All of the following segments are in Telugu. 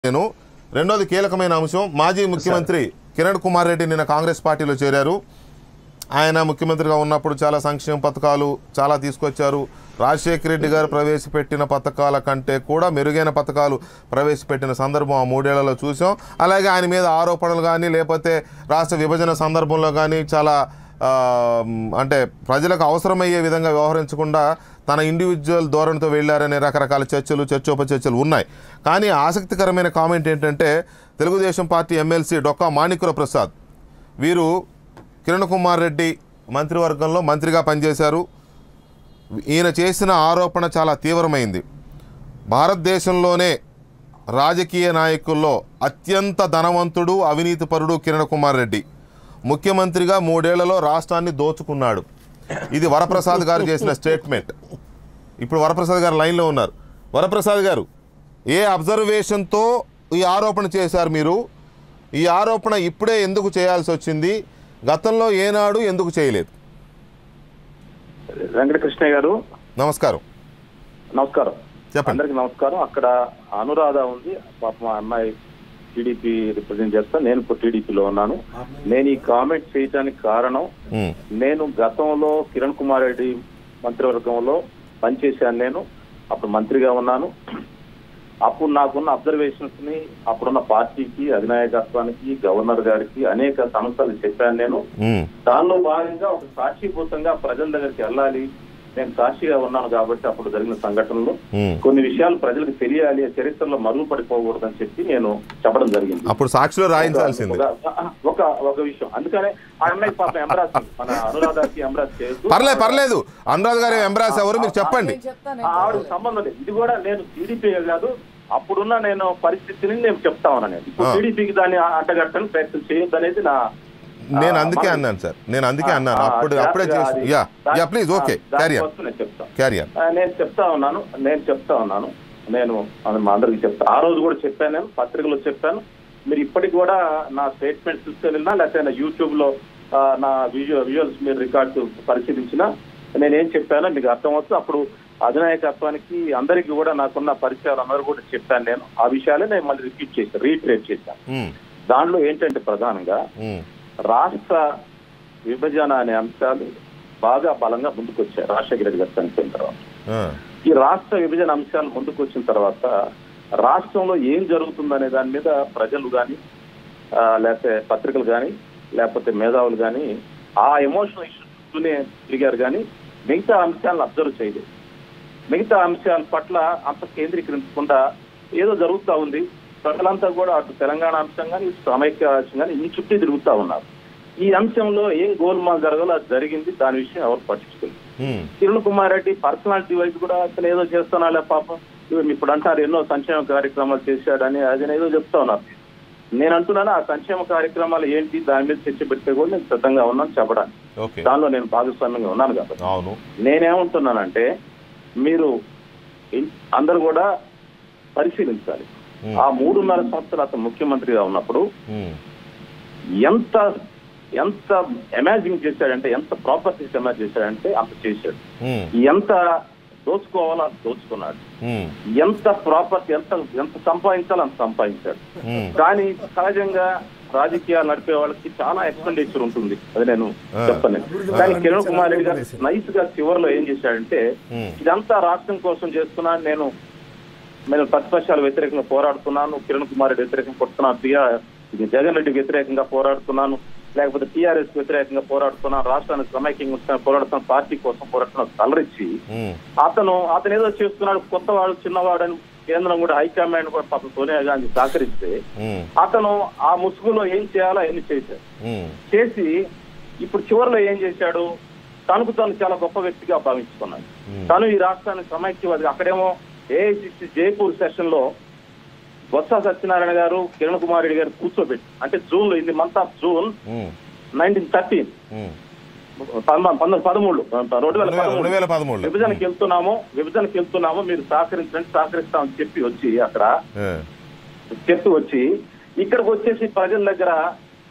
నేను రెండోది కీలకమైన అంశం మాజీ ముఖ్యమంత్రి కిరణ్ కుమార్ రెడ్డి నిన్న కాంగ్రెస్ పార్టీలో చేరారు. ఆయన ముఖ్యమంత్రిగా ఉన్నప్పుడు చాలా సంక్షేమ పథకాలు చాలా తీసుకొచ్చారు. రాజశేఖర రెడ్డి గారు ప్రవేశపెట్టిన పథకాల కంటే కూడా మెరుగైన పథకాలు ప్రవేశపెట్టిన సందర్భం ఆ 3 ఏళ్లలో చూసాం. అలాగే ఆయన మీద ఆరోపణలు కానీ లేకపోతే రాష్ట్ర విభజన సందర్భంలో కానీ చాలా అంటే ప్రజలకు అవసరమయ్యే విధంగా వ్యవహరించకుండా తన ఇండివిజువల్ ధోరణితో వెళ్ళారనే రకరకాల చర్చోపచర్చలు ఉన్నాయి. కానీ ఆసక్తికరమైన కామెంట్ ఏంటంటే తెలుగుదేశం పార్టీ ఎమ్మెల్సీ డొక్కా మాణిక్య ప్రసాద్ వీరు కిరణ్ కుమార్ రెడ్డి మంత్రివర్గంలో మంత్రిగా పనిచేశారు. ఈయన చేసిన ఆరోపణ చాలా తీవ్రమైంది. భారతదేశంలోనే రాజకీయ నాయకుల్లో అత్యంత ధనవంతుడు అవినీతిపరుడు కిరణ్ కుమార్ రెడ్డి ముఖ్యమంత్రిగా 3 ఏళ్లలో రాష్ట్రాన్ని దోచుకున్నాడు. ఇది వరప్రసాద్ గారు చేసిన స్టేట్మెంట్. ఇప్పుడు వరప్రసాద్ గారు లైన్లో ఉన్నారు. వరప్రసాద్ గారు, ఏ అబ్జర్వేషన్తో ఈ ఆరోపణ చేశారు మీరు? ఈ ఆరోపణ ఇప్పుడే ఎందుకు చేయాల్సి వచ్చింది? గతంలో ఏనాడు ఎందుకు చేయలేదు? వెంకటకృష్ణ గారు నమస్కారం. నమస్కారం, చెప్పండి. అందరికి నమస్కారం. అక్కడ అనురాధ ఉంది, పాప మా అమ్మాయి టీడీపీ రిప్రజెంట్ చేస్తా, నేను ఇప్పుడు టీడీపీలో ఉన్నాను. నేను ఈ కామెంట్ చేయడానికి కారణం, నేను గతంలో కిరణ్ కుమార్ రెడ్డి మంత్రివర్గంలో పనిచేశాను. నేను అప్పుడు మంత్రిగా ఉన్నాను. అప్పుడు నాకున్న అబ్జర్వేషన్స్ ని అప్పుడున్న పార్టీకి, అధినాయకత్వానికి, గవర్నర్ గారికి అనేక సమస్యలు చెప్పాను. నేను దానిలో భాగంగా ఒక సాక్షిభూతంగా ప్రజల దగ్గరికి వెళ్ళాలి, నేను సాక్షిగా ఉన్నాను కాబట్టి అప్పుడు జరిగిన సంఘటనలు కొన్ని విషయాలు ప్రజలకు తెలియాలి, చరిత్రలో మరుగుపడిపోకూడదని చెప్పి నేను చెప్పడం జరిగింది. అప్పుడు సాక్షిలో రాయించాల్సింది ఒక విషయం. అందుకనే ఆ అమ్మాయి పాప ఎంబ్రాస్, మన అనురాధకి ఎంబ్రాస్ చేయొద్దు. పర్లేదు, అనురాధ గారు ఎంబ్రాస్ ఎవరు మీరు చెప్పండి. ఆవిడ సంబంధం లేదు. ఇది కూడా నేను టీడీపీ కాదు, అప్పుడున్న నేను పరిస్థితిని నేను చెప్తా ఉన్నాను. నేను ఇప్పుడు టీడీపీకి దాన్ని అడ్డగట్టని ప్రయత్నం చేయొద్దు అనేది నేను అందుకే అన్నాను సార్, నేను అందుకే అన్నాను. అప్పుడే ప్లీజ్ ఓకే నేను చెప్తా ఉన్నాను. నేను మా అందరికి చెప్తా. ఆ రోజు కూడా చెప్పాను, నేను పత్రికలో చెప్పాను. మీరు ఇప్పటికి కూడా నా స్టేట్మెంట్ చూసుకెళ్ళినా లేకపోతే నా యూట్యూబ్ లో నా విజువల్స్ మీరు రికార్డు పరిశీలించినా నేనేం చెప్పానో మీకు అర్థమవుతుంది. అప్పుడు అధినాయకత్వానికి అందరికీ కూడా నాకున్న పరిచయాలు అందరూ కూడా చెప్పాను. నేను ఆ విషయాలే నేను మళ్ళీ రీట్రేట్ చేశాను. దాంట్లో ఏంటంటే ప్రధానంగా రాష్ట్ర విభజన అనే అంశాలు బాగా బలంగా ముందుకొచ్చాయి రాజశేఖర రెడ్డి గారు చనిపోయిన తర్వాత. ఈ రాష్ట్ర విభజన అంశాలు ముందుకు వచ్చిన తర్వాత రాష్ట్రంలో ఏం జరుగుతుందనే దాని మీద ప్రజలు కానీ లేకపోతే పత్రికలు కానీ లేకపోతే మేధావులు కానీ ఆ ఎమోషనల్ ఇష్యూస్తోనే తిరిగారు కానీ మిగతా అంశాలను అబ్జర్వ్ చేయలేదు. మిగతా అంశాల పట్ల అంత కేంద్రీకరించకుండా ఏదో జరుగుతూ ఉంది, ప్రజలంతా కూడా అటు తెలంగాణ అంశం కానీ ఇటు సమైక్య అంశం కానీ ఈ చుట్టూ తిరుగుతూ ఉన్నారు. ఈ అంశంలో ఏం గోల్మాల్ జరగాలో అది జరిగింది, దాని విషయం ఎవరు పట్టించుకోలేదు. కిరణ్ కుమార్ రెడ్డి పర్సనాలిటీ వైజ్ కూడా అతను ఏదో చేస్తున్నాలే పాపం, ఇప్పుడు అంటారు ఎన్నో సంక్షేమ కార్యక్రమాలు చేశాడని, అది ఏదో చెప్తా ఉన్నారు. నేను అంటున్నాను ఆ సంక్షేమ కార్యక్రమాలు ఏంటి దాని మీద చర్చ పెడితే కూడా నేను సిద్ధంగా ఉన్నాను చెప్పడానికి. దానిలో నేను భాగస్వామ్యంగా ఉన్నాను కాబట్టి నేనేమంటున్నానంటే మీరు అందరూ కూడా పరిశీలించాలి. ఆ 3.5 సంవత్సరాలు అతను ముఖ్యమంత్రిగా ఉన్నప్పుడు ఎంత అమాజింగ్ చేశాడంటే, ఎంత ప్రాపర్టీస్ అమాజ్ చేశాడంటే అంత చేశాడు. ఎంత దోచుకోవాలో అంత దోచుకున్నాడు. ఎంత ప్రాపర్టీ ఎంత సంపాదించాలో అంత సంపాదించాడు. కానీ సహజంగా రాజకీయాలు నడిపే వాళ్ళకి చాలా ఎక్స్పెండిచర్ ఉంటుంది, అది నేను చెప్పను. కానీ కిరణ్ కుమార్ రెడ్డి గారు నైస్ గా చివరిలో ఏం చేశాడంటే, ఇదంతా రాష్ట్రం కోసం చేస్తున్నాను, నేను ప్రతిపక్షాల వ్యతిరేకంగా పోరాడుతున్నాను, కిరణ్ కుమార్ రెడ్డి వ్యతిరేకంగా కొడుతున్నాను, జగన్ రెడ్డికి వ్యతిరేకంగా పోరాడుతున్నాను, లేకపోతే టీఆర్ఎస్ వ్యతిరేకంగా పోరాడుతున్నాను, రాష్ట్రానికి సమైక్యంగా పోరాడుతున్నాను, పార్టీ కోసం పోరాడుతున్నాను కలరిచ్చి అతను ఏదో చేస్తున్నాడు, కొత్తవాడు చిన్నవాడని కేంద్రం కూడా హైకమాండ్ కూడా పాపం సోనియా గాంధీ సహకరిస్తే అతను ఆ ముసుగులో ఏం చేయాలో అవన్నీ చేశాడు. చేసి ఇప్పుడు చివరిలో ఏం చేశాడు, తనకు తాను చాలా గొప్ప వ్యక్తిగా భావించుకున్నాడు. తను ఈ రాష్ట్రానికి సమైక్యవాది. అక్కడేమో ఏఐసిసి జైపూర్ సెషన్ లో బొత్స సత్యనారాయణ గారు, కిరణ్ కుమార్ రెడ్డి గారు కూర్చోబెట్టి, అంటే జూన్ లో, ఇది మంత్ ఆఫ్ జూన్ 1913 2013 విభజనకి వెళ్తున్నాము మీరు సహకరిస్తామని చెప్పి వచ్చి ఇక్కడికి వచ్చేసి ప్రజల దగ్గర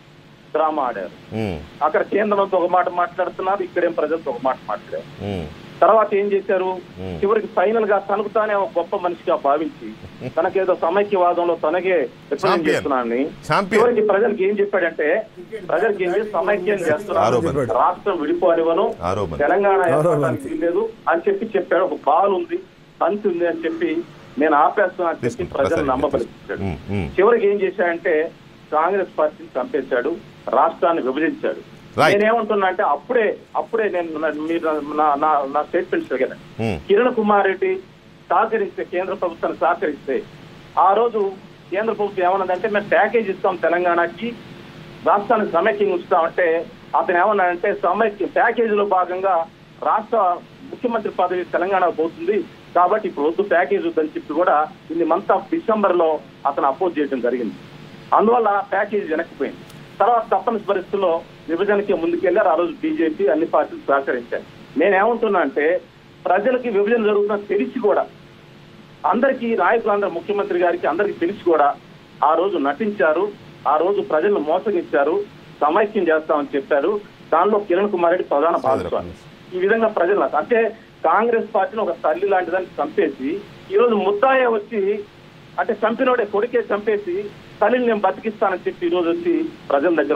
డ్రామా ఆడారు. అక్కడ కేంద్రంతో ఒక మాట మాట్లాడుతున్నారు, ఇక్కడేం ప్రజలతో ఒక మాట మాట్లాడారు. తర్వాత ఏం చేశారు, చివరికి ఫైనల్ గా తనకు తానే ఒక గొప్ప మనిషిగా భావించి తనకేదో సమైక్యవాదంలో తనకే రిప్రజెంట్ చేస్తున్నానని చివరికి ప్రజలకు ఏం చెప్పాడంటే, ప్రజలకు ఏం చేసి సమైక్యం చేస్తున్నారు, రాష్ట్రం విడిపోనివ్వను, తెలంగాణ ఏర్పడడానికి లేదు అని చెప్పాడు. ఒక బాల్ ఉంది, బంతి ఉంది అని చెప్పి నేను ఆపేస్తున్నా అని చెప్పి ప్రజలు నమ్మబలిచాడు. చివరికి ఏం చేశాడంటే కాంగ్రెస్ పార్టీని చంపేశాడు, రాష్ట్రాన్ని విభజించాడు. నేనేమంటున్నా అంటే అప్పుడే నేను మీరు నా స్టేట్మెంట్స్ కదా, కిరణ్ కుమార్ రెడ్డి సహకరిస్తే, కేంద్ర ప్రభుత్వాన్ని సహకరిస్తే ఆ రోజు కేంద్ర ప్రభుత్వం ఏమన్నదంటే మేము ప్యాకేజ్ ఇస్తాం తెలంగాణకి, రాష్ట్రానికి సమైక్యం ఇస్తామంటే అతను ఏమన్నాడంటే ప్యాకేజ్ లో భాగంగా రాష్ట్ర ముఖ్యమంత్రి పదవి తెలంగాణ పోతుంది కాబట్టి ఇప్పుడు వద్దు ప్యాకేజ్ వద్దని చెప్పి కూడా ఇన్ని మంత్ ఆఫ్ డిసెంబర్ లో అతను అపోజ్ చేయడం జరిగింది. అందువల్ల ప్యాకేజ్ వెనక్కిపోయింది. తర్వాత తప్పని పరిస్థితుల్లో విభజనకి ముందుకెళ్లారు. ఆ రోజు బీజేపీ అన్ని పార్టీలు సహకరించారు. నేనేమంటున్నా అంటే ప్రజలకి విభజన జరుగుతున్న తెలిసి కూడా అందరికీ నాయకులందరూ ముఖ్యమంత్రి గారికి అందరికీ తెలిసి కూడా ఆ రోజు నటించారు, ఆ రోజు ప్రజలను మోసగించారు, సమైక్యం చేస్తామని చెప్పారు. దానిలో కిరణ్ కుమార్ రెడ్డి ప్రధాన భాగస్వామి. ఈ విధంగా ప్రజలు అంటే కాంగ్రెస్ పార్టీని ఒక తల్లి లాంటిదాన్ని చంపేసి ఈ రోజు ముద్దాయ వచ్చి అంటే చంపినోడే కొడుకే చంపేసి తల్లిని నేను బతికిస్తానని చెప్పి ఈ రోజు వచ్చి ప్రజల దగ్గర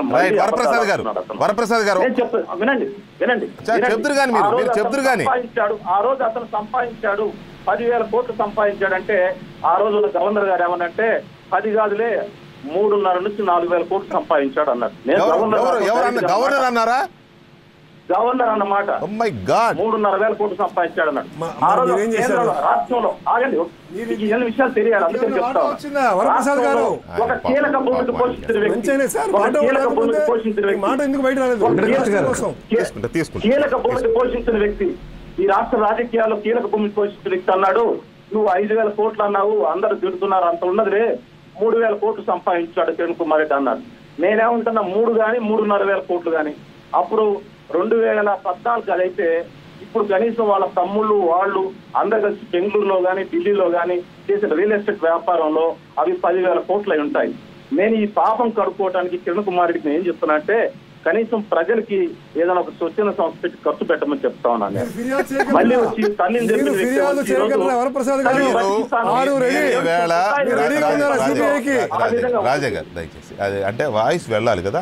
సంపాదించాడు. ఆ రోజు అతను సంపాదించాడు 10,000 కోట్లు సంపాదించాడంటే ఆ రోజు గవర్నర్ గారు ఏమన్నంటే 10 కాదులే 3.5 నుంచి 4,000 కోట్లు సంపాదించాడు అన్నారు. గవర్నర్ అన్నారా? గవర్నర్ అన్నమాట 3,500 కోట్లు సంపాదించాడు అన్నాడు. ఆ రోజు రాష్ట్రంలో ఆగండి ఇన్ని విషయాలు తెలియాలి అందుకని చెప్తాను. ఒక కీలక భూమికి పోషించిన వ్యక్తి ఈ రాష్ట్ర రాజకీయాల్లో కీలక భూమికి పోషించిన వ్యక్తి అన్నాడు, నువ్వు 5,000 కోట్లు అన్నావు, అందరూ తిడుతున్నారు, అంత ఉన్నదిలే, 3,000 కోట్లు సంపాదించాడు కిరణ్ కుమార్ రెడ్డి అన్నారు. నేనేమంటున్నా 3 కానీ 3,500 కోట్లు కానీ అప్పుడు 2014 అదైతే ఇప్పుడు కనీసం వాళ్ళ తమ్ముళ్ళు వాళ్ళు అందరు కలిసి బెంగళూరులో కానీ ఢిల్లీలో కానీ చేసిన రియల్ ఎస్టేట్ వ్యాపారంలో అవి 10,000 కోట్లు అయి ఉంటాయి. నేను ఈ పాపం కడుక్కోవడానికి కిరణ్ కుమార్ రెడ్డికి నేను ఏం చెప్తున్నా అంటే కనీసం ప్రజలకి ఏదైనా ఒక స్వచ్ఛంద సంస్థ పెట్టి ఖర్చు పెట్టమని చెప్తా ఉన్నాను. మళ్ళీ వచ్చి తల్లిని అంటే వాయిస్ వెళ్ళాలి కదా,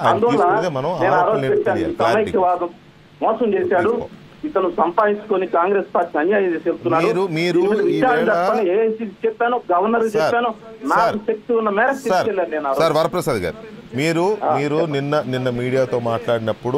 సమైక్యవాదం మోసం చేశాడు, ఇతను సంపాదించుకొని కాంగ్రెస్ పార్టీ అన్యాయం చేసి చెప్తున్నారు. చెప్పాను, గవర్నర్ చెప్పాను, నాకు శక్తి ఉన్న మేరకు తీసుకెళ్ళాను నేను. సార్ వరప్రసాద్ గారు మీరు నిన్న మీడియాతో మాట్లాడినప్పుడు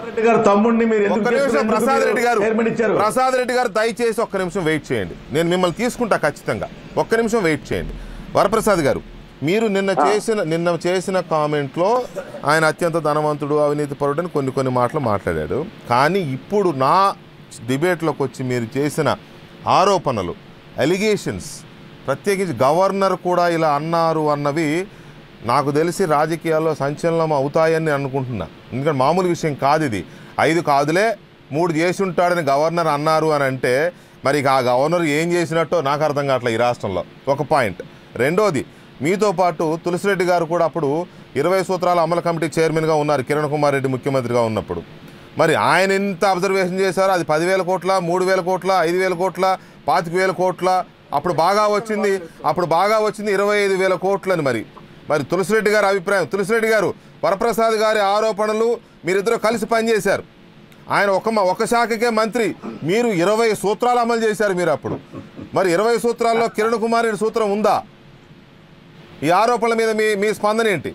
ప్రసాద్ రెడ్డి గారు దయచేసి ఒక్క నిమిషం వెయిట్ చేయండి, నేను మిమ్మల్ని తీసుకుంటా ఖచ్చితంగా, ఒక్క నిమిషం వెయిట్ చేయండి. వరప్రసాద్ గారు మీరు నిన్న చేసిన కామెంట్లో ఆయన అత్యంత ధనవంతుడు అవినీతి పరుడు అని కొన్ని మాటలు మాట్లాడాడు. కానీ ఇప్పుడు నా డిబేట్లోకి వచ్చి మీరు చేసిన ఆరోపణలు ఎలిగేషన్స్ ప్రత్యేకించి గవర్నర్ కూడా ఇలా అన్నారు అన్నవి నాకు తెలిసి రాజకీయాల్లో సంచలనం అవుతాయని అనుకుంటున్నా. ఎందుకంటే మామూలు విషయం కాదు ఇది. 5 కాదులే 3 చేసి ఉంటాడని గవర్నర్ అన్నారు అని అంటే మరి ఆ గవర్నర్ ఏం చేసినట్టో నాకు అర్థం కావట్లేదు ఈ రాష్ట్రంలో. ఒక పాయింట్. రెండోది, మీతో పాటు తులసిరెడ్డి గారు కూడా అప్పుడు 20 సూత్రాల అమలు కమిటీ చైర్మన్గా ఉన్నారు కిరణ్ కుమార్ రెడ్డి ముఖ్యమంత్రిగా ఉన్నప్పుడు. మరి ఆయన ఎంత అబ్జర్వేషన్ చేశారో అది 10,000 కోట్ల 3,000 కోట్ల 5,000 కోట్ల 25,000 కోట్ల అప్పుడు బాగా వచ్చింది 25,000 కోట్లని. మరి తులసిరెడ్డి గారి అభిప్రాయం, తులసిరెడ్డి గారు వరప్రసాద్ గారి ఆరోపణలు మీరిద్దరూ కలిసి పనిచేశారు. ఆయన ఒక శాఖకే మంత్రి, మీరు 20 సూత్రాలు అమలు చేశారు మీరు అప్పుడు. మరి 20 సూత్రాల్లో కిరణ్ కుమార్ రెడ్డి సూత్రం ఉందా? ఈ ఆరోపణల మీద మీ స్పందన ఏంటి?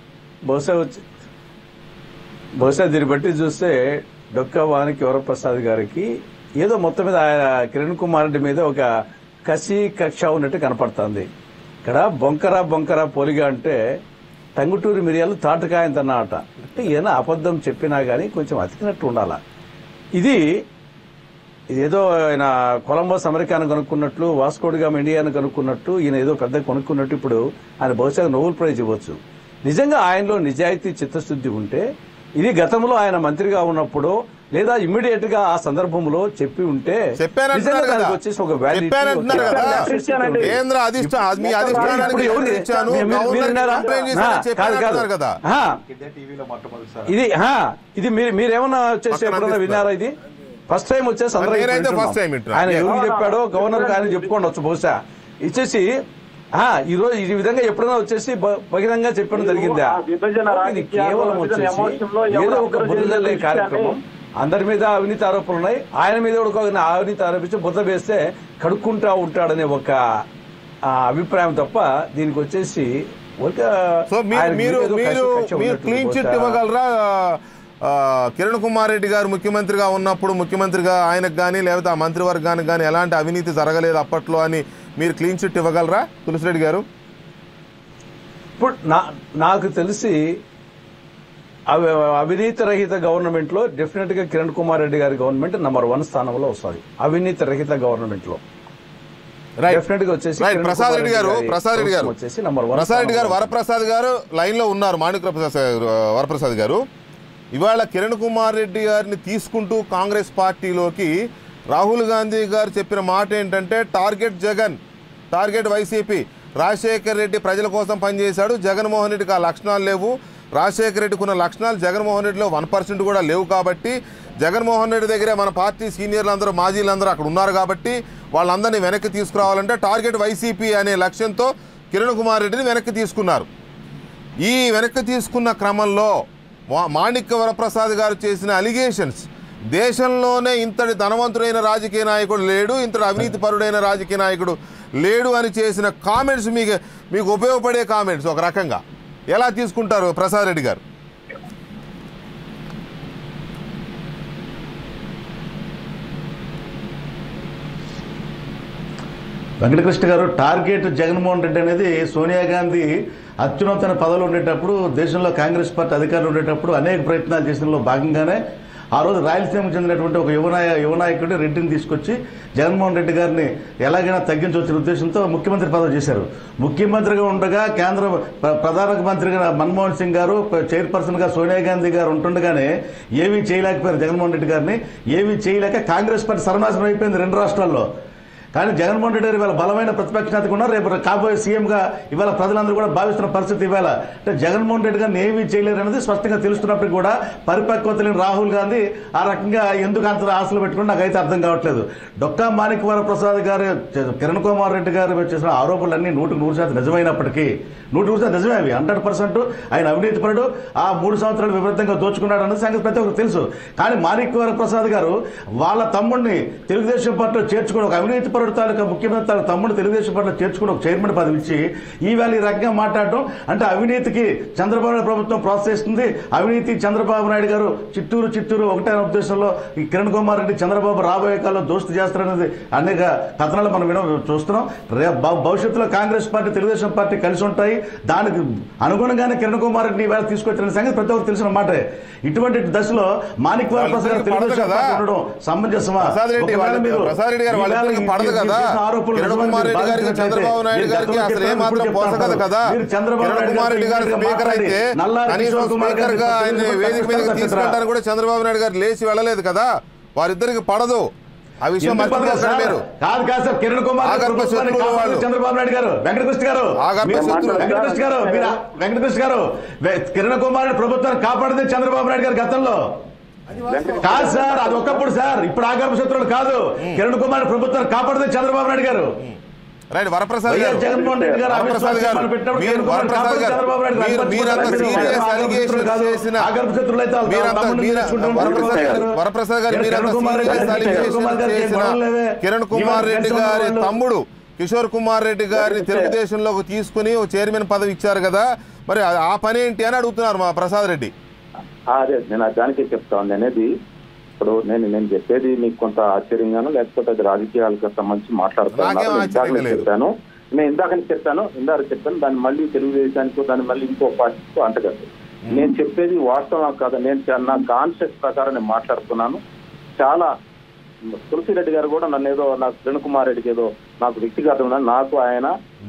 బహుశా దీన్ని బట్టి చూస్తే డొక్కా మాణిక్య వర ప్రసాద్ గారికి ఏదో మొత్తం మీద ఆయన కిరణ్ కుమార్ రెడ్డి మీద ఒక కసి కక్ష ఉన్నట్టు కనపడుతుంది. ఇక్కడ బొంకర పోలిగా అంటే టంగుటూరి మిరియాలు తాటకాయంత అన్నమాట. అంటే ఏదైనా అబద్ధం చెప్పినా గానీ కొంచెం అతికినట్టు ఉండాలా. ఇదేదో ఆయన కొలంబస్ అమెరికాను కనుక్కున్నట్లు, వాస్కోడిగామ ఇండియాను కనుక్కున్నట్టు, ఈయన ఏదో పెద్ద కొనుక్కున్నట్టు ఇప్పుడు ఆయన బహుశా నోబెల్ ప్రైజ్ ఇవ్వచ్చు. నిజంగా ఆయనలో నిజాయితీ చిత్తశుద్ధి ఉంటే ఇది గతంలో ఆయన మంత్రిగా ఉన్నప్పుడు లేదా ఇమ్మీడియట్ గా ఆ సందర్భంలో చెప్పి ఉంటే వచ్చేసి ఒక ఇది మీరేమన్నా వచ్చేసి ఎప్పుడన్నా విన్నారా? ఇది ఫస్ట్ టైం వచ్చేసి ఆయన ఎవరికి చెప్పాడో గవర్నర్ కానీ చెప్పుకోండి బహుశా ఇచ్చేసి ఈ రోజు ఈ విధంగా ఎప్పుడైనా వచ్చేసి బహిరంగ చెప్పడం జరిగిందా? కేవలం వచ్చేసి ఏదో ఒక బురదలే కార్యక్రమం, అందరి మీద అవినీతి ఆరోపణలు ఉన్నాయి, ఆయన మీద కూడా అవినీతి ఆరోపించి బురద వేస్తే కడుక్కుంటా ఉంటాడనే ఒక అభిప్రాయం తప్ప దీనికి వచ్చేసి క్లీన్ చిట్ ఇవ్వగలరా? కిరణ్ కుమార్ రెడ్డి గారు ముఖ్యమంత్రిగా ఉన్నప్పుడు ముఖ్యమంత్రిగా ఆయనకు కానీ లేకపోతే ఆ మంత్రివర్గానికి కానీ ఎలాంటి అవినీతి జరగలేదు అప్పట్లో అని మీరు క్లీన్ చిట్ ఇవ్వగలరా తులసిరెడ్డి గారు? ఇప్పుడు నాకు తెలిసి అవినీతి రహిత గవర్నమెంట్ లో డెఫినెట్ గా కిరణ్ కుమార్ రెడ్డి గారి గవర్నమెంట్ నంబర్ 1 స్థానంలో వస్తుంది. అవినీతి రహిత గవర్నమెంట్ లో ప్రసాద్ రెడ్డి గారు వరప్రసాద్ గారు లైన్ లో ఉన్నారు. మాణిక్య వరప్రసాద్ గారు, ఇవాళ కిరణ్ కుమార్ రెడ్డి గారిని తీసుకుంటూ కాంగ్రెస్ పార్టీలోకి రాహుల్ గాంధీ గారు చెప్పిన మాట ఏంటంటే target Jagan, target YCP. Rajasekhar Reddy ప్రజల కోసం పనిచేశాడు, జగన్మోహన్ రెడ్డికి ఆ లక్షణాలు లేవు. రాజశేఖర్ రెడ్డికి ఉన్న లక్షణాలు జగన్మోహన్ రెడ్డిలో 1% కూడా లేవు. కాబట్టి జగన్మోహన్ రెడ్డి దగ్గరే మన పార్టీ సీనియర్లు అందరూ మాజీలందరూ అక్కడ ఉన్నారు కాబట్టి వాళ్ళందరినీ వెనక్కి తీసుకురావాలంటే టార్గెట్ వైసీపీ అనే లక్ష్యంతో కిరణ్ కుమార్ రెడ్డిని వెనక్కి తీసుకున్నారు. ఈ వెనక్కి తీసుకున్న క్రమంలో మాణిక్య వరప్రసాద్ గారు చేసిన అలిగేషన్స్, దేశంలోనే ఇంతటి ధనవంతుడైన రాజకీయ నాయకుడు లేడు, ఇంతటి అవినీతి పరుడైన రాజకీయ నాయకుడు లేడు అని చేసిన కామెంట్స్ మీకు ఉపయోగపడే కామెంట్స్ ఒక రకంగా ఎలా తీసుకుంటారు ప్రసాద్ రెడ్డి గారు? వెంకటకృష్ణ గారు, టార్గెట్ జగన్మోహన్ రెడ్డి అనేది సోనియా గాంధీ అత్యున్నత పదవులు ఉండేటప్పుడు, దేశంలో కాంగ్రెస్ పార్టీ అధికారులు ఉండేటప్పుడు అనేక ప్రయత్నాలు చేసిన భాగంగానే ఆ రోజు రాయలసీమకు చెందినటువంటి ఒక యువనాయకుడిని రెడ్డిని తీసుకొచ్చి జగన్మోహన్ రెడ్డి గారిని ఎలాగైనా తగ్గించవచ్చిన ఉద్దేశంతో ముఖ్యమంత్రి పదవి చేశారు. ముఖ్యమంత్రిగా ఉండగా కేంద్ర ప్రధాన మంత్రిగా మన్మోహన్ సింగ్ గారు, చైర్పర్సన్గా సోనియా గాంధీ గారు ఉంటుండగానే ఏమీ చేయలేకపోయారు జగన్మోహన్ రెడ్డి గారిని. ఏమీ చేయలేక కాంగ్రెస్ పార్టీ సర్వనాశనం అయిపోయింది 2 రాష్ట్రాల్లో. కానీ జగన్మోహన్ రెడ్డి గారు ఇవాళ బలమైన ప్రతిపక్ష నేతగా ఉన్నారు. రేపు కాబోయే సీఎంగా ఇవాళ ప్రజలందరూ కూడా భావిస్తున్న పరిస్థితి ఇవాళ అంటే జగన్మోహన్ రెడ్డి గారిని ఏమీ చేయలేరు అనేది స్పష్టంగా తెలుస్తున్నప్పటికీ కూడా పరిపక్వత లేని రాహుల్ గాంధీ ఆ రకంగా ఎందుకు అంత ఆశలు పెట్టుకుని నాకైతే అర్థం కావట్లేదు. డొక్కా మాణిక్య వర ప్రసాద్ గారు, కిరణ్ కుమార్ రెడ్డి గారు చేసిన ఆరోపణలన్నీ 100% నిజమైనప్పటికీ 100% నిజమే అవి. 100% ఆయన అవినీతి పరుడు, ఆ 3 సంవత్సరాలు విపరీతంగా దోచుకున్నాడు అన్నది సంగతి ప్రతి ఒక్కరికి తెలుసు. కానీ మాణిక్య వర ప్రసాద్ గారు వాళ్ళ తమ్ముడిని తెలుగుదేశం పార్టీలో చేర్చుకుని ఒక అవినీతి పరుడు తాలూకా ముఖ్యమంత్రి తన తమ్ముడు తెలుగుదేశం పార్టీలో చేర్చుకుని ఒక చైర్మన్ పదవి ఇచ్చి ఈవేళ ఈ రకంగా మాట్లాడటం అంటే అవినీతికి చంద్రబాబు నాయుడు ప్రభుత్వం ప్రోత్సహిస్తుంది, అవినీతి చంద్రబాబు నాయుడు గారు చిత్తూరు ఒకటే ఉద్దేశంలో ఈ కిరణ్ కుమార్ రెడ్డి చంద్రబాబు రాబోయే కాలంలో దోస్తు చేస్తారనేది అనేక కథనాలు మనం చూస్తున్నాం. భవిష్యత్తులో కాంగ్రెస్ పార్టీ తెలుగుదేశం పార్టీ కలిసి ఉంటాయి. దానికి అనుగుణంగానే కిరణ్ కుమార్ రెడ్డిని ఈవేళ తీసుకొచ్చిన సంగతి ప్రతి ఒక్కరు తెలిసిన మాట. ఇటువంటి దశలో మాణిక్య వర ప్రసాద్ గారు తెలుగుదేశం పార్టీ ఉండడం సమంజసమా? కిరణ్ కుమార్ రెడ్డి గారికి చంద్రబాబు నాయుడు గారికి అసలు ఏమాత్రం పోసగదు కదా. కిరణ్ కుమార్ రెడ్డి గారు స్పీకర్ అయితే కనీసం స్పీకర్ గా ఆయన వేదిక మీదకి తీసుకెళ్ళడానికి కూడా చంద్రబాబు నాయుడు గారు లేచి వెళ్ళలేదు కదా. వారిద్దరికి పడదు ఆ విషయం. మీరు కిరణ్ కుమార్ చంద్రబాబు నాయుడు గారు, వెంకటకృష్ణ గారు కిరణ్ కుమార్ రెడ్డి ప్రభుత్వాన్ని కాపాడింది చంద్రబాబు నాయుడు గారు గతంలో కాదు సార్. అది ఒకప్పుడు సార్, ఇప్పుడు ఆగర్భ శత్రువులు కాదు. కిరణ్ కుమార్ ప్రభుత్వాన్ని కాపాడితే చంద్రబాబు నాయుడు గారు. రైట్. వరప్రసాద్ గారు, జగన్మోహన్ రెడ్డి గారు వరప్రసాద్ గారు కిరణ్ కుమార్ రెడ్డి గారి తమ్ముడు కిషోర్ కుమార్ రెడ్డి గారిని తెలుగుదేశంలోకి తీసుకుని చైర్మన్ పదవి ఇచ్చారు కదా, మరి ఆ పని ఏంటి అని అడుగుతున్నారు మా ప్రసాద్ రెడ్డి. అదే నేను దానికే చెప్తా ఉంది అనేది. ఇప్పుడు నేను చెప్పేది మీకు కొంత ఆశ్చర్యంగాను లేకపోతే అది రాజకీయాలకు సంబంధించి మాట్లాడుతున్నాను. నేను ఇందాక చెప్పాను దాన్ని మళ్ళీ తెలుగుదేశానికి దాన్ని మళ్ళీ ఇంకో పార్టీకి అంటగదు. నేను చెప్పేది వాస్తవం కాదు. నా కాన్షియస్ ప్రకారం నేను మాట్లాడుతున్నాను. చాలా తులసిరెడ్డి గారు కూడా నన్ను ఏదో నాకు కిరణ్ కుమార్ రెడ్డికి ఏదో నాకు వ్యక్తిగతంగా నాకు ఆయన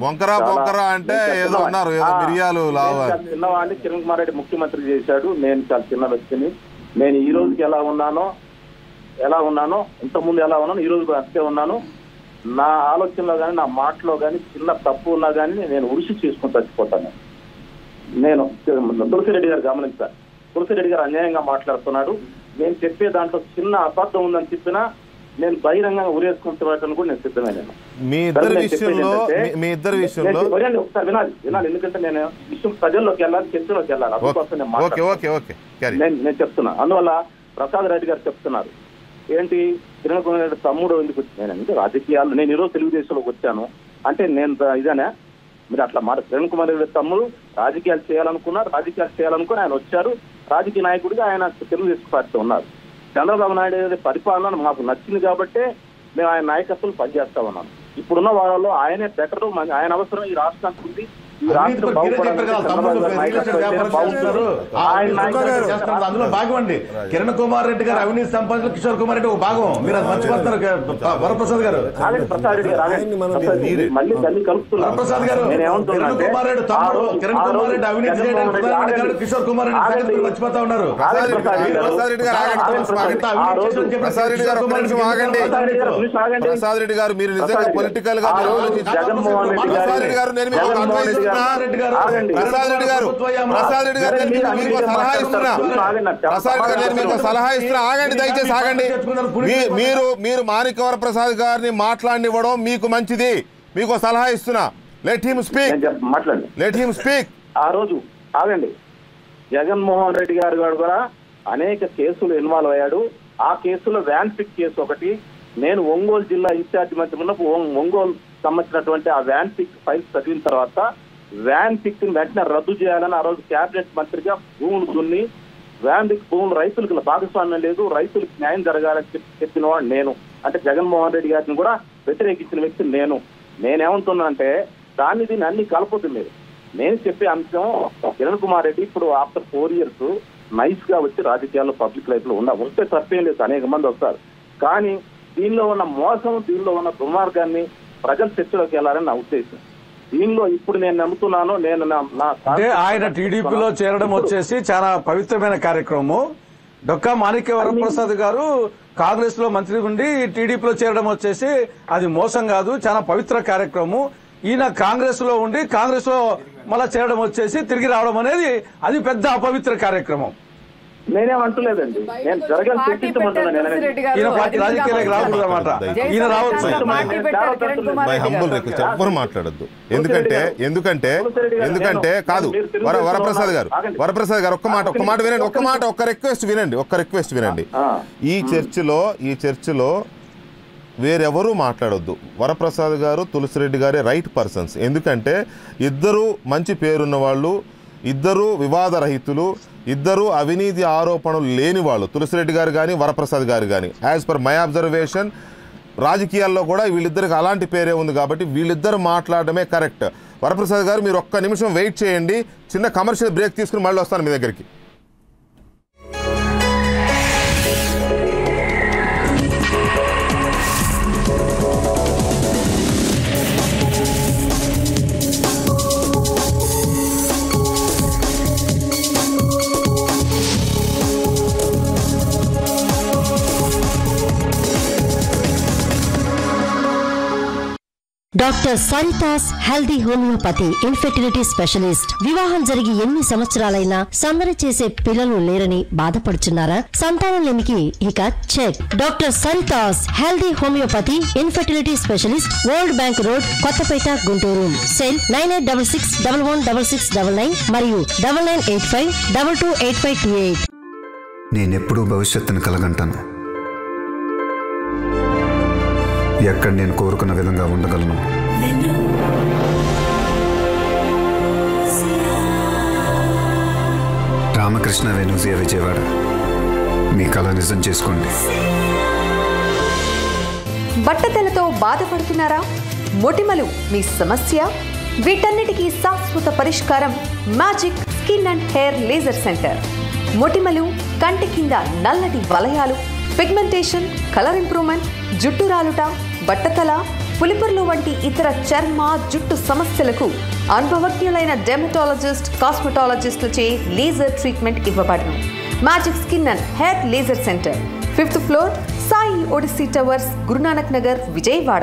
చిన్నవాడిని కిరణ్ కుమార్ రెడ్డి ముఖ్యమంత్రి చేశాడు. నేను చాలా చిన్న వ్యక్తిని. నేను ఈ రోజుకి ఎలా ఉన్నానో ఇంతకుముందు ఎలా ఉన్నాను, ఈ రోజు అంతే ఉన్నాను. నా ఆలోచనలో కానీ నా మాటలో కానీ చిన్న తప్పు ఉన్నా కానీ నేను ఉరిసి చేసుకుని చచ్చిపోతాను. నేను తులసిరెడ్డి గారు గమనించాను. తులసిరెడ్డి గారు అన్యాయంగా మాట్లాడుతున్నాడు. నేను చెప్పే దాంట్లో చిన్న అబద్ధం ఉందని చెప్పినా నేను బహిరంగంగా ఉరేసుకుంటాను కూడా నేను సిద్ధమే. నేను మీ ఇద్దరి విషయంలో ఒకసారి వినాలి ఎందుకంటే నేను విషయం ప్రజల్లోకి వెళ్ళాలి, చర్చలోకి వెళ్ళాలి. అందుకోసం నేను చెప్తున్నా. అందువల్ల ప్రసాద్ రెడ్డి గారు చెప్తున్నారు ఏంటి కిరణ్ కుమార్ రెడ్డి తమ్ముడు ఎందుకు నేను అంటే రాజకీయాలు నేను ఈరోజు తెలుగుదేశంలోకి వచ్చాను అంటే నేను ఇదేనా మీరు అట్లా మాట. కిరణ్ కుమార్ రెడ్డి తమ్ముడు రాజకీయాలు చేయాలనుకుని ఆయన వచ్చారు. రాజకీయ నాయకుడిగా ఆయన తెలుగుదేశం పార్టీలో ఉన్నారు. చంద్రబాబు నాయుడు పరిపాలన మాకు నచ్చింది కాబట్టే మేము ఆయన నాయకత్వం పనిచేస్తా ఉన్నాం. ఇప్పుడున్న వాళ్ళలో ఆయనే బెటర్, ఆయన అవసరం ఈ రాష్ట్రానికి ఉంది. ఈ రాష్ట్రం అందులో భాగం అండి. కిరణ్ కుమార్ రెడ్డి గారు అవినీతి సంపాదనలో కిషోర్ కుమార్ రెడ్డి ఒక భాగం. మీరు అది మర్చిపోతున్నారు. వరప్రసాద్ గారు వరప్రసాద్ గారు కిరణ్ కుమార్ రెడ్డి తమ్ముడు, కిరణ్ కుమార్ రెడ్డి అవినీతి చేయడానికి కిషోర్ కుమార్ రెడ్డి మర్చిపోతా ఉన్నారు. ప్రసాద్ రెడ్డి గారు మీరు నిజంగా పొలిటికల్ గా ప్రసాద్ రెడ్డి గారు సలహా ఇస్తున్నా. ఆగండి, దయచేసి ఆగండి. మీరు మాణిక్య వర ప్రసాద్ గారిని మాట్లాడినివ్వడం మీకు మంచిది. మీకు సలహా ఇస్తున్నా. Let him speak. ఆ రోజు ఆగండి. జగన్మోహన్ రెడ్డి గారు కూడా అనేక కేసులు ఇన్వాల్వ్ అయ్యాడు. ఆ కేసులో వ్యాన్ పిక్ కేసు ఒకటి. నేను ఒంగోలు జిల్లా ఇన్ఛార్జ్ మంత్రి ఉన్నప్పుడు ఒంగోలు సంబంధించినటువంటి ఆ వ్యాన్ పిక్ ఫైల్స్ చదివిన తర్వాత వ్యాన్ పిక్ ని వెంటనే రద్దు చేయాలని ఆ రోజు క్యాబినెట్ మంత్రిగా భూములు దున్ని వ్యాన్ పిక్ భూములు రైతులకు భాగస్వామ్యం లేదు, రైతులకు న్యాయం జరగాలని చెప్పిన వాడు నేను. అంటే జగన్మోహన్ రెడ్డి గారిని కూడా వ్యతిరేకించిన వ్యక్తి నేనేమంటున్నా అంటే దీన్ని అన్ని కలపొద్దు మీరు. నేను చెప్పే అంశం కిరణ్ కుమార్ రెడ్డి ఇప్పుడు ఆఫ్టర్ 4 years నైస్ గా వచ్చి రాజకీయాల్లో పబ్లిక్ లైఫ్ లో ఉంటే తప్పేం లేదు, అనేక మంది వస్తారు. కానీ దీనిలో ఉన్న మోసం, దీనిలో ఉన్న దుర్మార్గాన్ని ప్రజల చర్చలోకి వెళ్ళాలని నా ఉద్దేశం. దీనిలో ఇప్పుడు నేను నమ్ముతున్నాను. ఆయన టీడీపీలో చేరడం వచ్చేసి చాలా పవిత్రమైన కార్యక్రమం. డొక్కా మాణిక్య వర ప్రసాద్ గారు కాంగ్రెస్ లో మంత్రి ఉండి టీడీపీలో చేరడం వచ్చేసి అది మోసం కాదు, చాలా పవిత్ర కార్యక్రమం. ఈయన కాంగ్రెస్ లో ఉండి కాంగ్రెస్ లో మళ్ళా చేరడం వచ్చేసి తిరిగి రావడం అనేది అది పెద్ద అపవిత్ర కార్యక్రమం. నేనేమంటలేదండి, నేను జరగాలి చర్చించమంటున్నాను. ఎవరు మాట్లాడద్దు. ఎందుకంటే కాదు. వరప్రసాద్ గారు ఒక్క మాట వినండి. ఒక్క రిక్వెస్ట్ వినండి. ఈ చర్చిలో వేరెవరూ మాట్లాడొద్దు. వరప్రసాద్ గారు, తులసిరెడ్డి గారే రైట్ పర్సన్స్. ఎందుకంటే ఇద్దరు మంచి పేరున్న వాళ్ళు, ఇద్దరు వివాదరహితులు, ఇద్దరు అవినీతి ఆరోపణలు లేని వాళ్ళు. తులసిరెడ్డి గారు కానీ వరప్రసాద్ గారు కానీ యాజ్ పర్ మై అబ్జర్వేషన్ రాజకీయాల్లో కూడా వీళ్ళిద్దరికి అలాంటి పేరే ఉంది కాబట్టి వీళ్ళిద్దరు మాట్లాడడమే కరెక్ట్. వరప్రసాద్ గారు మీరు ఒక్క నిమిషం వెయిట్ చేయండి. చిన్న కమర్షియల్ బ్రేక్ తీసుకుని మళ్ళీ వస్తాను మీ దగ్గరికి. Doctor Sarita's healthy homeopathy infertility specialist. వివాహం జరిగి ఎన్ని సంవత్సరాలైనా సందడి చేసే పిల్లలు లేరని బాధపడుచున్నారా? సంతానం లేనికి ఇక check. Doctor Sarita's healthy homeopathy infertility specialist, world bank road, Kothapeta, Guntur. Cell 9866116699 మరియు 9985228528. నేనెప్పుడూ భవిష్యత్తును కలగంటాను. ఎక్కడ నేను కోరుకున్న విధంగా ఉండగలను. రామకృష్ణ వెనూజియా, విజయవాడ. మీ కళ నిజం చేసుకోండి. బట్టతలతో బాధపడుతున్నారా? మొటిమలు మీ సమస్య? వీటన్నిటికీ శాశ్వత పరిష్కారం magic skin and hair laser centre. మొటిమలు, కంటి కింద నల్లటి వలయాలు, పిగ్మెంటేషన్, కలర్ ఇంప్రూవ్మెంట్, జుట్టు రాలుట, బట్టతల, పులిపర్లు వంటి ఇతర చర్మ, జుట్టు సమస్యలకు అనుభవజ్ఞులైన డెర్మటాలజిస్ట్, కాస్మెటాలజిస్టులచే లేజర్ ట్రీట్మెంట్ ఇవ్వబడును. Magic skin and hair laser centre, 5th floor, Sai Odyssey towers, Guru Nanak Nagar, Vijayawada.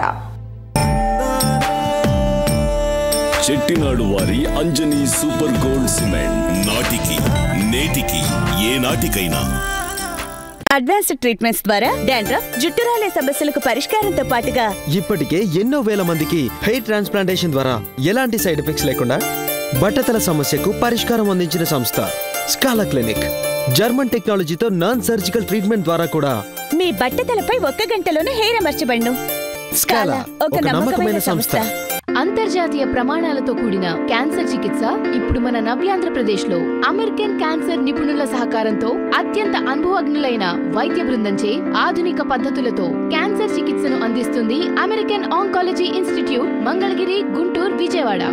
Chettinad వారి అంజనీ సూపర్ గోల్డ్ సిమెంట్. నాటికి నేటికి ఏ నాటికైనా అడ్వాన్స్డ్ ట్రీట్మెంట్స్ ద్వారా డాండ్రఫ్, జుట్టు రాలే సమస్యలకు పరిష్కారంతో పాటుగా ఇప్పటికే ఎన్నో వేల మందికి హెయిర్ ట్రాన్స్ప్లాంటేషన్ ద్వారా ఎలాంటి సైడ్ ఎఫెక్ట్స్ లేకుండా బట్టతల సమస్యకు పరిష్కారం అందించిన సంస్థ స్కాలా క్లినిక్. జర్మన్ టెక్నాలజీతో నాన్ సర్జికల్ ట్రీట్మెంట్ ద్వారా కూడా మీ బట్టతలపై 1 గంటలోనే హెయిర్ అమర్చబడును. స్కాలా ఒక నమ్మకమైన సంస్థ. అంతర్జాతీయ ప్రమాణాలతో కూడిన క్యాన్సర్ చికిత్స ఇప్పుడు మన నవ్యాంధ్రప్రదేశ్ లో అమెరికన్ క్యాన్సర్ నిపుణుల సహకారంతో అత్యంత అనుభవజ్ఞులైన వైద్య బృందంచే ఆధునిక పద్ధతులతో క్యాన్సర్ చికిత్సను అందిస్తుంది American oncology institute, Mangalagiri, Guntur, Vijayawada.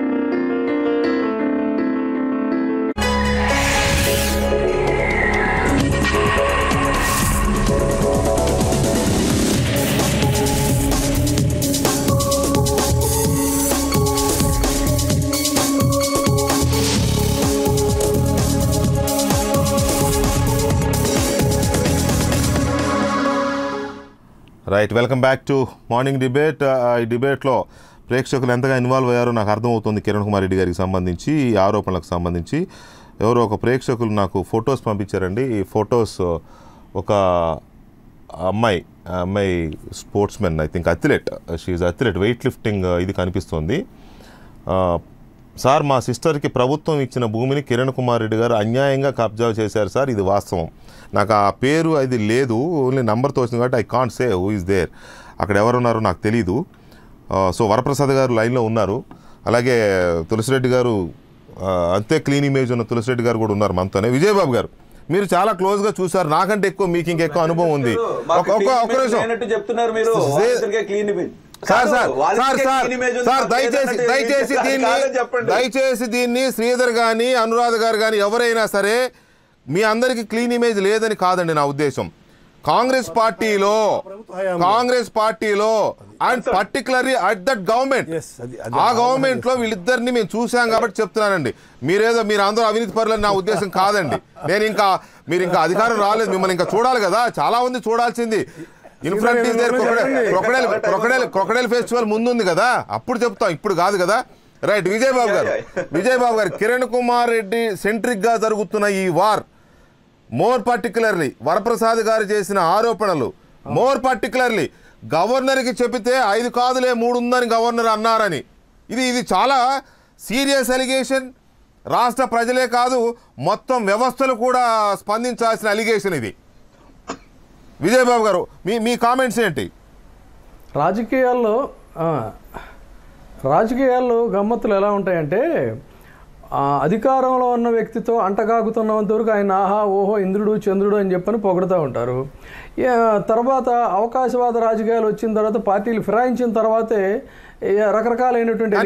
Right, welcome back to morning debate. ఈ డిబేట్లో ప్రేక్షకులు ఎంతగా ఇన్వాల్వ్ అయ్యారో నాకు అర్థమవుతుంది. కిరణ్ కుమార్ రెడ్డి గారికి సంబంధించి ఈ ఆరోపణలకు సంబంధించి ఎవరో ఒక ప్రేక్షకులు నాకు ఫొటోస్ పంపించారండి. ఈ ఫొటోస్ ఒక అమ్మాయి sportsmen, I think athlete, she is athlete, weight lifting ఇది కనిపిస్తుంది. సార్, మా సిస్టర్కి ప్రభుత్వం ఇచ్చిన భూమిని కిరణ్ కుమార్ రెడ్డి గారు అన్యాయంగా కబ్జా చేశారు సార్, ఇది వాస్తవం. నాకు ఆ పేరు అది లేదు, ఓన్లీ నెంబర్తో వచ్చింది కాబట్టి I can't say who is there, అక్కడ ఎవరున్నారో నాకు తెలీదు. సో వరప్రసాద్ గారు లైన్లో ఉన్నారు, అలాగే తులసిరెడ్డి గారు, అంతే క్లీన్ ఇమేజ్ ఉన్న తులసిరెడ్డి గారు కూడా ఉన్నారు మనతోనే. విజయబాబు గారు, మీరు చాలా క్లోజ్గా చూసారు, నాకంటే ఎక్కువ మీకు ఇంకెక్కువ అనుభవం ఉంది. దయచేసి దీన్ని శ్రీధర్ కానీ అనురాధ గారు కానీ ఎవరైనా సరే, మీ అందరికి క్లీన్ ఇమేజ్ లేదని కాదండి నా ఉద్దేశం. కాంగ్రెస్ పార్టీలో and particularly at that government, ఆ గవర్నమెంట్ లో వీళ్ళిద్దరిని మేము చూసాం కాబట్టి చెప్తున్నానండి. మీరు అందరూ అవినీతి పరులని నా ఉద్దేశం కాదండి. మీరు ఇంకా అధికారం రాలేదు, మిమ్మల్ని ఇంకా చూడాలి కదా, చాలా ఉంది చూడాల్సింది. In front is there, crocodile festival ముందుంది కదా, అప్పుడు చెప్తాం, ఇప్పుడు కాదు కదా. రైట్, విజయబాబు గారు, కిరణ్ కుమార్ రెడ్డి సెంట్రిక్ గా జరుగుతున్న ఈ వార్, మోర్ పర్టికులర్లీ వరప్రసాద్ గారు చేసిన ఆరోపణలు, మోర్ పర్టికులర్లీ గవర్నర్కి చెబితే 5 కాదులే 3 ఉందని గవర్నర్ అన్నారని, ఇది చాలా సీరియస్ అలిగేషన్. రాష్ట్ర ప్రజలే కాదు, మొత్తం వ్యవస్థలు కూడా స్పందించాల్సిన అలిగేషన్ ఇది. విజయబాబు గారు, మీ కామెంట్స్ ఏంటి? రాజకీయాల్లో గమ్మత్తులు ఎలా ఉంటాయంటే, అధికారంలో ఉన్న వ్యక్తితో అంటగాగుతున్నంత వరకు ఆయన ఆహా ఓహో ఇంద్రుడు చంద్రుడు అని చెప్పని పొగుడుతూ ఉంటారు. తర్వాత అవకాశవాద రాజకీయాలు వచ్చిన తర్వాత, పార్టీలు ఫిరాయించిన తర్వాతే రకరకాలైనటువంటి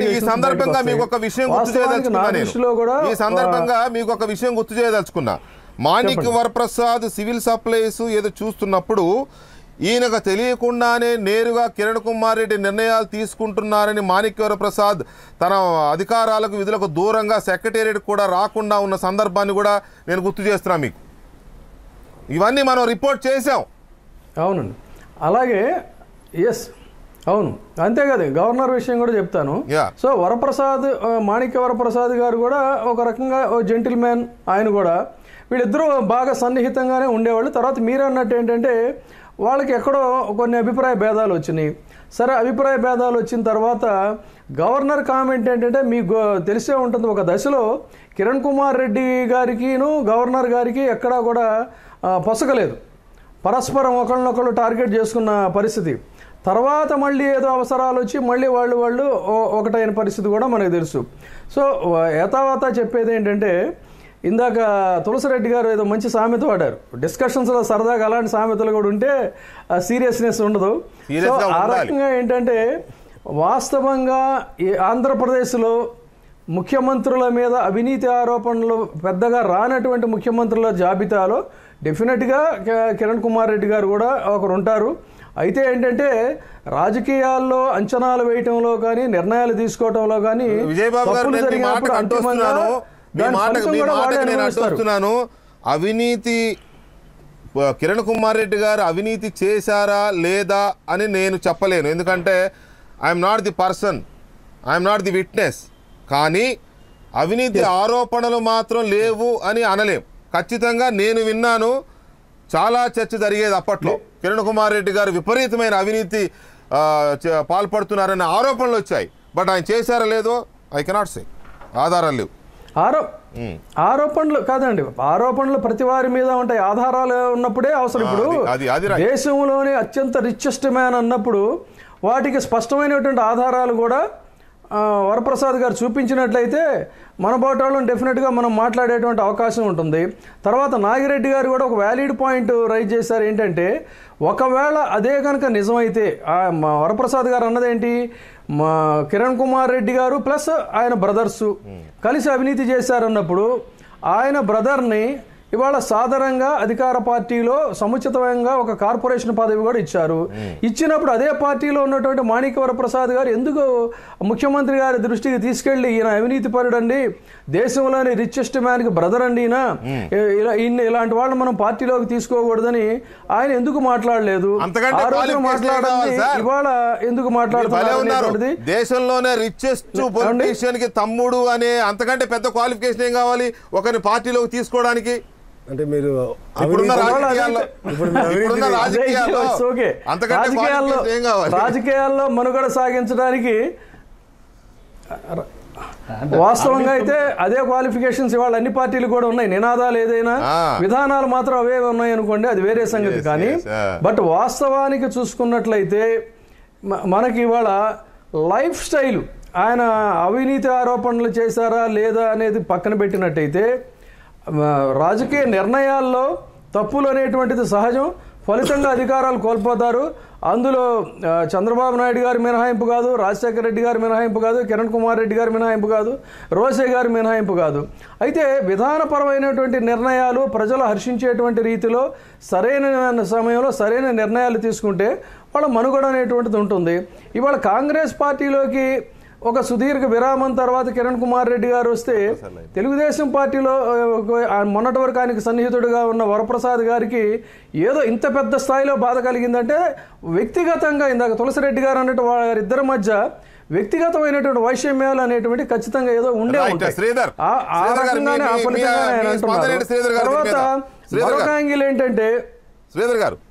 మీకు ఒక విషయం గుర్తు చేయదలుచుకున్నా. మాణిక్య వరప్రసాద్ సివిల్ సప్లైస్ ఏదో చూస్తున్నప్పుడు ఈయనకు తెలియకుండానే నేరుగా కిరణ్ కుమార్ రెడ్డి నిర్ణయాలు తీసుకుంటున్నారని మాణిక్య వరప్రసాద్ తన అధికారాలకు విధులకు దూరంగా సెక్రటేరియట్ కూడా రాకుండా ఉన్న సందర్భాన్ని కూడా నేను గుర్తు చేస్తున్నా మీకు. ఇవన్నీ మనం రిపోర్ట్ చేసాం. అవునండి, అలాగే అవును, అంతే కదా. గవర్నర్ విషయం కూడా చెప్తాను. సో మాణిక్య వరప్రసాద్ గారు కూడా ఒక రకంగా జెంటిల్ మ్యాన్, ఆయన కూడా వీళ్ళిద్దరూ బాగా సన్నిహితంగానే ఉండేవాళ్ళు. తర్వాత మీరు అన్నట్టు ఏంటంటే వాళ్ళకి ఎక్కడో కొన్ని అభిప్రాయ భేదాలు వచ్చినాయి. సరే, అభిప్రాయ భేదాలు వచ్చిన తర్వాత గవర్నర్ కామెంట్ ఏంటంటే, మీకు తెలిసే ఉంటుంది, ఒక దశలో కిరణ్ కుమార్ రెడ్డి గారికిను గవర్నర్ గారికి ఎక్కడా కూడా పొసగలేదు, పరస్పరం ఒకళ్ళనొకళ్ళు టార్గెట్ చేసుకున్న పరిస్థితి. తర్వాత మళ్ళీ ఏదో అవసరాలు వచ్చి మళ్ళీ వాళ్ళు ఒకటైన పరిస్థితి కూడా మనకు తెలుసు. సో యథావాత చెప్పేది ఏంటంటే, ఇందాక తులసిరెడ్డి గారు ఏదో మంచి సామెత వాడారు, డిస్కషన్స్లో సరదాగా అలాంటి సామెతలు కూడా ఉంటే సీరియస్నెస్ ఉండదు. సో ఆ రకంగా ఏంటంటే, వాస్తవంగా ఈ ఆంధ్రప్రదేశ్లో ముఖ్యమంత్రుల మీద అవినీతి ఆరోపణలు పెద్దగా రానటువంటి ముఖ్యమంత్రుల జాబితాలో డెఫినెట్గా కిరణ్ కుమార్ రెడ్డి గారు కూడా ఒకరు ఉంటారు. అయితే ఏంటంటే, రాజకీయాల్లో అంచనాలు వేయటంలో కానీ నిర్ణయాలు తీసుకోవటంలో కానీ అవినీతి కిరణ్ కుమార్ రెడ్డి గారు అవినీతి చేశారా లేదా అని నేను చెప్పలేను, ఎందుకంటే I'm not the person, I'm not the witness. కానీ అవినీతి ఆరోపణలు మాత్రం లేవు అని అనలేం. ఖచ్చితంగా నేను విన్నాను, చాలా చర్చ జరిగేది అప్పట్లో. కిరణ్ కుమార్ రెడ్డి గారు విపరీతమైన అవినీతి పాల్పడుతున్నారనే ఆరోపణలు వచ్చాయి. బట్ ఆయన చేశారో లేదో ఐ కెనాట్ సే, ఆధారాలు లేవు. ఆరోపణలు కాదండి, ఆరోపణలు ప్రతి వారి మీద ఉంటాయి, ఆధారాలు ఉన్నప్పుడే అవసరం. ఇప్పుడు దేశంలోని అత్యంత రిచెస్ట్ మ్యాన్ అన్నప్పుడు వాటికి స్పష్టమైనటువంటి ఆధారాలు కూడా వరప్రసాద్ గారు చూపించినట్లయితే మన బోటాలను డెఫినెట్గా మనం మాట్లాడేటువంటి అవకాశం ఉంటుంది. తర్వాత నాగిరెడ్డి గారు కూడా ఒక వ్యాలిడ్ పాయింట్ రైజ్ చేశారు. ఏంటంటే ఒకవేళ అదే కనుక నిజమైతే వరప్రసాద్ గారు అన్నదేంటి, మా కిరణ్ కుమార్ రెడ్డి గారు ప్లస్ ఆయన బ్రదర్సు కలిసి అవినీతి చేశారన్నప్పుడు ఆయన బ్రదర్ని ఇవాళ సాధారణంగా అధికార పార్టీలో సముచితంగా ఒక కార్పొరేషన్ పదవి కూడా ఇచ్చారు. ఇచ్చినప్పుడు అదే పార్టీలో ఉన్నటువంటి మాణిక్య వర ప్రసాద్ గారు ఎందుకు ముఖ్యమంత్రి గారి దృష్టికి తీసుకెళ్లి ఈయన అవినీతి పరుడండి, దేశంలోని రిచెస్ట్ మ్యాన్ కి బ్రదర్ అండి, ఇలాంటి వాళ్ళు మనం పార్టీలోకి తీసుకోకూడదని ఆయన ఎందుకు మాట్లాడలేదు? ఆ రోజు మాట్లాడాలి, ఇవాళ ఎందుకు మాట్లాడుతున్నారు? దేశంలోనే రిచెస్ట్ పొలిటీషియన్ కి తమ్ముడు అనే అంతకంటే పెద్ద క్వాలిఫికేషన్ ఏం కావాలి ఒకరిని పార్టీలోకి తీసుకోవడానికి? అంటే మీరు రాజకీయాల్లో మనుగడ సాగించడానికి వాస్తవంగా అయితే అదే క్వాలిఫికేషన్స్ ఇవాళ అన్ని పార్టీలు కూడా ఉన్నాయి. నినాదాలు ఏదైనా విధానాలు మాత్రం అవే ఉన్నాయి అనుకోండి, అది వేరే సంగతి. కానీ బట్ వాస్తవానికి చూసుకున్నట్లయితే మనకి ఇవాళ లైఫ్ స్టైల్, ఆయన అవినీతి ఆరోపణలు చేశారా లేదా అనేది పక్కన పెట్టినట్టయితే రాజకీయ నిర్ణయాల్లో తప్పులు అనేటువంటిది సహజం. ఫలితంగా అధికారాలు కోల్పోతారు. అందులో చంద్రబాబు నాయుడు గారి మినహాయింపు కాదు, రాజశేఖర రెడ్డి గారి మినహాయింపు కాదు, కిరణ్ కుమార్ రెడ్డి గారి మినహాయింపు కాదు, రోసే గారి మినహాయింపు కాదు. అయితే విధానపరమైనటువంటి నిర్ణయాలు ప్రజలు హర్షించేటువంటి రీతిలో సరైన సమయంలో సరైన నిర్ణయాలు తీసుకుంటే వాళ్ళ మనుగడ అనేటువంటిది ఉంటుంది. ఇవాళ కాంగ్రెస్ పార్టీలోకి ఒక సుదీర్ఘ విరామం తర్వాత కిరణ్ కుమార్ రెడ్డి గారు వస్తే తెలుగుదేశం పార్టీలో మొన్నటి వరకు ఆయనకు సన్నిహితుడిగా ఉన్న వరప్రసాద్ గారికి ఏదో ఇంత పెద్ద స్థాయిలో బాధ కలిగిందంటే వ్యక్తిగతంగా ఇందాక తులసిరెడ్డి గారు అన్నట్టు వారిద్దరి మధ్య వ్యక్తిగతమైనటువంటి వైషమ్యాలు అనేటువంటి ఖచ్చితంగా ఏదో ఉండే ఉంటాయి. తర్వాత మరొక యాంగిల్ ఏంటంటే శ్రీధర్ గారు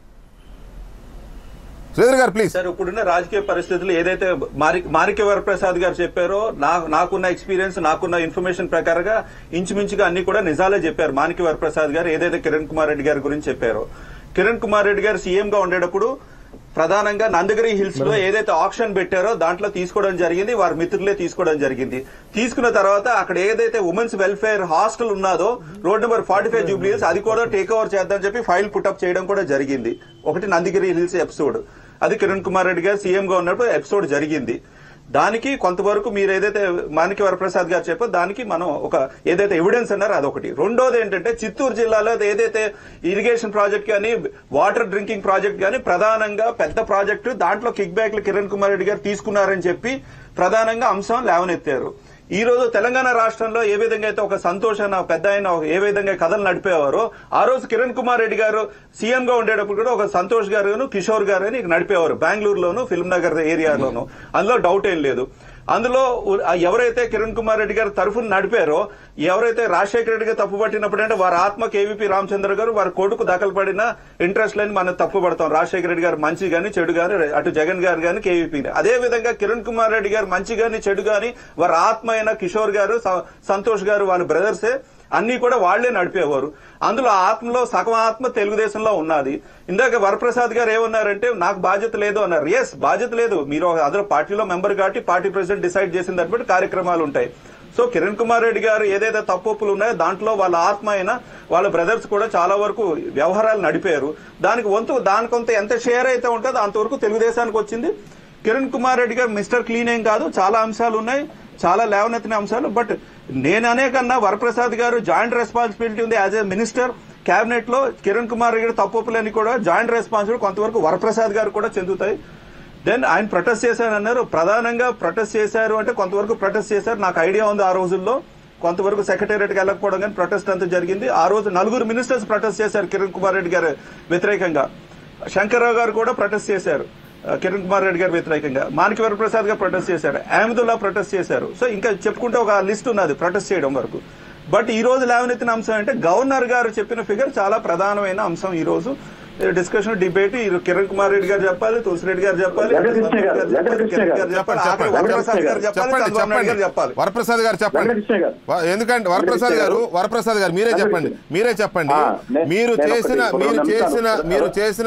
ప్లీజ్ సార్, ఇప్పుడున్న రాజకీయ పరిస్థితులు ఏదైతే మాణిక్య వర ప్రసాద్ గారు చెప్పారో నాకున్న ఎక్స్పీరియన్స్, నాకున్న ఇన్ఫర్మేషన్ ప్రకారంగా ఇంచుమించుగా అన్ని కూడా నిజాలే చెప్పారు. మాణిక్య వర ప్రసాద్ గారు ఏదైతే కిరణ్ కుమార్ రెడ్డి గారి గురించి చెప్పారో, కిరణ్ కుమార్ రెడ్డి గారు సీఎం గా ఉండేటప్పుడు ప్రధానంగా నందగిరి హిల్స్ లో ఏదైతే ఆప్షన్ పెట్టారో దాంట్లో తీసుకోవడం జరిగింది, వారి మిత్రులే తీసుకోవడం జరిగింది. తీసుకున్న తర్వాత అక్కడ ఏదైతే ఉమెన్స్ వెల్ఫేర్ హాస్టల్ ఉన్నదో రోడ్ నెంబర్ 45 జూబ్లీస్, అది కూడా టేక్ ఓవర్ చేద్దామని చెప్పి ఫైల్ పుట్అప్ చేయడం కూడా జరిగింది. ఒకటి నందగిరి హిల్స్ ఎపిసోడ్, అది కిరణ్ కుమార్ రెడ్డి గారు సీఎం గా ఉన్నప్పుడు ఎపిసోడ్ జరిగింది. దానికి కొంతవరకు మీరు ఏదైతే మాణిక్య వర ప్రసాద్ గారు చెప్పారో దానికి మనం ఒక ఏదైతే ఎవిడెన్స్ అన్నారో అదొకటి. రెండోది ఏంటంటే చిత్తూరు జిల్లాలో ఏదైతే ఇరిగేషన్ ప్రాజెక్ట్ కానీ వాటర్ డ్రింకింగ్ ప్రాజెక్ట్ కానీ ప్రధానంగా పెద్ద ప్రాజెక్టు, దాంట్లో కిక్ బ్యాక్లు కిరణ్ కుమార్ రెడ్డి గారు తీసుకున్నారని చెప్పి ప్రధానంగా అంశం లేవనెత్తారు. ఈ రోజు తెలంగాణ రాష్ట్రంలో ఏ విధంగా అయితే ఒక సంతోష్ అన్న పెద్ద ఆయన ఏ విధంగా కథలు నడిపేవారో, ఆ రోజు కిరణ్ కుమార్ రెడ్డి గారు సీఎం గా ఉండేటప్పుడు కూడా ఒక సంతోష్ గారు కిషోర్ గారు అని నడిపేవారు బెంగళూరులోను ఫిల్మ్ నగర్ ఏరియాలోను. అందులో డౌట్ ఏం లేదు. అందులో ఎవరైతే కిరణ్ కుమార్ రెడ్డి గారు తరఫున నడిపారో, ఎవరైతే రాజశేఖర రెడ్డి గారు తప్పు పట్టినప్పుడు అంటే వారి ఆత్మ కేవీపీ రామచంద్ర గారు వారి కొడుకు దాఖలు పడిన ఇంట్రెస్ట్ లని మనం తప్పు పడతాం. రాజశేఖర రెడ్డి గారు మంచి గాని చెడు గాని, అటు జగన్ గారు గాని కేవీపీ. అదే విధంగా కిరణ్ కుమార్ రెడ్డి గారు మంచి గాని చెడు గాని వారి ఆత్మ అయిన కిషోర్ గారు సంతోష్ గారు వాళ్ళ బ్రదర్సే అన్ని కూడా వాళ్లే నడిపేవారు. అందులో ఆత్మలో సగం ఆత్మ తెలుగుదేశంలో ఉన్నది. ఇందాక వరప్రసాద్ గారు ఏమన్నారంటే నాకు బాధ్యత లేదు అన్నారు. ఎస్, బాధ్యత లేదు, మీరు అందులో పార్టీలో మెంబర్ కాబట్టి పార్టీ ప్రెసిడెంట్ డిసైడ్ చేసిన దాన్ని బట్టి కార్యక్రమాలు ఉంటాయి. సో కిరణ్ కుమార్ రెడ్డి గారు ఏదైతే తప్పులు ఉన్నాయో దాంట్లో వాళ్ళ ఆత్మ అయినా వాళ్ళ బ్రదర్స్ కూడా చాలా వరకు వ్యవహారాలు నడిపారు. దానికొంత ఎంత షేర్ అయితే ఉంటుందో అంతవరకు తెలుగుదేశానికి వచ్చింది. కిరణ్ కుమార్ రెడ్డి గారు మిస్టర్ క్లీన్ ఏం కాదు, చాలా అంశాలు ఉన్నాయి, చాలా లేవనెత్తిన అంశాలు. బట్ నేను అనే కన్నా వరప్రసాద్ గారు జాయింట్ రెస్పాన్సిబిలిటీ ఉంది యాజ్ ఏ మినిస్టర్ కేబినెట్ లో. కిరణ్ కుమార్ రెడ్డి గారు తప్పులని కూడా జాయింట్ రెస్పాన్సిబిలిటీ కొంతవరకు వరప్రసాద్ గారు కూడా చెందుతాయి. దెన్ ఆయన ప్రొటెస్ట్ చేశారన్నారు. ప్రధానంగా ప్రొటెస్ట్ చేశారు అంటే కొంతవరకు ప్రొటెస్ట్ చేశారు, నాకు ఐడియా ఉంది. ఆ రోజుల్లో కొంతవరకు సెక్రటేరియట్కి వెళ్ళకపోవడం కానీ ప్రొటెస్ట్ అంతా జరిగింది. ఆ రోజు 4 మినిస్టర్స్ ప్రొటెస్ట్ చేశారు కిరణ్ కుమార్ రెడ్డి గారు వ్యతిరేకంగా. శంకర్రావు గారు కూడా ప్రొటెస్ట్ చేశారు కిరణ్ కుమార్ రెడ్డి గారు వ్యతిరేకంగా. మాణిక్య వర ప్రసాద్ గారు ప్రొటెస్ట్ చేశారు, అహ్మదుల్లా ప్రొటెస్ట్ చేశారు. సో ఇంకా చెప్పుకుంటే ఒక లిస్ట్ ఉన్నది ప్రొటెస్ట్ చేయడం వరకు. బట్ ఈ రోజు లేవనెత్తిన అంశం అంటే గవర్నర్ గారు చెప్పిన ఫిగర్ చాలా ప్రధానమైన అంశం. ఈ రోజు డిస్కషన్ డిబేట్ కిరణ్ కుమార్ రెడ్డి గారు చెప్పాలి, తులసిరెడ్డి గారు చెప్పాలి, వరప్రసాద్ గారు చెప్పండి. ఎందుకంటే వరప్రసాద్ గారు మీరే చెప్పండి. మీరు చేసిన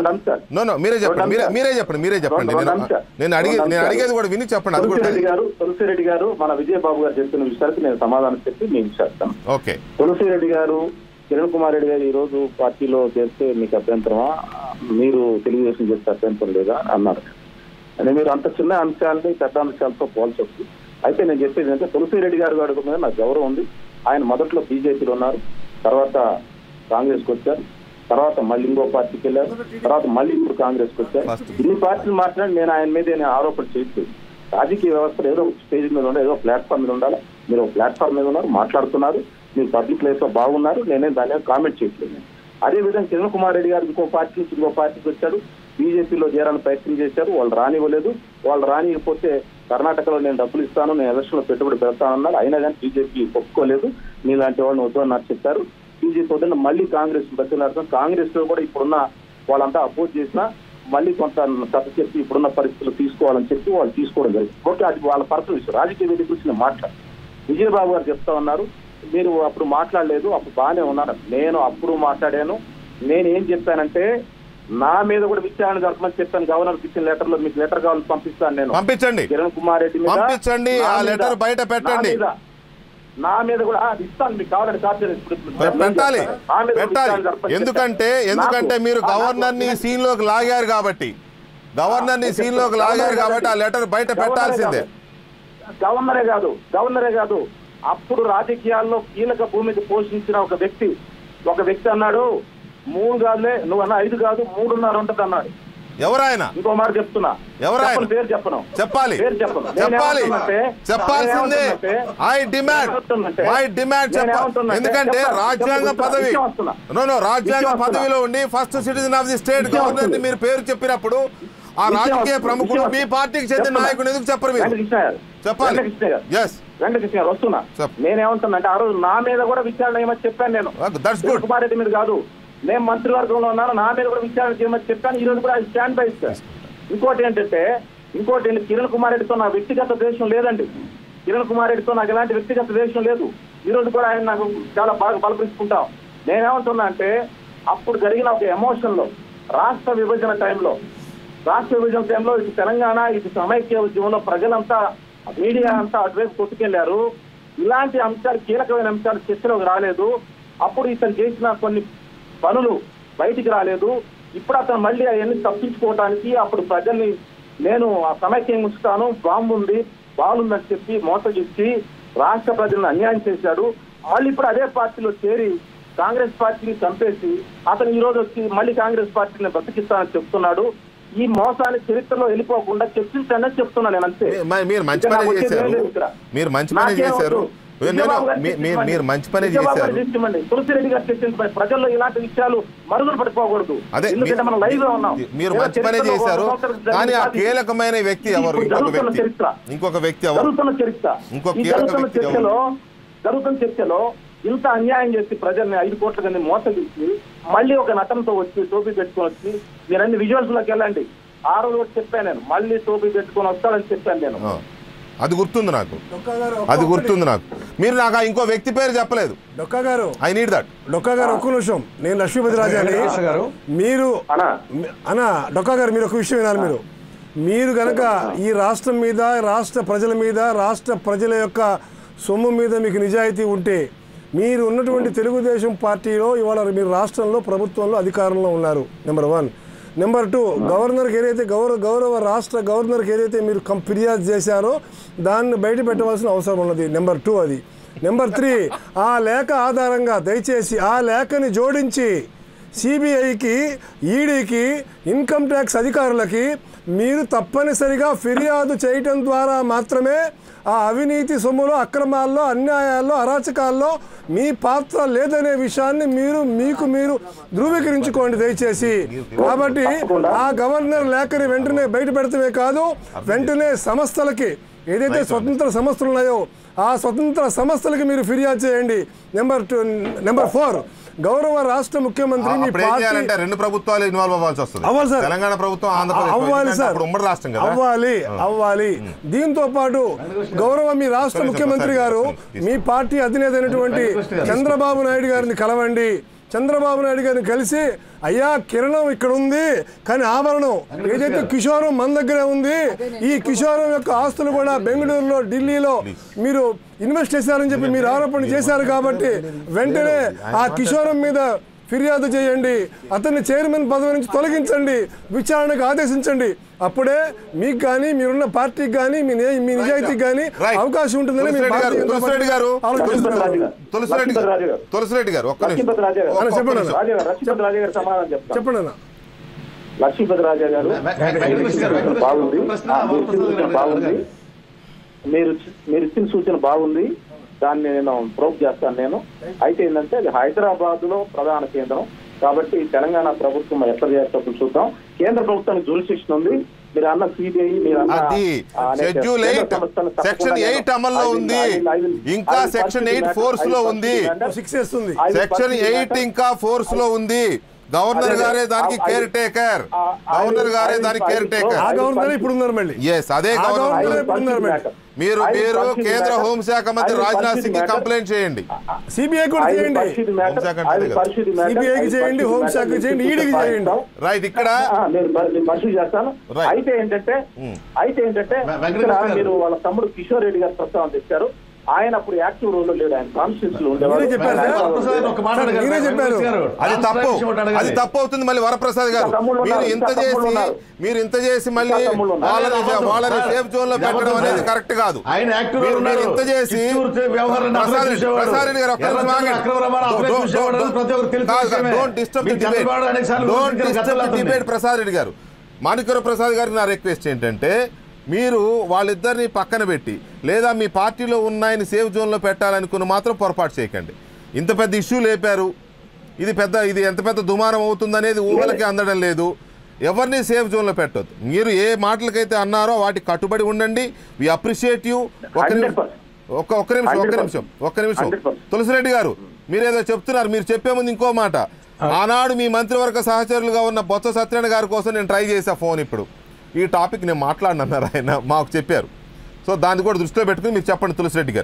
మీరే చెప్పండి. నేను అడిగేది కూడా విని చెప్పండి. తులసిరెడ్డి గారు మన విజయబాబు గారు చెప్పిన విషయానికి నేను సమాధానం చెప్పి నేను చేస్తాను. ఓకే. తులసిరెడ్డి గారు కిరణ్ కుమార్ రెడ్డి గారు ఈ రోజు పార్టీలో చేస్తే మీకు అభ్యంతరమా, మీరు తెలుగుదేశం చేస్తే అభ్యంతరం లేదా అన్నారు. అంటే మీరు అంత చిన్న అంశాలని పెద్ద అంశాలతో పోల్చొచ్చు. అయితే నేను చెప్పేది ఏంటంటే తులసిరెడ్డి గారు మీద నాకు గౌరవం ఉంది. ఆయన మొదట్లో బీజేపీలో ఉన్నారు, తర్వాత కాంగ్రెస్కి వచ్చారు, తర్వాత మళ్ళీ ఇంకో పార్టీకి వెళ్ళారు, తర్వాత మళ్ళీ ఇప్పుడు కాంగ్రెస్కి వచ్చారు. ఇన్ని పార్టీలు మాట్లాడి నేను ఆయన మీద ఆరోపణ చేయట్లేదు. రాజకీయ వ్యవస్థలో ఏదో ఒక స్టేజ్ మీద ఉండాలి, ఏదో ప్లాట్ఫామ్ మీద ఉండాలి. మీరు ఒక ప్లాట్ఫామ్ మీద ఉన్నారు, మాట్లాడుతున్నారు, మీరు పబ్లిక్ ప్లేస్ లో బాగున్నారు, నేనేం దాని మీద కామెంట్ చేయట్లేదు. అదేవిధంగా కిరణ్ కుమార్ రెడ్డి గారు ఇంకో పార్టీ నుంచి ఇంకో పార్టీకి వచ్చాడు, బీజేపీలో చేరాలని ప్రయత్నం చేశారు, వాళ్ళు రానివ్వలేదు. వాళ్ళు రానియకపోతే కర్ణాటకలో నేను డబ్బులు ఇస్తాను, నేను ఎలక్షన్ లో పెట్టుబడి పెడతానన్నారు. అయినా కానీ బీజేపీ ఒప్పుకోలేదు. మీలాంటి వాళ్ళని వద్దన్నారు చెప్పారు. బీజేపీ వద్ద మళ్ళీ కాంగ్రెస్ బతిలాడతాం. కాంగ్రెస్ లో కూడా ఇప్పుడున్న వాళ్ళంతా అపోజ్ చేసినా మళ్ళీ కొంత సభ చెప్పి ఇప్పుడున్న పరిస్థితులు తీసుకోవాలని చెప్పి వాళ్ళు తీసుకోవడం జరిగింది. ఓకే, అది వాళ్ళ పర్సనల్ విషయం. రాజకీయ వేదిక గురించి నేను మాట్లాడు. విజయబాబు గారు చెప్తా ఉన్నారు మీరు అప్పుడు మాట్లాడలేదు, అప్పుడు బాగానే ఉన్నారు. నేను అప్పుడు మాట్లాడాను. నేను ఏం చెప్పానంటే నా మీద కూడా విచారణ జరపమని చెప్పాను. గవర్నర్ ఇచ్చిన లెటర్ లో మీకు లెటర్ కావాలి పంపిస్తాను, నేను పంపించండి. కిరణ్ కుమార్ రెడ్డి మీద పంపించండి, ఆ లెటర్ బయట పెట్టండి. నా మీద కూడా ఇస్తాను, మీకు కావాలని పెట్టాలి. ఎందుకంటే మీరు గవర్నర్ ని సీన్ లోకి లాగారు కాబట్టి ఆ లెటర్ బయట పెట్టాల్సిందే. గవర్నరే కాదు అప్పుడు రాజకీయాల్లో కీలక భూమికి పోషించిన ఒక వ్యక్తి అన్నాడు 3 కాదులే, నువ్వు అన్న 5 కాదు 3.5 ఉంటుంది అన్నాడు. ఎవరైనా ఇంకో మాట చెప్తున్నా, పేరు చెప్పను, చెప్పాల్సిందే. ఎందుకంటే రాజ్యాంగ పదవిలో ఉండి first citizen of the state governor ని మీరు పేరు చెప్పినప్పుడు ఆ రాజకీయ ప్రముఖులు మీ పార్టీకి చెందిన నాయకుడు ఎందుకు చెప్పరు? చెప్పాలి. వెంకటకృష్ణ గారు వస్తున్నా. నేనేమంటున్నానంటే ఆ రోజు నా మీద కూడా విచారణ చేయమని చెప్పాను. నేను కిరణ్ కుమార్ రెడ్డి మీద కాదు, నేను మంత్రివర్గంలో ఉన్నాను, నా మీద కూడా విచారణ చేయమని చెప్పాను. ఈ రోజు కూడా స్టాండ్ బై ఇస్తాను. ఇంకోటి ఏంటంటే కిరణ్ కుమార్ రెడ్డితో నా వ్యక్తిగత ద్వేషం లేదండి. కిరణ్ కుమార్ రెడ్డితో నాకు ఎలాంటి వ్యక్తిగత ద్వేషం లేదు. ఈ రోజు కూడా ఆయన నాకు చాలా బాగా బలపరుచుకుంటాం. నేనేమంటున్నా అంటే అప్పుడు జరిగిన ఒక ఎమోషన్ లో రాష్ట్ర విభజన టైంలో ఇటు తెలంగాణ ఇటు సమైక్య ఉద్యమంలో ప్రజలంతా మీడియా అంతా అటువైపు కొట్టుకెళ్లారు. ఇలాంటి అంశాలు కీలకమైన అంశాలు చర్చలోకి రాలేదు. అప్పుడు ఇతను చేసిన కొన్ని పనులు బయటికి రాలేదు. ఇప్పుడు అతను మళ్ళీ అవన్నీ తప్పించుకోవడానికి అప్పుడు ప్రజల్ని నేను ఆ సమైక్యం ఉంచుతాను, బాగుందని చెప్పి మోసగిచ్చి రాష్ట్ర ప్రజలను అన్యాయం చేశాడు. వాళ్ళు ఇప్పుడు అదే పార్టీలో చేరి కాంగ్రెస్ పార్టీని చంపేసి అతను ఈ రోజు వచ్చి మళ్ళీ కాంగ్రెస్ పార్టీని బతికిస్తానని చెప్తున్నాడు. ఈ మోసాన్ని చరిత్రలో వెళ్ళిపోకుండా చర్చించండి అని చెప్తున్నా నేను. అంతే. మీరు మంచి పని చేశారు. తులసిరెడ్డి గారు చర్చించండి. ప్రజల్లో ఇలాంటి విషయాలు మరుగున పడిపోకూడదు. ఎందుకంటే మనం లైవ్ గా ఉన్నాం. మీరు మంచి పని చేశారు. కానీ ఆ కీలకమైన వ్యక్తి ఎవరు? ఇంకొక వ్యక్తి జరుగుతున్న చర్చలో ఇంత అన్యాయం చేసి ప్రజల్ని 5 కోట్ల మంది మోసగించి మళ్ళీ ఒక నటనతో వచ్చి టోపీ పెట్టుకొని వచ్చి మీరు అన్ని విజువల్స్ లోకి వెళ్ళండి. ఆ రోజు కూడా చెప్పాను నేను, మళ్ళీ టోపీ పెట్టుకొని వస్తాడని చెప్పాను నేను. అది గుర్తుంది నాకు. మీరు నాకు ఇంకో వ్యక్తి పేరు చెప్పలేదు. డొక్కా గారు, ఐ నీడ్ దట్. డొక్కా గారు ఒక్క నిమిషం, నేను లక్ష్మీపతి రాజాని. మీరు డొక్కా గారు మీరు ఒక విషయం వినాలి. మీరు గనక ఈ రాష్ట్రం మీద, రాష్ట్ర ప్రజల మీద, రాష్ట్ర ప్రజల యొక్క సొమ్ము మీద మీకు నిజాయితీ ఉంటే మీరు ఉన్నటువంటి తెలుగుదేశం పార్టీలో ఇవాళ మీరు రాష్ట్రంలో ప్రభుత్వంలో అధికారంలో ఉన్నారు. నెంబర్ 1. నెంబర్ 2, గవర్నర్కి ఏదైతే గౌరవ రాష్ట్ర గవర్నర్కి ఏదైతే మీరు ఫిర్యాదు చేశారో దాన్ని బయట పెట్టవలసిన అవసరం ఉన్నది. నెంబర్ 2 అది. నెంబర్ 3, ఆ లేఖ ఆధారంగా దయచేసి ఆ లేఖని జోడించి సిబిఐకి, ఈడీకి, ఇన్కమ్ ట్యాక్స్ అధికారులకి మీరు తప్పనిసరిగా ఫిర్యాదు చేయటం ద్వారా మాత్రమే ఆ అవినీతి సొమ్ములో, అక్రమాల్లో, అన్యాయాల్లో, అరాచకాల్లో మీ పాత్ర లేదనే విషయాన్ని మీరు ధృవీకరించుకోండి దయచేసి. కాబట్టి ఆ గవర్నర్ లేఖని వెంటనే బయట పెడతమే కాదు, వెంటనే సంస్థలకి ఏదైతే స్వతంత్ర సంస్థలు ఉన్నాయో ఆ స్వతంత్ర సంస్థలకు మీరు ఫిర్యాదు చేయండి. నెంబర్ 4, గౌరవ రాష్ట్ర ముఖ్యమంత్రి మీ పార్టీ రెండు ప్రభుత్వాలు ఇన్వాల్వ్ అవ్వాల్సి వస్తుంది. అవ్వాలి సార్, తెలంగాణ ప్రభుత్వం అవ్వాలి సార్, ఉమ్మడి రాష్ట్రం అవ్వాలి. దీంతో పాటు గౌరవ మీ రాష్ట్ర ముఖ్యమంత్రి గారు మీ పార్టీ అధినేత అయినటువంటి చంద్రబాబు నాయుడు గారిని కలవండి. చంద్రబాబు నాయుడు గారిని కలిసి అయ్యా కిరణం ఇక్కడ ఉంది కానీ ఆభరణం ఏదైతే కిషోరం మన దగ్గరే ఉంది, ఈ కిషోరం యొక్క ఆస్తులు కూడా బెంగళూరులో ఢిల్లీలో మీరు ఇన్వెస్ట్ చేశారని చెప్పి మీరు ఆరోపణ చేశారు కాబట్టి వెంటనే ఆ కిషోరం మీద ఫిర్యాదు చేయండి, అతన్ని చైర్మన్ పదవి నుంచి తొలగించండి, విచారణకు ఆదేశించండి. అప్పుడే మీకు కానీ మీరున్న పార్టీకి కానీ మీ నిజాయితీకి కానీ అవకాశం ఉంటుందని తులసిరెడ్డి గారు చెప్పండి. లక్ష్మీపతి రాజా గారు బాగుంది, మీరు ఇచ్చిన సూచన బాగుంది, దాన్ని నేను ప్రూవ్ చేస్తాను నేను. అయితే ఏంటంటే అది హైదరాబాద్ లో ప్రధాన కేంద్రం కాబట్టి తెలంగాణ ప్రభుత్వం ఎట్లా చేసేటప్పుడు చూద్దాం. కేంద్ర ప్రభుత్వానికి జ్యూరిస్డిక్షన్ ఉంది. మీరు అన్న సిబిఐ షెడ్యూల్ 8 సెక్షన్ 8 అమల్లో ఉంది, ఇంకా సెక్షన్ 8 ఫోర్స్ లో ఉంది. సెక్షన్ 8 ఇంకా ఫోర్స్ లో ఉంది. గవర్నర్ గారే దానికి కేర్ టేకర్. అదే గవర్నర్. మీరు కేంద్ర హోంశాఖ మంత్రి రాజ్నాథ్ సింగ్ కంప్లైంట్ చేయండి, సిబిఐ కూడా చేయండి, హోంశాఖ చేయండి, ఈడీకి చేయండి. రైట్. ఇక్కడ పరిశీలి చేస్తాను. అయితే ఏంటంటే మీరు వాళ్ళ తమ్ముడు కిషోర్ రెడ్డి గారు ప్రస్తావన తెచ్చారు. ఆయన అప్పుడు యాక్టివ్ రోల్ లో లేడు, ఆయన కాన్స్టిట్యూన్స్ లో ఉండేవారు. అది తప్పు అవుతుంది. మళ్ళీ వరప్రసాద్ గారు మీరు ఇంత చేసి మళ్ళీ వాళ్ళని సేఫ్ జోన్ లో పెట్టడం అనేది కరెక్ట్ కాదు. ఇంత చేసి ప్రసాద్ రెడ్డి గారు don't disturb the debate. Prasad Reddy గారు, మాణిక్య ప్రసాద్ గారికి నా రిక్వెస్ట్ ఏంటంటే మీరు వాళ్ళిద్దరిని పక్కన పెట్టి లేదా మీ పార్టీలో ఉన్నాయని సేఫ్ జోన్లో పెట్టాలనుకుని మాత్రం పొరపాటు చేయకండి. ఇంత పెద్ద ఇష్యూ లేపారు, ఇది ఎంత పెద్ద దుమారం అవుతుందనేది ఊహలకి అందడం లేదు. ఎవరిని సేఫ్ జోన్లో పెట్టొద్దు. మీరు ఏ మాటలకైతే అన్నారో వాటికి కట్టుబడి ఉండండి. We appreciate you. ఒక్క నిమిషం తులసిరెడ్డి గారు, మీరేదో చెప్తున్నారు. మీరు చెప్పే ముందు ఇంకో మాట. ఆనాడు మీ మంత్రివర్గ సహచరులుగా ఉన్న బొత్స సత్యనారాయణ గారి కోసం నేను ట్రై చేశా ఫోన్. ఇప్పుడు ఈ టాపిక్ నేను మాట్లాడినన్నారు, ఆయన మాకు చెప్పారు. సో దాన్ని కూడా దృష్టిలో పెట్టుకుని మీరు చెప్పండి తులసిరెడ్డి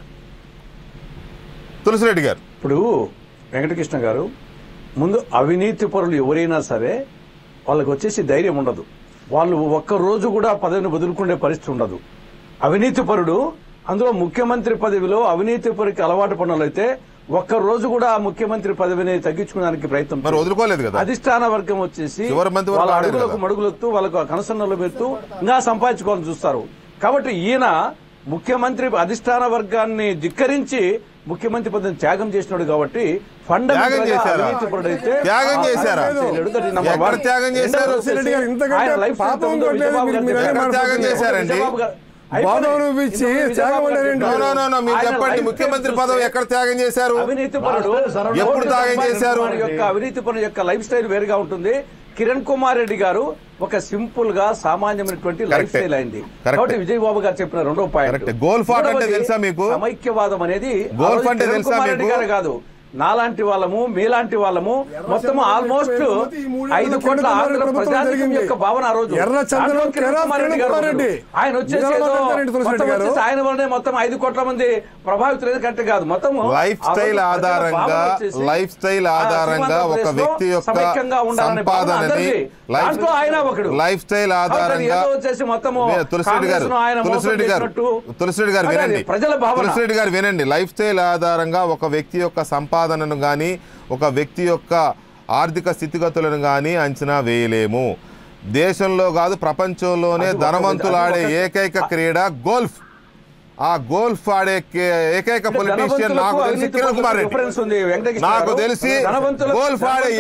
గారు. ఇప్పుడు వెంకటకృష్ణ గారు, ముందు అవినీతి పరులు ఎవరైనా సరే వాళ్ళకి వచ్చేసి ధైర్యం ఉండదు. వాళ్ళు ఒక్కరోజు కూడా పదవిని వదులుకునే పరిస్థితి ఉండదు. అవినీతి పరుడు, అందులో ముఖ్యమంత్రి పదవిలో అవినీతి పరుడికి అలవాటు పనులైతే ఒక్కరోజు కూడా ఆ ముఖ్యమంత్రి పదవిని తగ్గించుకోవడానికి ప్రయత్నం వదులుకోలేదు కదా. అధిష్టాన వర్గం వచ్చేసి వాళ్ళ అడుగులకు మడుగులెత్తూ వాళ్ళకు కనసన్నలు పెడుతూ ఇంకా సంపాదించుకోవాలని చూస్తారు. కాబట్టి ఈయన ముఖ్యమంత్రి అధిష్టాన వర్గాన్ని ధిక్కరించి ముఖ్యమంత్రి పదవిని త్యాగం చేసినాడు కాబట్టి చెప్పండి, ముఖ్యమంత్రి పదవి ఎక్కడ త్యాగం చేశారు? అవినీతి పరుడు ఎప్పుడు త్యాగం చేశారు? అవినీతి పరుడు యొక్క లైఫ్ స్టైల్ వేరుగా ఉంటుంది. కిరణ్ కుమార్ రెడ్డి గారు ఒక సింపుల్ గా సామాన్యమైనటువంటి లైఫ్ స్టైల్ అయింది. కాబట్టి విజయ్ బాబు గారు చెప్పిన రెండో పాయింట్, సమైక్యవాదం అనేది కిరణ్ కుమార్ రెడ్డి గారు కాదు, నాలాంటి వాళ్ళము మీలాంటి వాళ్ళము మొత్తం ఆల్మోస్ట్ 5 కోట్ల ఆంధ్ర ప్రజానికం యొక్క భావన ఆ రోజు. ఆయన వచ్చేసి ఆయన వల్లనే మొత్తం 5 కోట్ల మంది ప్రభావితులైన కంటే కాదు, మొత్తం లైఫ్ స్టైల్ ఆధారంగా ఒక వ్యక్తి యొక్క సంపాదనని ఆయన ఒకడు లైఫ్ స్టైల్ ఆధారంగా వచ్చేసి మొత్తము తులసిరెడ్డి గారు వినండి. లైఫ్ స్టైల్ ఆధారంగా ఒక వ్యక్తి యొక్క సంపాదనను కానీ ఒక వ్యక్తి యొక్క ఆర్థిక స్థితిగతులను కానీ అంచనా వేయలేము. దేశంలో కాదు ప్రపంచంలోనే ధనవంతులాడే ఏకైక క్రీడ గోల్ఫ్. ఆ గోల్ఫ్ ఆడే ఏకైక పొలిటీషియన్ నాకు తెలిసి కిరణ్ కుమార్ రెడ్డి. నాకు తెలిసి గోల్ఫ్ ఆడే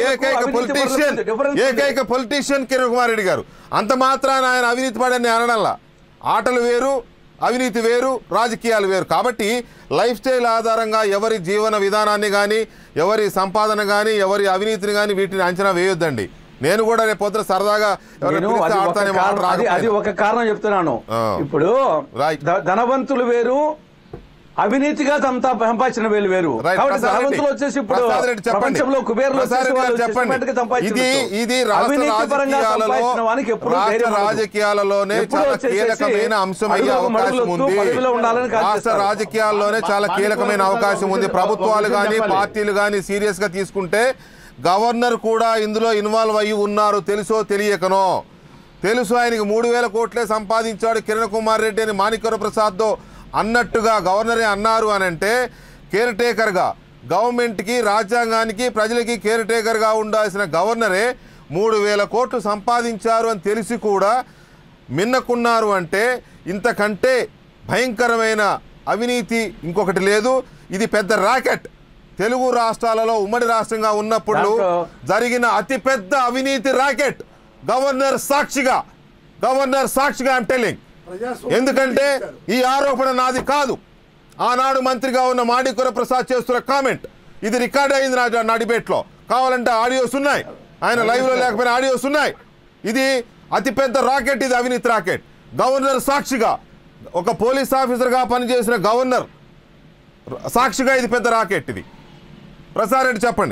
ఏకైక పొలిటీషియన్ కిరణ్ కుమార్ రెడ్డి గారు. అంత మాత్రాన ఆయన అవినీతి పడని అనడంలా. ఆటలు వేరు, అవినీతి వేరు, రాజకీయాలు వేరు. కాబట్టి లైఫ్ స్టైల్ ఆధారంగా ఎవరి జీవన విధానాన్ని కానీ ఎవరి సంపాదన కానీ ఎవరి అవినీతిని కానీ వీటిని అంచనా వేయొద్దండి. నేను కూడా రేపు పొద్దున సరదాగా అది ఒక కారణం చెప్తున్నాను. ఇప్పుడు ధనవంతులు వేరు, అవినీతిగా సంపాదించిన వేలు వేరు. కాబట్టి ధనవంతులు వచ్చేసి ఇప్పుడు ప్రపంచంలో కుబేర్లు ఇది రాజకీయాలలోనే చాలా కీలకమైన అంశం అయ్యే అవకాశం ఉంది. రాష్ట్ర రాజకీయాల్లోనే చాలా కీలకమైన అవకాశం ఉంది. ప్రభుత్వాలు కానీ పార్టీలు కానీ సీరియస్ గా తీసుకుంటే గవర్నర్ కూడా ఇందులో ఇన్వాల్వ్ అయ్యి ఉన్నారు. తెలుసో తెలియకనో తెలుసు. ఆయనకి 3,000 కోట్లే సంపాదించాడు కిరణ్ కుమార్ రెడ్డి అని మాణిక్య వర ప్రసాద్ అన్నట్టుగా గవర్నరే అన్నారు అని అంటే కేర్ టేకర్గా గవర్నమెంట్కి, రాజ్యాంగానికి, ప్రజలకి కేర్ టేకర్గా ఉండాల్సిన గవర్నరే 3,000 కోట్లు సంపాదించారు అని తెలిసి కూడా మిన్నకున్నారు అంటే ఇంతకంటే భయంకరమైన అవినీతి ఇంకొకటి లేదు. ఇది పెద్ద రాకెట్. తెలుగు రాష్ట్రాలలో ఉమ్మడి రాష్ట్రంగా ఉన్నప్పుడు జరిగిన అతిపెద్ద అవినీతి రాకెట్. గవర్నర్ సాక్షిగా ఐఎమ్ టెల్లింగ్. ఎందుకంటే ఈ ఆరోపణ నాది కాదు. ఆనాడు మంత్రిగా ఉన్న మాణిక్య వర ప్రసాద్ చేస్తున్న కామెంట్ ఇది రికార్డ్ అయింది నా డిబేట్లో. కావాలంటే ఆడియోస్ ఉన్నాయి, ఆయన లైవ్లో లేకపోయినా ఆడియోస్ ఉన్నాయి. ఇది అతిపెద్ద రాకెట్, ఇది అవినీతి రాకెట్. గవర్నర్ సాక్షిగా, ఒక పోలీస్ ఆఫీసర్గా పనిచేసిన గవర్నర్ సాక్షిగా ఇది పెద్ద రాకెట్. ఇది ప్రసాద్ రెడ్డి చెప్పండి.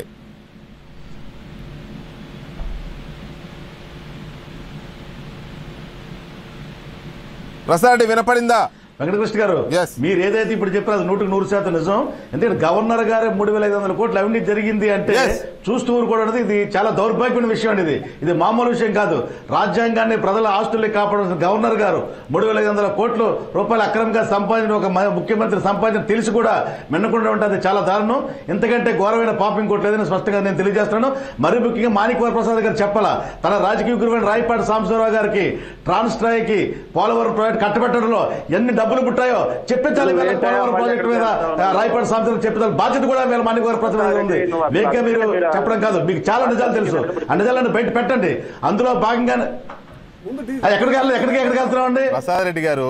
ప్రసాద్ రెడ్డి వినపడిందా? వెంకటకృష్ణ గారు, మీరు ఏదైతే ఇప్పుడు చెప్పారు 100% నిజం. ఎందుకంటే గవర్నర్ గారే 3,500 కోట్ల అవినీతి జరిగింది అంటే చూస్తూ ఊరుకోవడం ఇది చాలా దౌర్భాగ్యమైన విషయం అండి. ఇది మామూలు విషయం కాదు. రాజ్యాంగాన్ని, ప్రజల ఆస్తుల్ని కాపాడాల్సిన గవర్నర్ గారు 3,500 కోట్ల రూపాయలు అక్రమంగా సంపాదించిన ఒక ముఖ్యమంత్రి సంపాదించిన తెలిసి కూడా మిన్నకుండా ఉంటుంది. చాలా దారుణం. ఇంతకంటే ఘోరమైన పాపం ఇంకోటి లేదని స్పష్టంగా నేను తెలియజేస్తున్నాను. మరీ ముఖ్యంగా మాణిక్య వర ప్రసాద్ గారు చెప్పాలా, తన రాజకీయ గురువైన రాయపాటి సాంబశివరావు గారికి ట్రాన్స్ట్రాయ్కి పోలవరం ప్రాజెక్ట్ కట్టబెట్టడంలో ఎన్ని డబ్బులు పుట్టాయో చెప్పించాలి. పోలవరం ప్రాజెక్టు మీద రాయపాటి సాంబశివరావు చెప్పించాలి. బాధ్యత కూడా వీళ్ళ మాణిక్య వర ప్రసాద్ ఉంది. మీకే మీరు చెప్పడం కాదు, మీకు చాలా నిజాలు తెలుసు. ఆ నిజాలను బయట పెట్టండి. అందులో భాగంగానే ఎక్కడికి వెళ్తున్నామండి? ప్రసాద్ రెడ్డి గారు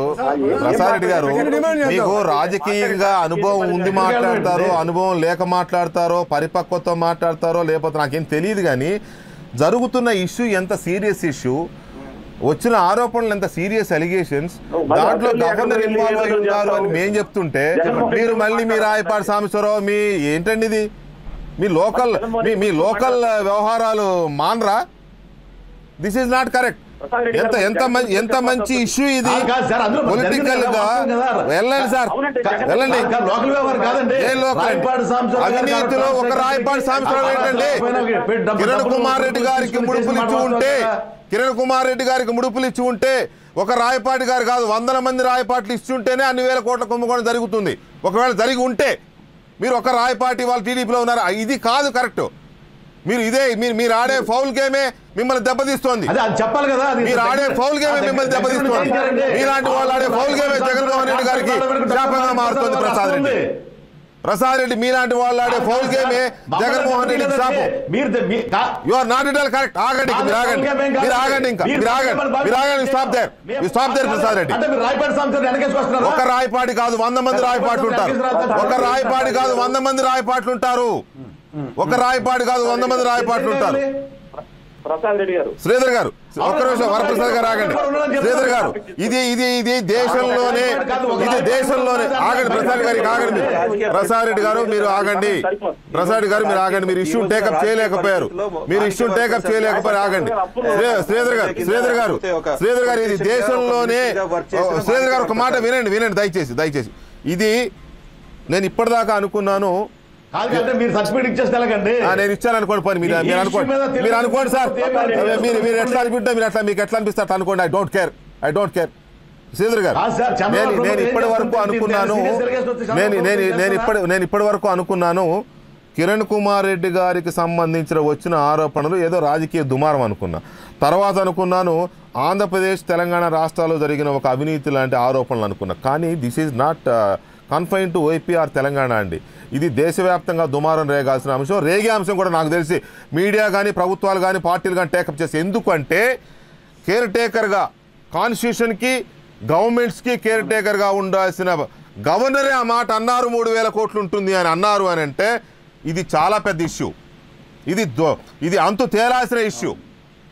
మీకు రాజకీయంగా అనుభవం ఉంది మాట్లాడతారో, అనుభవం లేక మాట్లాడతారో, పరిపక్వత మాట్లాడతారో లేకపోతే నాకేం తెలియదు. కానీ జరుగుతున్న ఇష్యూ ఎంత సీరియస్ ఇష్యూ, వచ్చిన ఆరోపణలు ఎంత సీరియస్ అలిగేషన్స్, దాంట్లో గవర్నర్ ఇన్వాల్వ్ అయి ఉంటారు అని మేము చెప్తుంటే మీరు మళ్ళీ మీ రాయపాటి సాంబశివరావు మీ ఏంటండి ఇది? మీ లోకల్ వ్యవహారాలు మానరా? This is not correct. ఎంత మంచి ఇష్యూ ఇది. పొలిటికల్ గా వెళ్ళండి సార్, వెళ్ళండి. అవినీతిలో ఒక రాయపాటి సాంబశివరావు ఏంటండి? కిరణ్ కుమార్ రెడ్డి గారికి ముడుపులు ఇచ్చి ఉంటే ఒక రాయపాటి గారు కాదు 100 మంది రాయపాట్లు ఇచ్చి ఉంటేనే అన్ని వేల కోట్ల కుంభకోణం జరుగుతుంది. ఒకవేళ జరిగి ఉంటే మీరు ఒక రాయపాటి వాళ్ళు టీడీపీలో ఉన్నారు. ఇది కాదు కరెక్ట్. మీరు మీరు ఆడే ఫౌల్ గేమే మిమ్మల్ని దెబ్బతీస్తోంది. చెప్పాలి కదా, మీరు ఆడే ఫౌల్ గేమే మిమ్మల్ని దెబ్బతీస్తోంది. మీలాంటి వాళ్ళు ఆడే ఫౌల్ గేమే జగన్మోహన్ రెడ్డి గారికి శాపంగా మారుతుంది. ప్రసాద్ రెడ్డి మీలాంటి వాళ్ళు ఆడే ఫౌల్ గేమే జగన్మోహన్ రెడ్డి శాపం. You are not at all correct. ఆగండి. Stop there Prasad Reddy. ఒక రాయపాటి కాదు 100 మంది రాయపాట్లు ఉంటారు. ఒక రాయపాటి కాదు 100 మంది రాయపాట్లు ఉంటారు. శ్రీధర్ గారు ఒక్క నిమిషం, వరప్రసాద్ గారు ఆగండి. శ్రీధర్ గారు ఇది దేశంలోనే ఆగండి. ప్రసాద్ రెడ్డి గారు మీరు ఆగండి. మీరు ఇష్యూ టేకప్ చేయలేకపోయారు. ఆగండి. శ్రీధర్ గారు ఇది దేశంలోనే. శ్రీధర్ గారు ఒక మాట వినండి దయచేసి. ఇది నేను ఇప్పటిదాకా అనుకున్నాను. నేను ఇచ్చాను అనుకోండి. పని మీరు అనుకోండి సార్. మీరు ఎట్లా అనిపిస్తే మీకు ఎట్లా అనిపిస్తే అట్లా అనుకోండి. I don't care. శ్రీధర్ గారు నేను ఇప్పటి వరకు అనుకున్నాను కిరణ్ కుమార్ రెడ్డి గారికి సంబంధించిన వచ్చిన ఆరోపణలు ఏదో రాజకీయ దుమారం అనుకున్నా. తర్వాత అనుకున్నాను ఆంధ్రప్రదేశ్, తెలంగాణ రాష్ట్రాల్లో జరిగిన ఒక అవినీతి లాంటి ఆరోపణలు అనుకున్నా. కానీ this is not confine to AP or Telangana అండి. ఇది దేశవ్యాప్తంగా దుమారం రేగాల్సిన అంశం. రేగే అంశం కూడా నాకు తెలిసి మీడియా కానీ, ప్రభుత్వాలు కానీ, పార్టీలు కానీ టేకప్ చేసి, ఎందుకంటే కేర్ టేకర్గా కాన్స్టిట్యూషన్కి, గవర్నమెంట్స్కి కేర్ టేకర్గా ఉండాల్సిన గవర్నరే ఆ మాట అన్నారు. 3,000 కోట్లు ఉంటుంది అని అన్నారు అని అంటే ఇది చాలా పెద్ద ఇష్యూ. ఇది అంతు తేలాల్సిన ఇష్యూ.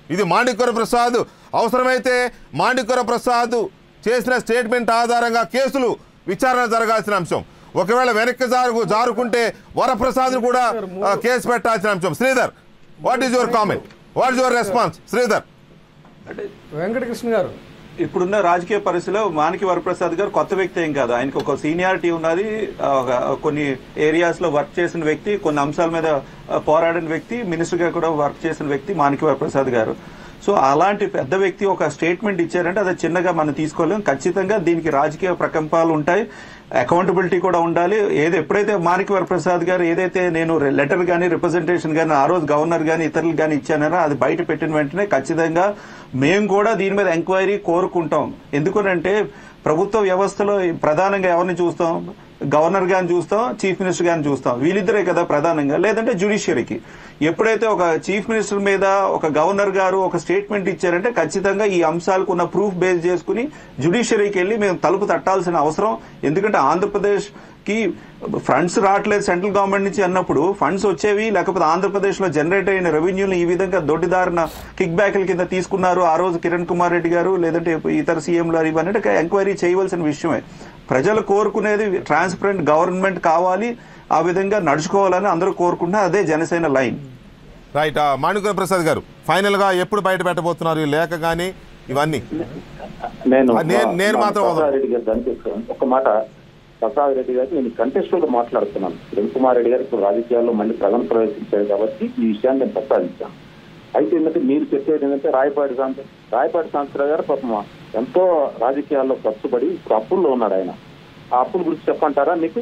ఇది మాణిక్య ప్రసాద్ అవసరమైతే మాణిక్య ప్రసాద్ చేసిన స్టేట్మెంట్ ఆధారంగా కేసులు విచారణ జరగాల్సిన అంశం. ఒకవేళ వెనక్కి జారుకుంటే వరప్రసాద్ కూడా కేసు పెట్టాల్సిన అంశం. Sridhar, what is your comment, what is your response? Sridhar. Venkatakrishna గారు, ఇప్పుడున్న రాజకీయ పరిస్థితిలో మాణిక్య వరప్రసాద్ గారు కొత్త వ్యక్తి ఏం కాదు. ఆయనకు ఒక సీనియారిటీ ఉన్నది, కొన్ని ఏరియాస్ లో వర్క్ చేసిన వ్యక్తి, కొన్ని అంశాల మీద పోరాడిన వ్యక్తి, మినిస్టర్ గా కూడా వర్క్ చేసిన వ్యక్తి మాణిక్య వరప్రసాద్ గారు. సో అలాంటి పెద్ద వ్యక్తి ఒక స్టేట్మెంట్ ఇచ్చారంటే అది చిన్నగా మనం తీసుకోలేం. ఖచ్చితంగా దీనికి రాజకీయ ప్రకంపాలు ఉంటాయి, అకౌంటబిలిటీ కూడా ఉండాలి. ఎప్పుడైతే మాణిక్య వరప్రసాద్ గారు ఏదైతే నేను లెటర్ గానీ రిప్రజెంటేషన్ గానీ ఆ రోజు గవర్నర్ గానీ ఇతరులకు గానీ ఇచ్చానో అది బయట పెట్టిన వెంటనే ఖచ్చితంగా మేము కూడా దీని మీద ఎంక్వైరీ కోరుకుంటాం. ఎందుకంటే ప్రభుత్వ వ్యవస్థలో ప్రధానంగా ఎవరిని చూస్తాం? గవర్నర్ గారిని చూస్తాం, చీఫ్ మినిస్టర్ గారిని చూస్తాం. వీళ్ళిద్దరే కదా ప్రధానంగా. లేదంటే జ్యుడిషియరీకి. ఎప్పుడైతే ఒక చీఫ్ మినిస్టర్ మీద ఒక గవర్నర్ గారు ఒక స్టేట్మెంట్ ఇచ్చారంటే ఖచ్చితంగా ఈ అంశాలకు ఉన్న ప్రూఫ్ బేస్ చేసుకుని జ్యుడిషియరీకి వెళ్లి మేము తలుపు తట్టాల్సిన అవసరం. ఎందుకంటే ఆంధ్రప్రదేశ్ కి ఫండ్స్ రావట్లేదు సెంట్రల్ గవర్నమెంట్ నుంచి అన్నప్పుడు ఫండ్స్ వచ్చేవి, లేకపోతే ఆంధ్రప్రదేశ్ లో జనరేట్ అయిన రెవెన్యూని ఈ విధంగా దొడ్డిదారిన కిక్ బ్యాక్ల కింద తీసుకున్నారు ఆ రోజు కిరణ్ కుమార్ రెడ్డి గారు, లేదంటే ఇతర సీఎంలు ఇవన్నీ ఎంక్వైరీ చేయవలసిన విషయమే. ప్రజలు కోరుకునేది ట్రాన్స్పరెంట్ గవర్నమెంట్ కావాలి, ఆ విధంగా నడుచుకోవాలని అందరూ కోరుకుంటున్నారు. అదే జనసేన లైన్. రైట్. మాణిక్య ప్రసాద్ గారు, ఫైనల్ గా ఎప్పుడు బయట పెట్టబోతున్నారు ఈ లేఖ కానీ ఇవన్నీ? నేను మాత్రం ఒక మాట, ప్రసాద్ రెడ్డి గారికి నేను కంటెస్టుల్ గా మాట్లాడుతున్నాను. కిరణ్ కుమార్ రెడ్డి గారు ఇప్పుడు రాజకీయాల్లో మళ్ళీ ప్రజలు ప్రవేశించారు కాబట్టి ఈ విషయాన్ని నేను ప్రస్తావించాను. అయితే ఏంటంటే మీరు చెప్పేది ఏంటంటే రాయపాటి సాంబశివరావు గారు పాపం ఎంతో రాజకీయాల్లో ఖర్చుపడి ఇప్పుడు అప్పుల్లో ఉన్నాడు. ఆయన ఆ అప్పుల గురించి చెప్పంటారా మీకు?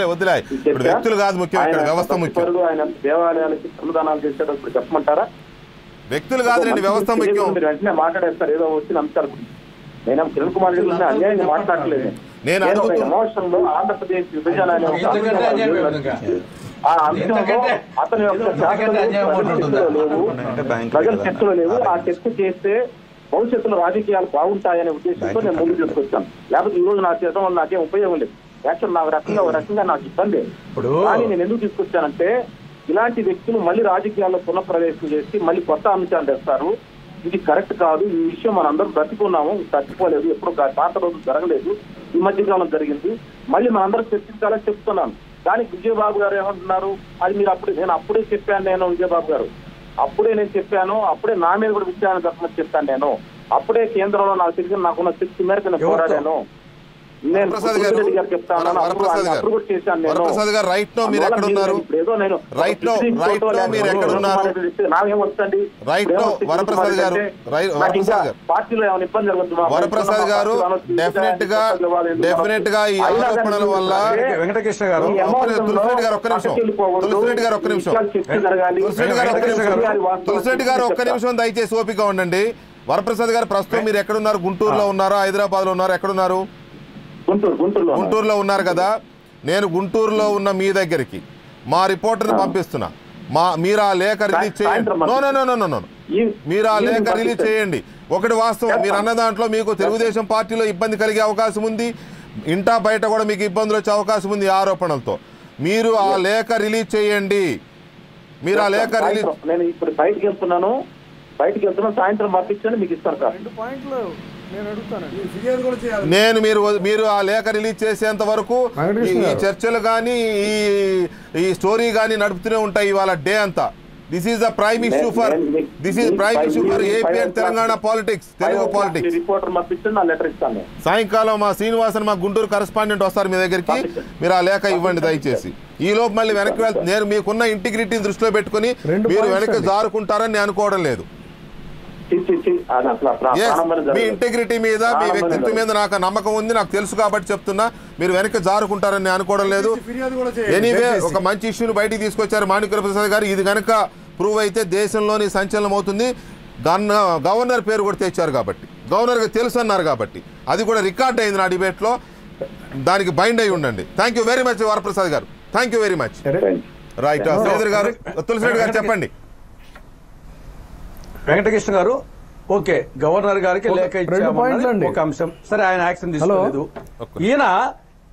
ఆయన దేవాలయాలకి అనుదానాలు చేసేటప్పుడు చెప్పమంటారా? వ్యక్తులు కాదు, వ్యవస్థ ముఖ్యం. మీరు వెంటనే మాట్లాడేస్తారు ఏదో వచ్చిన అంశాల గురించి. నేనేం కిరణ్ కుమార్ రెడ్డి అన్యాయంగా మాట్లాడలేదు. నేను ఎమోషన్ లో ఆంధ్రప్రదేశ్ విభజన అనే ఆ అంశంలో అతని యొక్క లేవు, ప్రజల చర్చలో లేవు. ఆ చర్చ చేస్తే భవిష్యత్తులో రాజకీయాలు బాగుంటాయనే ఉద్దేశంతో నేను ముందు తీసుకొచ్చాను. లేకపోతే ఈ రోజు నా చేయడం వల్ల నాకేం ఉపయోగం లేదు. యాక్చువల్ నాకు రకంగా నాకు ఇబ్బంది. కానీ నేను ఎందుకు తీసుకొచ్చానంటే ఇలాంటి వ్యక్తులు మళ్ళీ రాజకీయాల్లో పునఃప్రవేశం చేసి మళ్ళీ కొత్త అంశాలు తెస్తారు. ఇది కరెక్ట్ కాదు. ఈ విషయం మనందరం బ్రతికున్నాము, తప్పిపోలేదు, ఎప్పుడు పాత రోజులు జరగలేదు, ఈ మధ్యకాలం జరిగింది. మళ్ళీ మనందరం చర్చించాలని చెప్తున్నాను. దానికి విజయబాబు గారు ఏమంటున్నారు? అది మీరు నేను అప్పుడే చెప్పాను. విజయబాబు గారు అప్పుడే నేను చెప్పాను, అప్పుడే నా మీద కూడా విచారణ జరపమని చెప్పాను. నేను అప్పుడే కేంద్రంలో నాకు తెలిసిన నాకున్న శక్తి మేరకు నేను పోరాడాను. వరప్రసాద్ గారు రైట్ నో మీరు ఎక్కడ ఉన్నారు? రైట్ నో మీరు ఎక్కడ ఉన్నారు? వరప్రసాద్ గారు వరప్రసాద్ గారు డెఫినెట్ గా ఈ ఆరోపణల వల్ల వెంకటకృష్ణ గారు తులసిరెడ్డి గారు ఒక్క నిమిషం దయచేసి ఓపిక ఉండండి. వరప్రసాద్ గారు ప్రస్తుతం మీరు ఎక్కడున్నారు? గుంటూరులో ఉన్నారా, హైదరాబాద్ లో ఉన్నారా, ఎక్కడున్నారు? గుంటూరులో ఉన్నారు కదా. నేను గుంటూరులో ఉన్న మీ దగ్గరికి మా రిపోర్టర్ని పంపిస్తున్నా. మీరు ఆ లేఖ రిలీజ్ చేయండి. మీరు ఆ లేఖ రిలీజ్ చేయండి. ఒకటి వాస్తవం, మీరు అన్న దాంట్లో మీకు తెలుగుదేశం పార్టీలో ఇబ్బంది కలిగే అవకాశం ఉంది, ఇంటా బయట కూడా మీకు ఇబ్బందులు వచ్చే అవకాశం ఉంది ఆరోపణలతో. మీరు ఆ లేఖ రిలీజ్ చేయండి. మీరు ఆ లేఖ రిలీజ్ నేను ఇప్పుడు బయటకు వెళ్తున్నాను, సాయంత్రం పంపించండి, మీకు ఇస్తాను సార్. నేను మీరు ఆ లేఖ రిలీజ్ చేసేంత వరకు ఈ చర్చలు కానీ ఈ స్టోరీ కానీ నడుపుతూనే ఉంటాయి ఇవాళ డే అంతా. This is the prime issue for AP and Telangana politics, Telugu politics. సాయంకాలం మా శ్రీనివాసన్ మా గుంటూరు కరెస్పాండెంట్ వస్తారు మీ దగ్గరికి. మీరు ఆ లేఖ ఇవ్వండి దయచేసి. ఈ లోపు మళ్ళీ వెనక్కి వెళ్తే నేను మీకున్న ఇంటిగ్రిటీని దృష్టిలో పెట్టుకుని మీరు వెనక్కి జారుకుంటారని నేను అనుకోవడం లేదు. మీ ఇంటిగ్రిటీ మీద, మీ వ్యక్తిత్వం మీద నాకు నమ్మకం ఉంది, నాకు తెలుసు కాబట్టి చెప్తున్నా. మీరు వెనక్కి జారుకుంటారని అనుకోవడం లేదు. ఎనీవే ఒక మంచి ఇష్యూని బయటికి తీసుకొచ్చారు మాణిక్య ప్రసాద్ గారు. ఇది కనుక ప్రూవ్ అయితే దేశంలోని సంచలనం అవుతుంది. గవర్నర్ పేరు కూడా తెచ్చారు కాబట్టి, గవర్నర్కి తెలుసు అన్నారు కాబట్టి అది కూడా రికార్డ్ అయింది నా డిబేట్లో. దానికి బైండ్ అయి ఉండండి. Thank you very much Varaprasad గారు. Thank you very much. Right. Sridhar గారు, తులసిరెడ్డి గారు చెప్పండి. వెంకటకృష్ణ గారు, ఓకే, గవర్నర్ గారికి లేఖ ఇచ్చామన్నది ఒక అంశం. సరే, ఆయన యాక్షన్ తీసుకోలేదు. ఈయన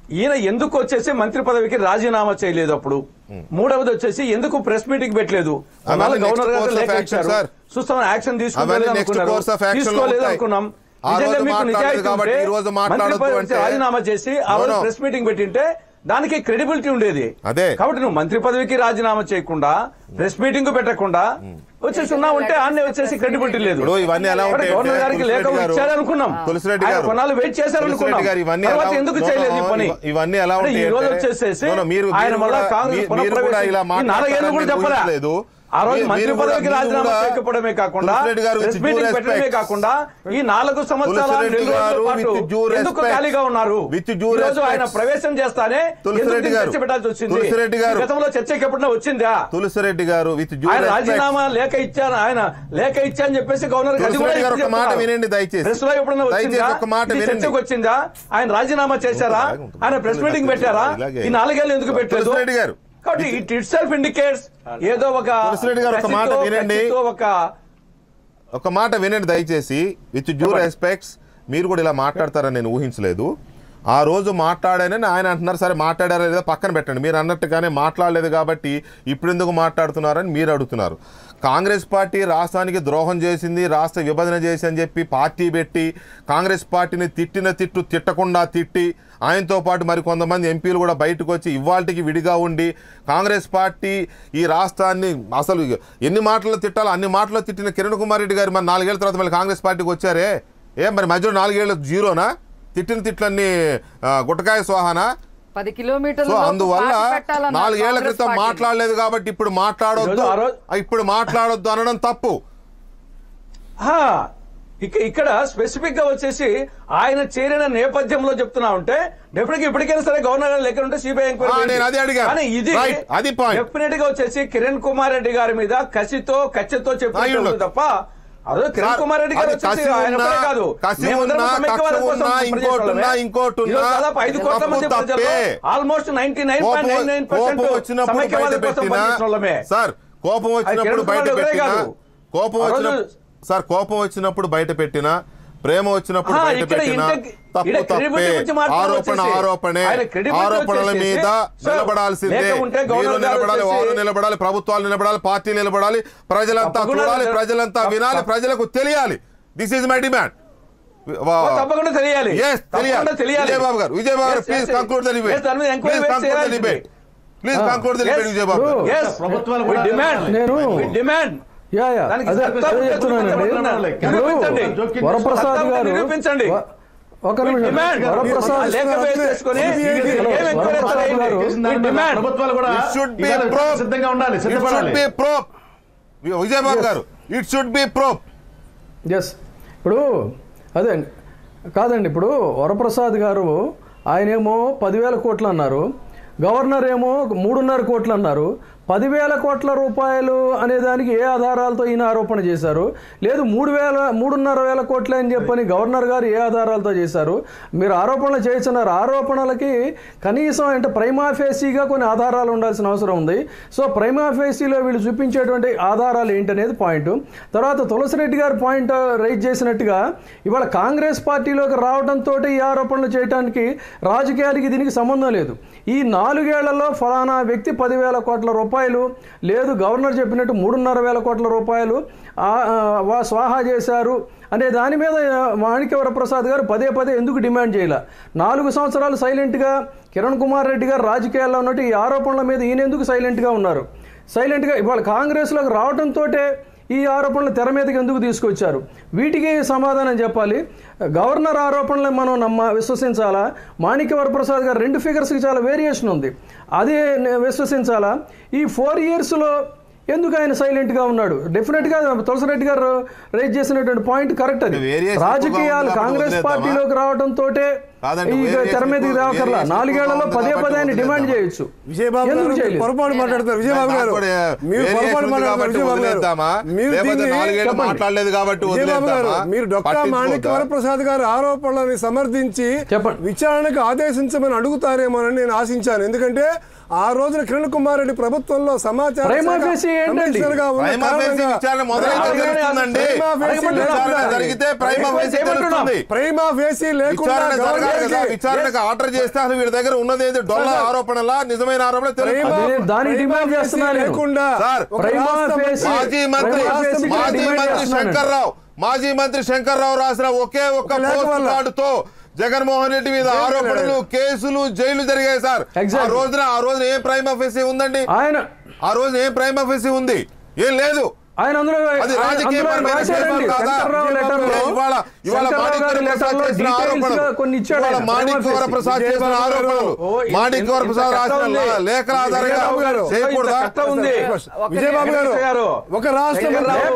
ఈయన ఎందుకు వచ్చేసి మంత్రి పదవికి రాజీనామా చేయలేదు అప్పుడు? మూడవది వచ్చేసి ఎందుకు ప్రెస్ మీటింగ్ పెట్టలేదు? గవర్నర్ గారు లేఖ ఇచ్చారు, చూస్తాం యాక్షన్ తీసుకోలేదు అనుకున్నాం. నిజంగా మీకు నిజాయితీ ఉంటే మంత్రి పదవికి రాజీనామా చేసి ఆ రోజు ప్రెస్ మీటింగ్ పెట్టింటే దానికి క్రెడిబిలిటీ ఉండేది. కాబట్టి నువ్వు మంత్రి పదవికి రాజీనామా చేయకుండా ప్రెస్ మీటింగ్ పెట్టకుండా వచ్చేసి ఉన్నావు అంటే ఆన్నే వచ్చేసి క్రెడిబిలిటీ లేదు. గవర్నర్ గారికి లేఖ ఇచ్చారనుకున్నాం, కొన్నాళ్ళు వెయిట్ చేశారనుకున్నాం, తర్వాత ఎందుకు చేయలేదు ఈ పని? ఈ రోజు వచ్చేసేసి ఆయన మళ్ళా కాంగ్రెస్ 4 ఏళ్ళు కూడా చెప్పలేదు. ఆ రోజు మంత్రి పదవికి రాజీనామా చేయకపోవడమే కాకుండా ప్రెస్ మీటింగ్ పెట్టడమే కాకుండా ఈ 4 సంవత్సరాల 2 రోజుల పాటు ఎందుకు ఖాళీగా ఉన్నారు? ఈ రోజు ఆయన ప్రవేశం చేస్తానే చర్చ పెట్టాల్సి వచ్చింది. గతంలో చర్చకి ఎప్పుడైనా వచ్చిందా? తులసిరెడ్డి గారు ఆయన రాజీనామా లేఖ ఇచ్చాను, ఆయన లేఖ ఇచ్చాని చెప్పేసి గవర్నర్ ప్రెస్ లో ఎప్పుడైనా వచ్చిందా? చర్చకు వచ్చిందా? ఆయన రాజీనామా చేశారా? ఆయన ప్రెస్ మీటింగ్ పెట్టారా? ఈ 4 ఏళ్ళు ఎందుకు పెట్టలేదు? కాబట్టి ఇట్ ఇట్ సెల్ఫ్ ఇండికేట్స్ ఏదో ఒక మాట వినండి, ఒక మాట వినండి దయచేసి. విత్ డ్యూ రెస్పెక్ట్స్, మీరు కూడా ఇలా మాట్లాడతారని నేను ఊహించలేదు. ఆ రోజు మాట్లాడానని ఆయన అంటున్నారు. సరే మాట్లాడారా లేదా పక్కన పెట్టండి. మీరు అన్నట్టుగానే మాట్లాడలేదు కాబట్టి ఇప్పుడు ఎందుకు మాట్లాడుతున్నారని మీరు అడుగుతున్నారు. కాంగ్రెస్ పార్టీ రాష్ట్రానికి ద్రోహం చేసింది, రాష్ట్ర విభజన చేసి అని చెప్పి పార్టీ పెట్టి కాంగ్రెస్ పార్టీని తిట్టకుండా తిట్టి ఆయనతో పాటు మరి కొంతమంది ఎంపీలు కూడా బయటకు వచ్చి ఇవాళకి విడిగా ఉండి కాంగ్రెస్ పార్టీ ఈ రాష్ట్రాన్ని అసలు ఎన్ని మాటలు తిట్టాలో అన్ని మాటలు తిట్టిన కిరణ్ కుమార్ రెడ్డి గారు మరి 4 ఏళ్ల తర్వాత మళ్ళీ కాంగ్రెస్ పార్టీకి వచ్చారే. మరి మధ్యలో 4 ఏళ్ళు జీరోనా? తిట్టిన తిట్లన్నీ గుట్టకాయ స్వాహానా? 10 కిలోమీటర్లు అందువల్ల 4 ఏళ్ల క్రితం మాట్లాడలేదు కాబట్టి ఇప్పుడు మాట్లాడొద్దు అనడం తప్పు. ఇక్కడ స్పెసిఫిక్ గా వచ్చేసి ఆయన చేరిన నేపథ్యంలో చెప్తున్నా ఉంటే డెఫినెట్ గా ఇప్పటికైనా సరే గవర్నర్ గారు లెక్క ఉంటే సిబిఐ ఎంక్వైరీ. కానీ ఇది డెఫినెట్ గా వచ్చేసి కిరణ్ కుమార్ రెడ్డి గారి మీద కసితో చెప్తున్నారు తప్ప కిరణ్ కుమార్ రెడ్డి గారు వచ్చేసి ఆయన కాదు, దాదాపు 5 కోట్ల మంది ప్రజలు ఆల్మోస్ట్ 99.99% సమైక్యవాద కోసం పనిచేసిన వాళ్ళమే. కోపం వచ్చినప్పుడు బయట పెట్టిన ప్రేమ వచ్చినప్పుడు బయట పెట్టిన తప్పు తప్పే. ఆరోపణల మీద నిలబడాల్సిందే. మీరు నిలబడాలి, వారు నిలబడాలి, ప్రభుత్వాలు నిలబడాలి, పార్టీ నిలబడాలి. ప్రజలంతా చూడాలి, ప్రజలంతా వినాలి, ప్రజలకు తెలియాలి. This is my demand. తప్పకుండా తెలియాలి. విజయబాబు గారు please conclude the debate. Please conclude the debate Vijayababu గారు. వరప్రసాద్ గారు ఒక నిమిషం. వరప్రసాద్ విజయబాబు గారు it should be probe. Yes, ఇప్పుడు అదే కాదండి. ఇప్పుడు వరప్రసాద్ గారు ఆయనేమో 10,000 కోట్లు అన్నారు, గవర్నర్ ఏమో 3.5 కోట్లు అన్నారు. 10,000 కోట్ల రూపాయలు అనే దానికి ఏ ఆధారాలతో ఈయన ఆరోపణ చేశారు? లేదు 3,500 కోట్లే అని చెప్పని గవర్నర్ గారు ఏ ఆధారాలతో చేశారు? మీరు ఆరోపణలు చేస్తున్నారు. ఆరోపణలకి కనీసం అంటే ప్రైమా ఫేసీగా కొన్ని ఆధారాలు ఉండాల్సిన అవసరం ఉంది. సో ప్రైమా ఫేసీలో వీళ్ళు చూపించేటువంటి ఆధారాలు ఏంటనేది పాయింట్. తర్వాత తులసిరెడ్డి గారు పాయింట్ రైజ్ చేసినట్టుగా ఇవాళ కాంగ్రెస్ పార్టీలోకి రావడంతో ఈ ఆరోపణలు చేయడానికి రాజకీయాలకి దీనికి సంబంధం లేదు. ఈ 4 ఏళ్లలో ఫలానా వ్యక్తి 10,000 కోట్ల రూపాయలు లేదు, గవర్నర్ చెప్పినట్టు 3,500 కోట్ల రూపాయలు స్వాహా చేశారు అనే దాని మీద మాణిక్య వరప్రసాద్ గారు పదే ఎందుకు డిమాండ్ చేయాల? 4 సంవత్సరాలు సైలెంట్గా కిరణ్ కుమార్ రెడ్డి గారు రాజకీయాల్లో ఉన్నట్టు ఈ ఆరోపణల మీద ఈయన ఎందుకు సైలెంట్గా ఉన్నారు? సైలెంట్గా ఇవాళ కాంగ్రెస్లోకి రావడంతో ఈ ఆరోపణలు తెర మీదకి ఎందుకు తీసుకొచ్చారు? వీటికి సమాధానం చెప్పాలి. గవర్నర్ ఆరోపణలు మనం విశ్వసించాలా? మాణిక్య వరప్రసాద్ గారు 2 ఫిగర్స్కి చాలా వేరియేషన్ ఉంది, అది విశ్వసించాలా? ఈ 4 ఇయర్స్లో ఎందుకు ఆయన సైలెంట్గా ఉన్నాడు? డెఫినెట్గా తులసిరెడ్డి గారు రైజ్ చేసినటువంటి పాయింట్ కరెక్ట్. అది రాజకీయాలు కాంగ్రెస్ పార్టీలోకి రావడంతో తెర మీదకి రాకర్లా 4 ఏళ్లలో పదే ఆయన డిమాండ్ చేయొచ్చు. విజయబాబు పొరపాటు మాట్లాడతారు. విజయబాబు గారు మీరు డొక్కా మాణిక్య వరప్రసాద్ గారు ఆరోపణలని సమర్థించి విచారణకు ఆదేశించమని అడుగుతారేమోనని నేను ఆశించాను. ఎందుకంటే ఆ రోజున కిరణ్ కుమార్ రెడ్డి ప్రభుత్వంలో సమాచారం ప్రైమా ఫేసీ లేకుండా విచారణకు ఆర్డర్ చేస్తే అసలు వీడి దగ్గర ఉన్నది ఏంటి డొల్ల ఆరోపణలా నిజమైన ఆరోపణ దాన్ని డిమాండ్ చేస్తున్నారు. మాజీ మంత్రి శంకర్రావు రాసిన ఒకే ఒక్క పోస్ట్ కార్డుతో జగన్మోహన్ రెడ్డి మీద ఆరోపణలు, కేసులు, జైలు జరిగాయి సార్. ఆ రోజున ఏం ప్రైమ్ ఆఫీసీ ఉందండి? ఆ రోజు ఏం ప్రైమ్ ఆఫీసీ ఉంది? ఏం లేదు. ఆయన అది రాజకీయ మాణిక్య వర ప్రసాద్ చేసిన ఆరోపణలు మాణిక్య వర ప్రసాద్ రాసిన లేఖల ఆధారంగా చేయకూడదా? విజయబాబు గారు ఒక రాష్ట్రం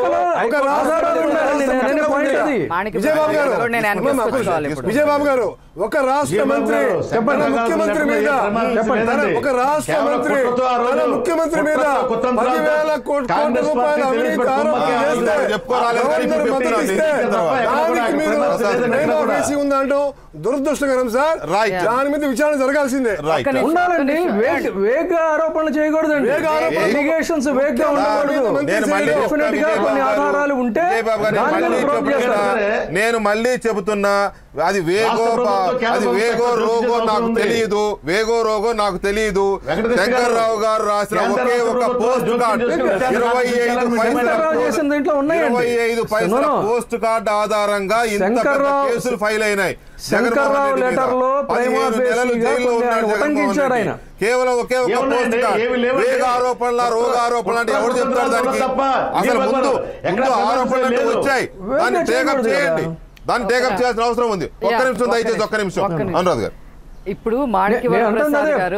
విజయబాబు గారు ఒక రాష్ట్ర మంత్రి ముఖ్యమంత్రి మీద ఒక రాష్ట్ర మంత్రి ముఖ్యమంత్రి మీద 10,000 కోట్ల రూపాయల అవినీతి ఉందంటూ దురదృష్టకరం సార్. దాని మీద విచారణ జరగాల్సిందే. ఉండాలండి. వేగ ఆరోపణలు చేయకూడదండి. ఎలిగేషన్స్ వేగ్గా ఉండకూడదు. కొన్ని ఆధారాలు ఉంటే నేను మళ్ళీ చెబుతున్నా, అది వేగో రోగో నాకు తెలియదు, వేగో రోగో నాకు తెలియదు. శంకర్రావు గారు రాసిన ఒకే ఒక పోస్ట్ కార్డు 25 పైసల పోస్ట్ కార్డు ఆధారంగా ఇంత కేసులు ఫైల్ అయినాయి. శంకర్రావు లెటర్ లో కేవలం ఒకే ఒక పోస్ట్ కార్డు. వేగ ఆరోపణల రోగ ఆరోపణలు అంటే ఎవరు చెప్తారు దానికి? అసలు ముందు ఆరోపణలు వచ్చాయి, దాన్ని టేకప్ చేయండి. దాన్ని టేకప్ చేయాల్సిన అవసరం ఉంది. ఒక్క నిమిషం దయచేసి, ఒక్క నిమిషం అనురాధ్ గారు. ఇప్పుడు మాణిక్య వర ప్రసాద్ గారు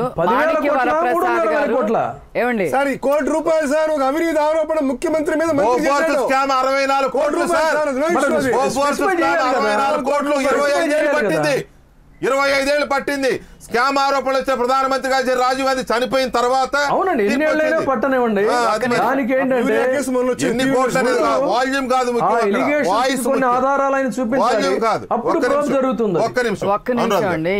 ఏమండి సార్, ₹1 కోటి సార్ ఒక అవినీతి ఆరోపణ ముఖ్యమంత్రి మీద 64 కోట్లు సార్. 64 కోట్లు 25 ఏళ్ళు పట్టింది. స్కామ్ ఆరోపణలు వచ్చే ప్రధానమంత్రి గారు రాజీవ్ గాంధీ చనిపోయిన తర్వాత అవునండి పట్టనివ్వండి. దానికి ఏంటంటే వాల్యూమ్ కాదు, కొన్ని ఆధారాలను చూపించాలి, అప్పుడు జరుగుతుంది. ఒక్క నిమిషం అండి.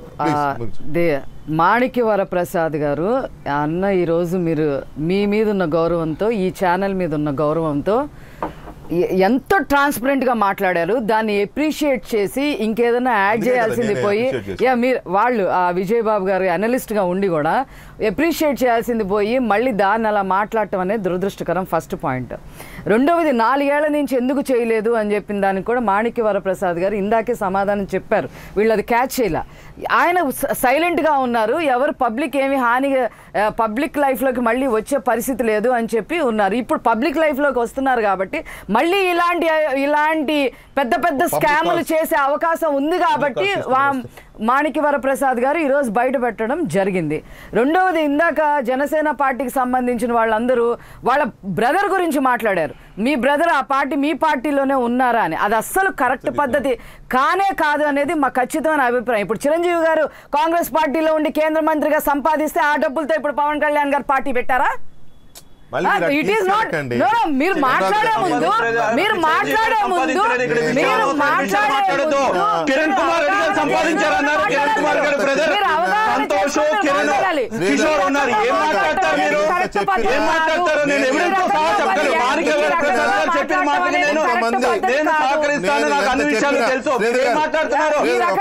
మాణిక్య వర ప్రసాద్ గారు అన్న, ఈరోజు మీరు మీ మీద ఉన్న గౌరవంతో, ఈ ఛానల్ మీద ఉన్న గౌరవంతో ఎంతో ట్రాన్స్పరెంట్ గా మాట్లాడారు. దాన్ని అప్రిషియేట్ చేసి ఇంకేదైనా యాడ్ చేయాల్సింది పోయి మీరు వాళ్ళు ఆ విజయబాబు గారు అనలిస్ట్ గా ఉండి కూడా అప్రిషియేట్ చేయాల్సింది పోయి మళ్ళీ దాన్ని అలా మాట్లాడటం అనేది దురదృష్టకరం. First point. రెండవది, 4 ఏళ్ల నుంచి ఎందుకు చేయలేదు అని చెప్పిన దానికి కూడా మాణిక్య వర ప్రసాద్ గారు ఇందాకే సమాధానం చెప్పారు. వీళ్ళు అది క్యాచ్ చేయాల. ఆయన సైలెంట్గా ఉన్నారు. ఎవరు పబ్లిక్ ఏమి పబ్లిక్ లైఫ్లోకి మళ్ళీ వచ్చే పరిస్థితి లేదు అని చెప్పి ఉన్నారు. ఇప్పుడు పబ్లిక్ లైఫ్లోకి వస్తున్నారు కాబట్టి మళ్ళీ ఇలాంటి పెద్ద స్కాములు చేసే అవకాశం ఉంది కాబట్టి మాణిక్య వర ప్రసాద్ గారు ఈరోజు బయట పెట్టడం జరిగింది. రెండవది, ఇందాక జనసేన పార్టీకి సంబంధించిన వాళ్ళందరూ వాళ్ళ బ్రదర్ గురించి మాట్లాడారు. మీ బ్రదర్ ఆ పార్టీ మీ పార్టీలోనే ఉన్నారా అని. అది అస్సలు కరెక్ట్ పద్ధతి కానే కాదు అనేది మా ఖచ్చితమైన అభిప్రాయం. ఇప్పుడు చిరంజీవి గారు కాంగ్రెస్ పార్టీలో ఉండి కేంద్ర మంత్రిగా సంపాదిస్తే ఆ డబ్బులతో ఇప్పుడు పవన్ కళ్యాణ్ గారు పార్టీ పెట్టారా? It is not. మీరు మాట్లాడే ముందు కిరణ్ కుమార్ రెడ్డి గారు సంపాదించారన్నారు. కిరణ్ కుమార్ గారు బ్రదర్ సంతోష్, కిరణ్, కిషోర్ ఉన్నారు. ఏం మాట్లాడతారు మీరు? ఏం మాట్లాడతారు? నేను ఎవిడెన్స్ తో సహా చెప్తాను. మాణిక్య వర ప్రసాద్ గారు చెప్పిన మాటకి నేను సహకరిస్తాను. నాకు అన్ని విషయాలు తెలుసు. ఏం మాట్లాడుతున్నారు?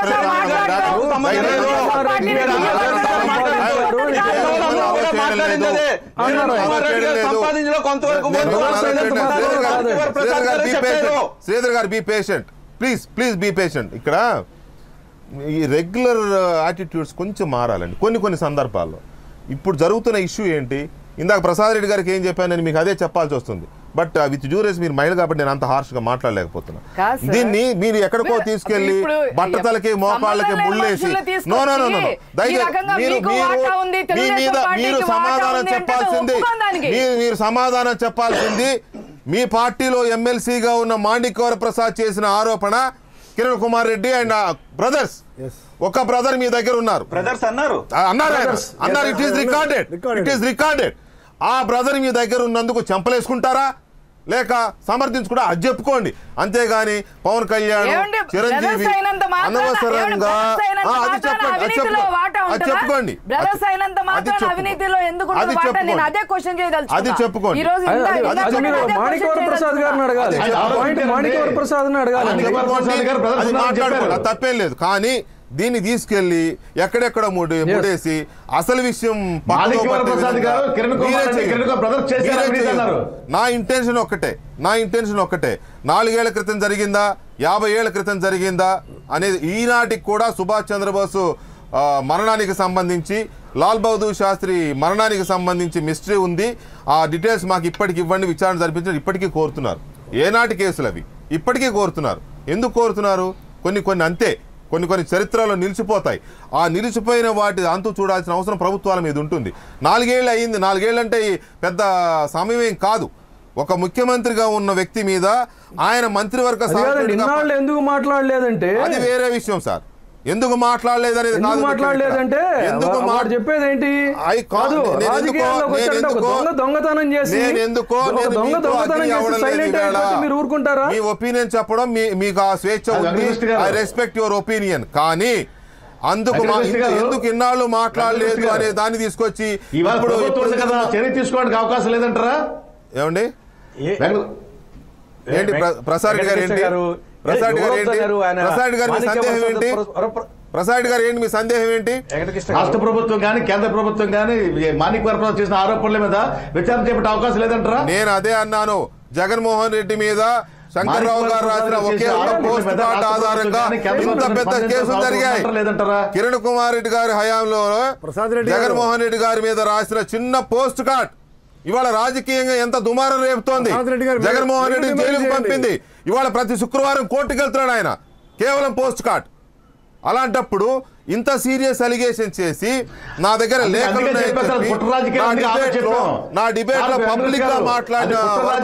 శ్రీధర్ గారు be patient, please be patient. ఇక్కడ ఈ రెగ్యులర్ యాటిట్యూడ్స్ కొంచెం మారాలండి కొన్ని సందర్భాల్లో. ఇప్పుడు జరుగుతున్న ఇష్యూ ఏంటి? ఇందాక ప్రసాద్ రెడ్డి గారికి ఏం చెప్పానని మీకు అదే చెప్పాల్సి వస్తుంది. బట్ విత్ డ్యూరేస్ మీరు మైండ్ కాబట్టి నేను అంత హార్ష్ గా మాట్లాడలేకపోతున్నా. దీన్ని మీరు ఎక్కడికో తీసుకెళ్లి బట్టతలకి మోకాళ్ళకి ముళ్ళేసి మీరు సమాధానం చెప్పాల్సింది మీ పార్టీలో ఎమ్మెల్సీగా ఉన్న మాణిక్య వర ప్రసాద్ చేసిన ఆరోపణ కిరణ్ కుమార్ రెడ్డి అండ్ బ్రదర్స్, ఒక బ్రదర్ మీ దగ్గర ఉన్నారు. It is recorded. ఆ బ్రదర్ మీ దగ్గర ఉన్నందుకు చంపలేసుకుంటారా లేక సమర్థించుకుంటా? అది చెప్పుకోండి. అంతేగాని పవన్ కళ్యాణ్, చిరంజీవి అనవసరంగా అది చెప్పుకోండి. అది చెప్పుకోండి. తప్పేం లేదు. కానీ దీన్ని తీసుకెళ్లి ఎక్కడెక్కడ ముడేసి అసలు విషయం నా ఇంటెన్షన్ ఒక్కటే 4 ఏళ్ల క్రితం జరిగిందా 50 ఏళ్ల క్రితం జరిగిందా అనేది ఈనాటికి కూడా సుభాష్ చంద్రబోసు మరణానికి సంబంధించి లాల్ బహదూర్ శాస్త్రి మరణానికి సంబంధించి మిస్టరీ ఉంది. ఆ డీటెయిల్స్ మాకు ఇప్పటికి ఇవ్వండి, విచారణ జరిపించడం ఇప్పటికీ కోరుతున్నారు. ఏనాటి కేసులు అవి ఇప్పటికీ కోరుతున్నారు. ఎందుకు కోరుతున్నారు? కొన్ని అంతే, కొన్ని చరిత్రలో నిలిచిపోతాయి. ఆ నిలిచిపోయిన వాటి అంతు చూడాల్సిన అవసరం ప్రభుత్వాల మీద ఉంటుంది. 4 ఏళ్ళు అయింది. 4 ఏళ్ళు అంటే పెద్ద సమయం కాదు. ఒక ముఖ్యమంత్రిగా ఉన్న వ్యక్తి మీద ఆయన మంత్రివర్గ ఎందుకు మాట్లాడలేదంటే అది వేరే విషయం సార్. ఎందుకు మాట్లాడలేదనేది మాట్లాడలేదంటే చెప్పేది ఏంటి కాదు, దొంగతనం చేసి మీరు ఊరుకుంటారా? మీ ఒపీనియన్ చెప్పడం మీకు ఆ స్వేచ్ఛ ఉంది. I respect your opinion. కానీ ఎందుకు ఇన్నాళ్ళు మాట్లాడలేదు అనే దాన్ని తీసుకొచ్చి ఇప్పుడు చర్య తీసుకోవడానికి అవకాశం లేదంటారా? ఏమండి ఏంటి ప్రసాద్ గారు ఏంటి ప్రసాద్ గారు ఏంటి మీ సందేహం ఏంటి? రాష్ట్ర ప్రభుత్వం కానీ కేంద్ర ప్రభుత్వం కానీ మాణిక్య వర ప్రసాద్ చేసిన ఆరోపణల మీద విచారణ చేపట్టే అవకాశం లేదంటారా? నేను అదే అన్నాను. జగన్మోహన్ రెడ్డి మీద శంకర్రావు గారు రాసిన ఒకే ఒక పోస్ట్ కార్డ్ ఆధారంగా ఇంత పెద్ద కేసులు జరిగాయి. కిరణ్ కుమార్ రెడ్డి గారి హయాంలో జగన్మోహన్ రెడ్డి గారి మీద రాసిన చిన్న పోస్ట్ కార్డ్ ఇవాళ రాజకీయంగా ఎంత దుమారం రేపుతోంది. జగన్మోహన్ రెడ్డి జైలుకు పంపింది. ఇవాళ ప్రతి శుక్రవారం కోర్టుకు వెళ్తున్నాడు ఆయన, కేవలం పోస్ట్ కార్డ్. అలాంటప్పుడు ఇంత సీరియస్ అలిగేషన్ చేసి నా దగ్గర లేఖలు నా డిబేట్ లో పబ్లిక్ గా మాట్లాడిన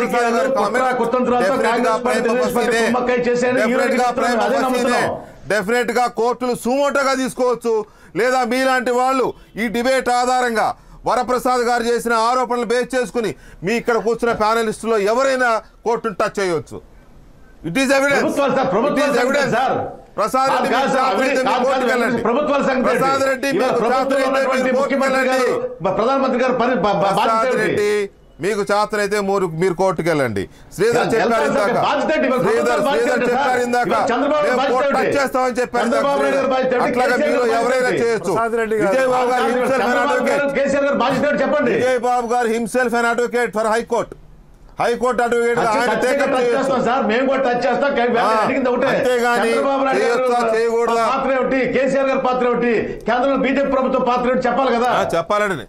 డెఫినెట్ గా కోర్టులు సుమోటోగా తీసుకోవచ్చు. లేదా మీలాంటి వాళ్ళు ఈ డిబేట్ ఆధారంగా వరప్రసాద్ గారు చేసిన ఆరోపణలు బేస్ చేసుకుని మీ ఇక్కడ కూర్చున్న ప్యానలిస్టులో ఎవరైనా కోర్టును టచ్ చేయవచ్చు. It is evidence. Prasad Reddy మీకు చేతనైతే మీరు కోర్టుకు వెళ్ళండి. శ్రీధర్ చెప్పారు టచ్ చేస్తామని చెప్పారు. అట్లాగా మీరు ఎవరైనా చేయొచ్చు. విజయ్ బాబు గారు himself an advocate for high court advocate ఆయన టేకప్ చేయొచ్చు. కేసీఆర్ గారి పాత్ర ఏమిటి, కేంద్రంలో బీజేపీ ప్రభుత్వం పాత్ర ఏమిటి చెప్పాలి కదా. చెప్పాలండి.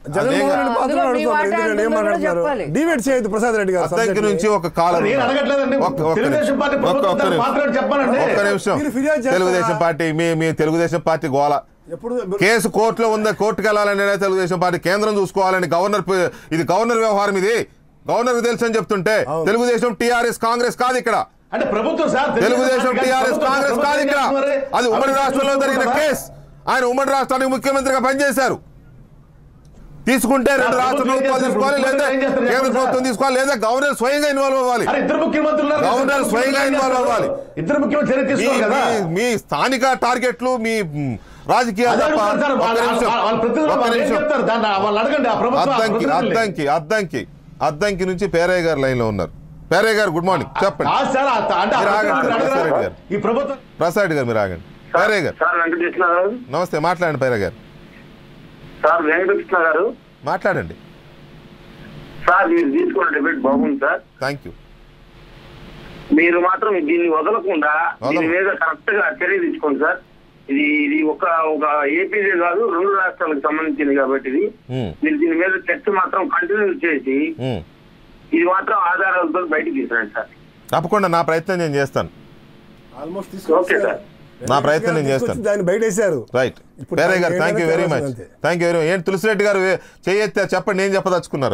డిబేట్ చేయొద్దు ప్రసాద్ రెడ్డి గారు. అద్దెకి నుంచి ఒక కాలం తెలుగుదేశం పార్టీ పాత్ర చెప్పాలండి. ఒక్క నిమిషం. తెలుగుదేశం పార్టీ మీ తెలుగుదేశం పార్టీ గోల కేసు కోర్టులో ఉందా, కోర్టుకు వెళ్ళాలని తెలుగుదేశం పార్టీ కేంద్రం చూసుకోవాలని ఇది గవర్నర్ వ్యవహారం. ఇది గవర్నర్ తెలుసు అని చెప్తుంటే తెలుగుదేశం టీఆర్ఎస్ కాంగ్రెస్ కాదు ఇక్కడ. అంటే ప్రభుత్వం తెలుగుదేశం టీఆర్ఎస్ కాంగ్రెస్ కాదు ఇక్కడ. అది ఉమ్మడి రాష్ట్రంలో జరిగిన కేసు. ఆయన ఉమ్మడి రాష్ట్రానికి ముఖ్యమంత్రిగా పనిచేశారు. తీసుకుంటే 2 రాష్ట్ర ప్రభుత్వాలు తీసుకోవాలి, లేదా కేంద్ర ప్రభుత్వం తీసుకోవాలి, లేదా గవర్నర్ స్వయంగా ఇన్వాల్వ్ అవ్వాలి. గవర్నర్ స్వయంగా ఇన్వాల్వ్ అవ్వాలి. మీ స్థానిక టార్గెట్లు మీ రాజకీయాలు అద్దంకి నుంచి పేరయ్య గారు లైన్ లో ఉన్నారు. పేరయ్య గారు గుడ్ మార్నింగ్ చెప్పండి. ప్రసాద్ గారు మీరు ఆగండి. పేరయ్య గారు నమస్తే, మాట్లాడండి. పేరయ్య గారు సార్ వెంకటకృష్ణ గారు మాట్లాడండి. సార్ మీరు తీసుకున్న డిబేట్ బాగుంది సార్. Thank you. మీరు మాత్రం దీన్ని వదలకుండా దీని మీద కరెక్ట్ గా చర్య తీసుకోండి సార్. ఇది ఒక ఏపీదే కాదు, 2 రాష్ట్రాలకు సంబంధించింది కాబట్టి ఇది మీరు దీని మీద చర్చ మాత్రం కంటిన్యూ చేసి ఇది మాత్రం ఆధారాలతో బయటకు తీసుకురండి సార్. తప్పకుండా నా ప్రయత్నం నేను చేస్తాను. ఓకే సార్, నా ప్రయత్నం నేను చేస్తాను. దాన్ని బయట వేశారు. రైట్ పేరయ్య గారు, thank you very much. Thank you very much. ఏంటి తులసిరెడ్డి గారు చేయెత్తారు, చెప్పండి ఏం చెప్పదలుచుకున్నారు?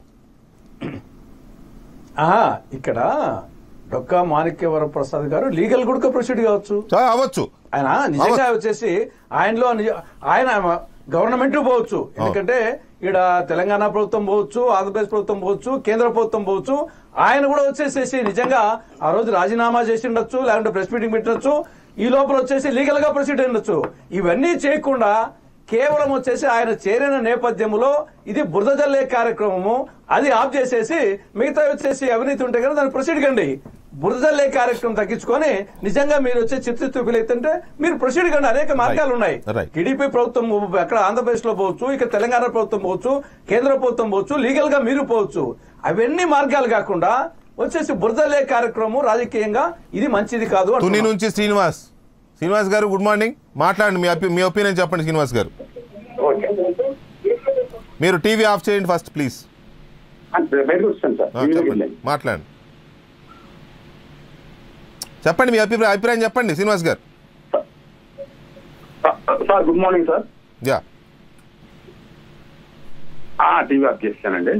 ఇక్కడ డొక్కా మాణిక్య వర ప్రసాద్ గారు లీగల్ కూడా ప్రొసీడ్ కావచ్చు, అవ్వచ్చు. ఆయన నిజంగా వచ్చేసి ఆయన గవర్నమెంట్ పోవచ్చు. ఎందుకంటే ఇక్కడ తెలంగాణ ప్రభుత్వం పోవచ్చు, ఆంధ్రప్రదేశ్ ప్రభుత్వం పోవచ్చు, కేంద్ర ప్రభుత్వం పోవచ్చు. ఆయన కూడా వచ్చేసేసి నిజంగా ఆ రోజు రాజీనామా చేసి ఉండొచ్చు, లేకుంటే ప్రెస్ మీటింగ్ పెట్టవచ్చు. ఈ లోపల వచ్చేసి లీగల్ గా ప్రొసీడ్ ఉండొచ్చు. ఇవన్నీ చేయకుండా కేవలం వచ్చేసి ఆయన చేరిన నేపథ్యంలో ఇది బురద జల్లే కార్యక్రమము, అది ఆఫ్ చేసేసి మిగతా వచ్చేసి అవినీతి ఉంటే కదా దాన్ని ప్రొసీడ్ కండి. బురదల్లే కార్యక్రమం తగ్గించుకొని నిజంగా మీరు వచ్చే చిత్తూపిలు అయితే మీరు ప్రొసీడ్ కండి. అనేక మార్గాలు ఉన్నాయి. టీడీపీ ప్రభుత్వం అక్కడ ఆంధ్రప్రదేశ్ లో పోవచ్చు, ఇక తెలంగాణ ప్రభుత్వం పోవచ్చు, కేంద్ర ప్రభుత్వం పోవచ్చు, లీగల్ గా మీరు పోవచ్చు. అవన్నీ మార్గాలు కాకుండా వచ్చేసి బురదల్లే కార్యక్రమం రాజకీయంగా ఇది మంచిది కాదు. తుని నుంచి శ్రీనివాస్ గారు గుడ్ మార్నింగ్, మాట్లాడండి, మీ ఒపీనియన్ చెప్పండి. శ్రీనివాస్ గారు మీరు టీవీ ఆఫ్ చేయండి ఫస్ట్ ప్లీజ్. మాట్లాడండి, చెప్పండి మీ అభిప్రాయం చెప్పండి శ్రీనివాస్ గారు. Sir good morning sir. Ya TV off చేస్తానండి,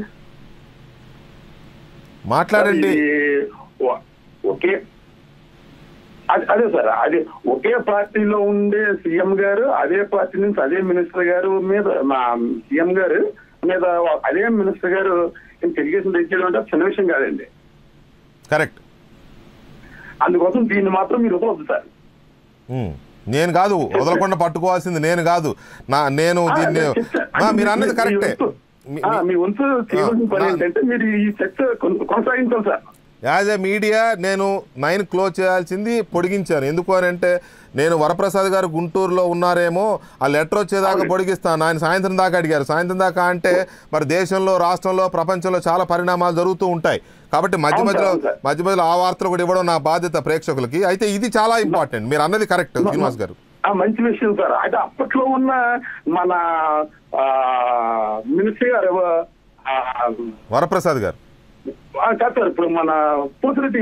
మాట్లాడండి. ఓకే అదే సార్, అదే ఒకే పార్టీలో ఉండే సీఎం గారు అదే పార్టీ నుంచి అదే మినిస్టర్ గారు మీద సీఎం గారు మీద అదే మినిస్టర్ గారు టెలిగేషన్ తెచ్చేయడం అంటే చిన్న విషయం కాదండి. కరెక్ట్. అందుకోసం దీన్ని మాత్రం మీరు వదలవద్దు సార్. నేను కాదు వదలకుండా పట్టుకోవాల్సింది, నేను కాదు నేను దీన్ని మీరు అన్నది కరెక్టే. మీ వంతు చేయవలసిన పని ఏంటంటే మీరు ఈ చర్చ కొనసాగించాలి సార్. యాజ్ ఏ మీడియా నేను 9 క్లోజ్ చేయాల్సింది పొడిగించాను. ఎందుకు అని అంటే నేను వరప్రసాద్ గారు గుంటూరులో ఉన్నారేమో ఆ లెటర్ వచ్చేదాకా పొడిగిస్తాను. ఆయన సాయంత్రం దాకా అడిగారు. సాయంత్రం దాకా అంటే మరి దేశంలో, రాష్ట్రంలో, ప్రపంచంలో చాలా పరిణామాలు జరుగుతూ ఉంటాయి. కాబట్టి మధ్య మధ్యలో ఆ వార్తలు కూడా ఇవ్వడం నా బాధ్యత ప్రేక్షకులకి. అయితే ఇది చాలా ఇంపార్టెంట్, మీరు అన్నది కరెక్ట్ శ్రీనివాస్ గారు. మంచి విషయం సార్. అయితే అప్పట్లో ఉన్న మన మినిస్టర్ గారు వరప్రసాద్ గారు కాదు సార్, ఇప్పుడు మన తులసిరెడ్డి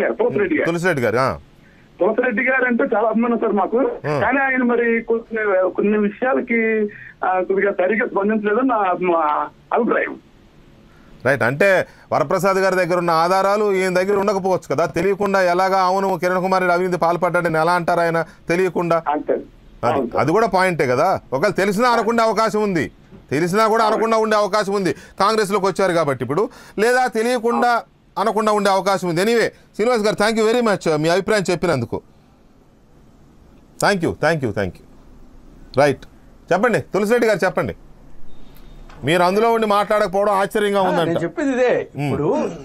గారు అంటే చాలా అభిమానం సార్ మాకు. కానీ ఆయన మరి కొన్ని విషయాలకి కొద్దిగా సరిగ్గా స్పందించలేదు నా అభిప్రాయం. రైట్. అంటే వరప్రసాద్ గారి దగ్గర ఉన్న ఆధారాలు ఈయన దగ్గర ఉండకపోవచ్చు కదా. తెలియకుండా ఎలాగా అవును కిరణ్ కుమార్ రెడ్డి అవినీతి పాల్పడ్డాడని ఎలా అంటారు ఆయన తెలియకుండా? అది కూడా పాయింటే కదా. ఒకవేళ తెలిసినా అనకుండా అవకాశం ఉంది, తెలిసినా కూడా అనకుండా ఉండే అవకాశం ఉంది. కాంగ్రెస్లోకి వచ్చారు కాబట్టి ఇప్పుడు, లేదా తెలియకుండా అనకుండా ఉండే అవకాశం ఉంది. ఎనీవే శ్రీనివాస్ గారు థ్యాంక్ యూ వెరీ మచ్ మీ అభిప్రాయం చెప్పినందుకు. Thank you. రైట్, చెప్పండి తులసిరెడ్డి గారు చెప్పండి. మీరు అందులో ఉండి మాట్లాడకపోవడం ఆశ్చర్యంగా ఉందండి. చెప్పేది ఇదే. ఇప్పుడు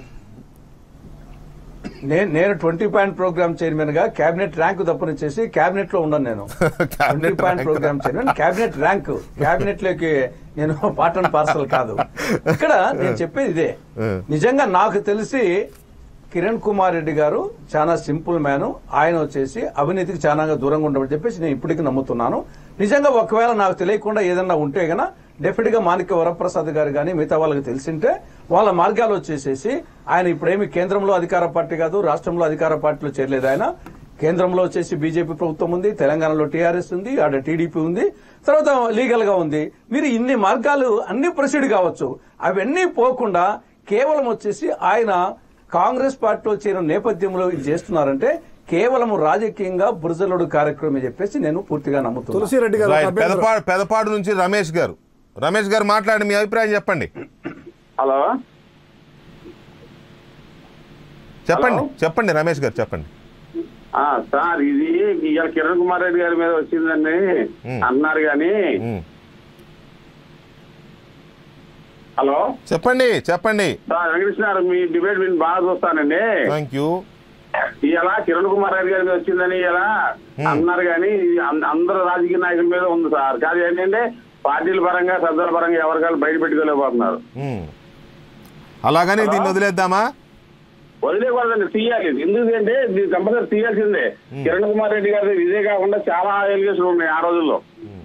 నేను 20 పాయింట్ ప్రోగ్రామ్ చైర్మన్ గా క్యాబినెట్ ర్యాంక్ తప్పనిచ్చేసి క్యాబినెట్ లో ఉన్నాను. నేను 20 point program chairman, cabinet rank, cabinet లోకి నేను పార్ట్ అండ్ పార్సల్ కాదు. ఇక్కడ నేను చెప్పేది ఇదే. నిజంగా నాకు తెలిసి కిరణ్ కుమార్ రెడ్డి గారు చాలా సింపుల్ మ్యాన్. ఆయన వచ్చేసి అవినీతికి చాలా దూరంగా ఉండమని చెప్పేసి నేను ఇప్పటికీ నమ్ముతున్నాను. నిజంగా ఒకవేళ నాకు తెలియకుండా ఏదన్నా ఉంటే గనా డెఫినెట్ గా మాణిక్య వరప్రసాద్ గారు కానీ మిగతా వాళ్ళకి తెలిసింటే వాళ్ళ మార్గాలు వచ్చేసేసి, ఆయన ఇప్పుడేమి కేంద్రంలో అధికార పార్టీ కాదు, రాష్ట్రంలో అధికార పార్టీలో చేరలేదు. ఆయన కేంద్రంలో వచ్చేసి బీజేపీ ప్రభుత్వం ఉంది, తెలంగాణలో టీఆర్ఎస్ ఉంది, ఆడ టీడీపీ ఉంది, తర్వాత లీగల్ గా ఉంది. మీరు ఇన్ని మార్గాలు అన్ని ప్రొసీడ్ కావచ్చు. అవన్నీ పోకుండా కేవలం వచ్చేసి ఆయన కాంగ్రెస్ పార్టీలో చేరిన నేపథ్యంలో ఇది చేస్తున్నారంటే కేవలం రాజకీయంగా బురజలుడు కార్యక్రమం చెప్పేసి నేను పూర్తిగా నమ్ముతున్నాను. పెదపాడు నుంచి రమేష్ గారు మాట్లాడి మీ అభిప్రాయం చెప్పండి. హలో చెప్పండి రమేష్ గారు చెప్పండి. సార్ ఇది ఇవాళ కిరణ్ కుమార్ రెడ్డి గారి మీద వచ్చిందని అన్నారు కానీ, హలో చెప్పండి సార్ వెంకటేశ్వర గారు, మీ డిబేట్ నేను బాగా చూస్తానండి. Thank you. ఇలా కిరణ్ కుమార్ రెడ్డి గారి మీద వచ్చిందని ఇలా అన్నారు కానీ అందరు రాజకీయ నాయకుల మీద ఉంది సార్. కాదు ఏంటంటే పార్టీల పరంగా, సభ్యుల పరంగా ఎవరికాలు బయట పెట్టుకోలేకపోతున్నారు. అలాగని దీన్ని వదిలేద్దామా? వదిలేకూడదండి, తీయాలి. ఎందుకంటే దీన్ని కంపల్సరీ తీయాల్సిందే. కిరణ్ కుమార్ రెడ్డి గారి ఇదే కాకుండా చాలా ఎలిగేషన్ ఉన్నాయి ఆ రోజుల్లో.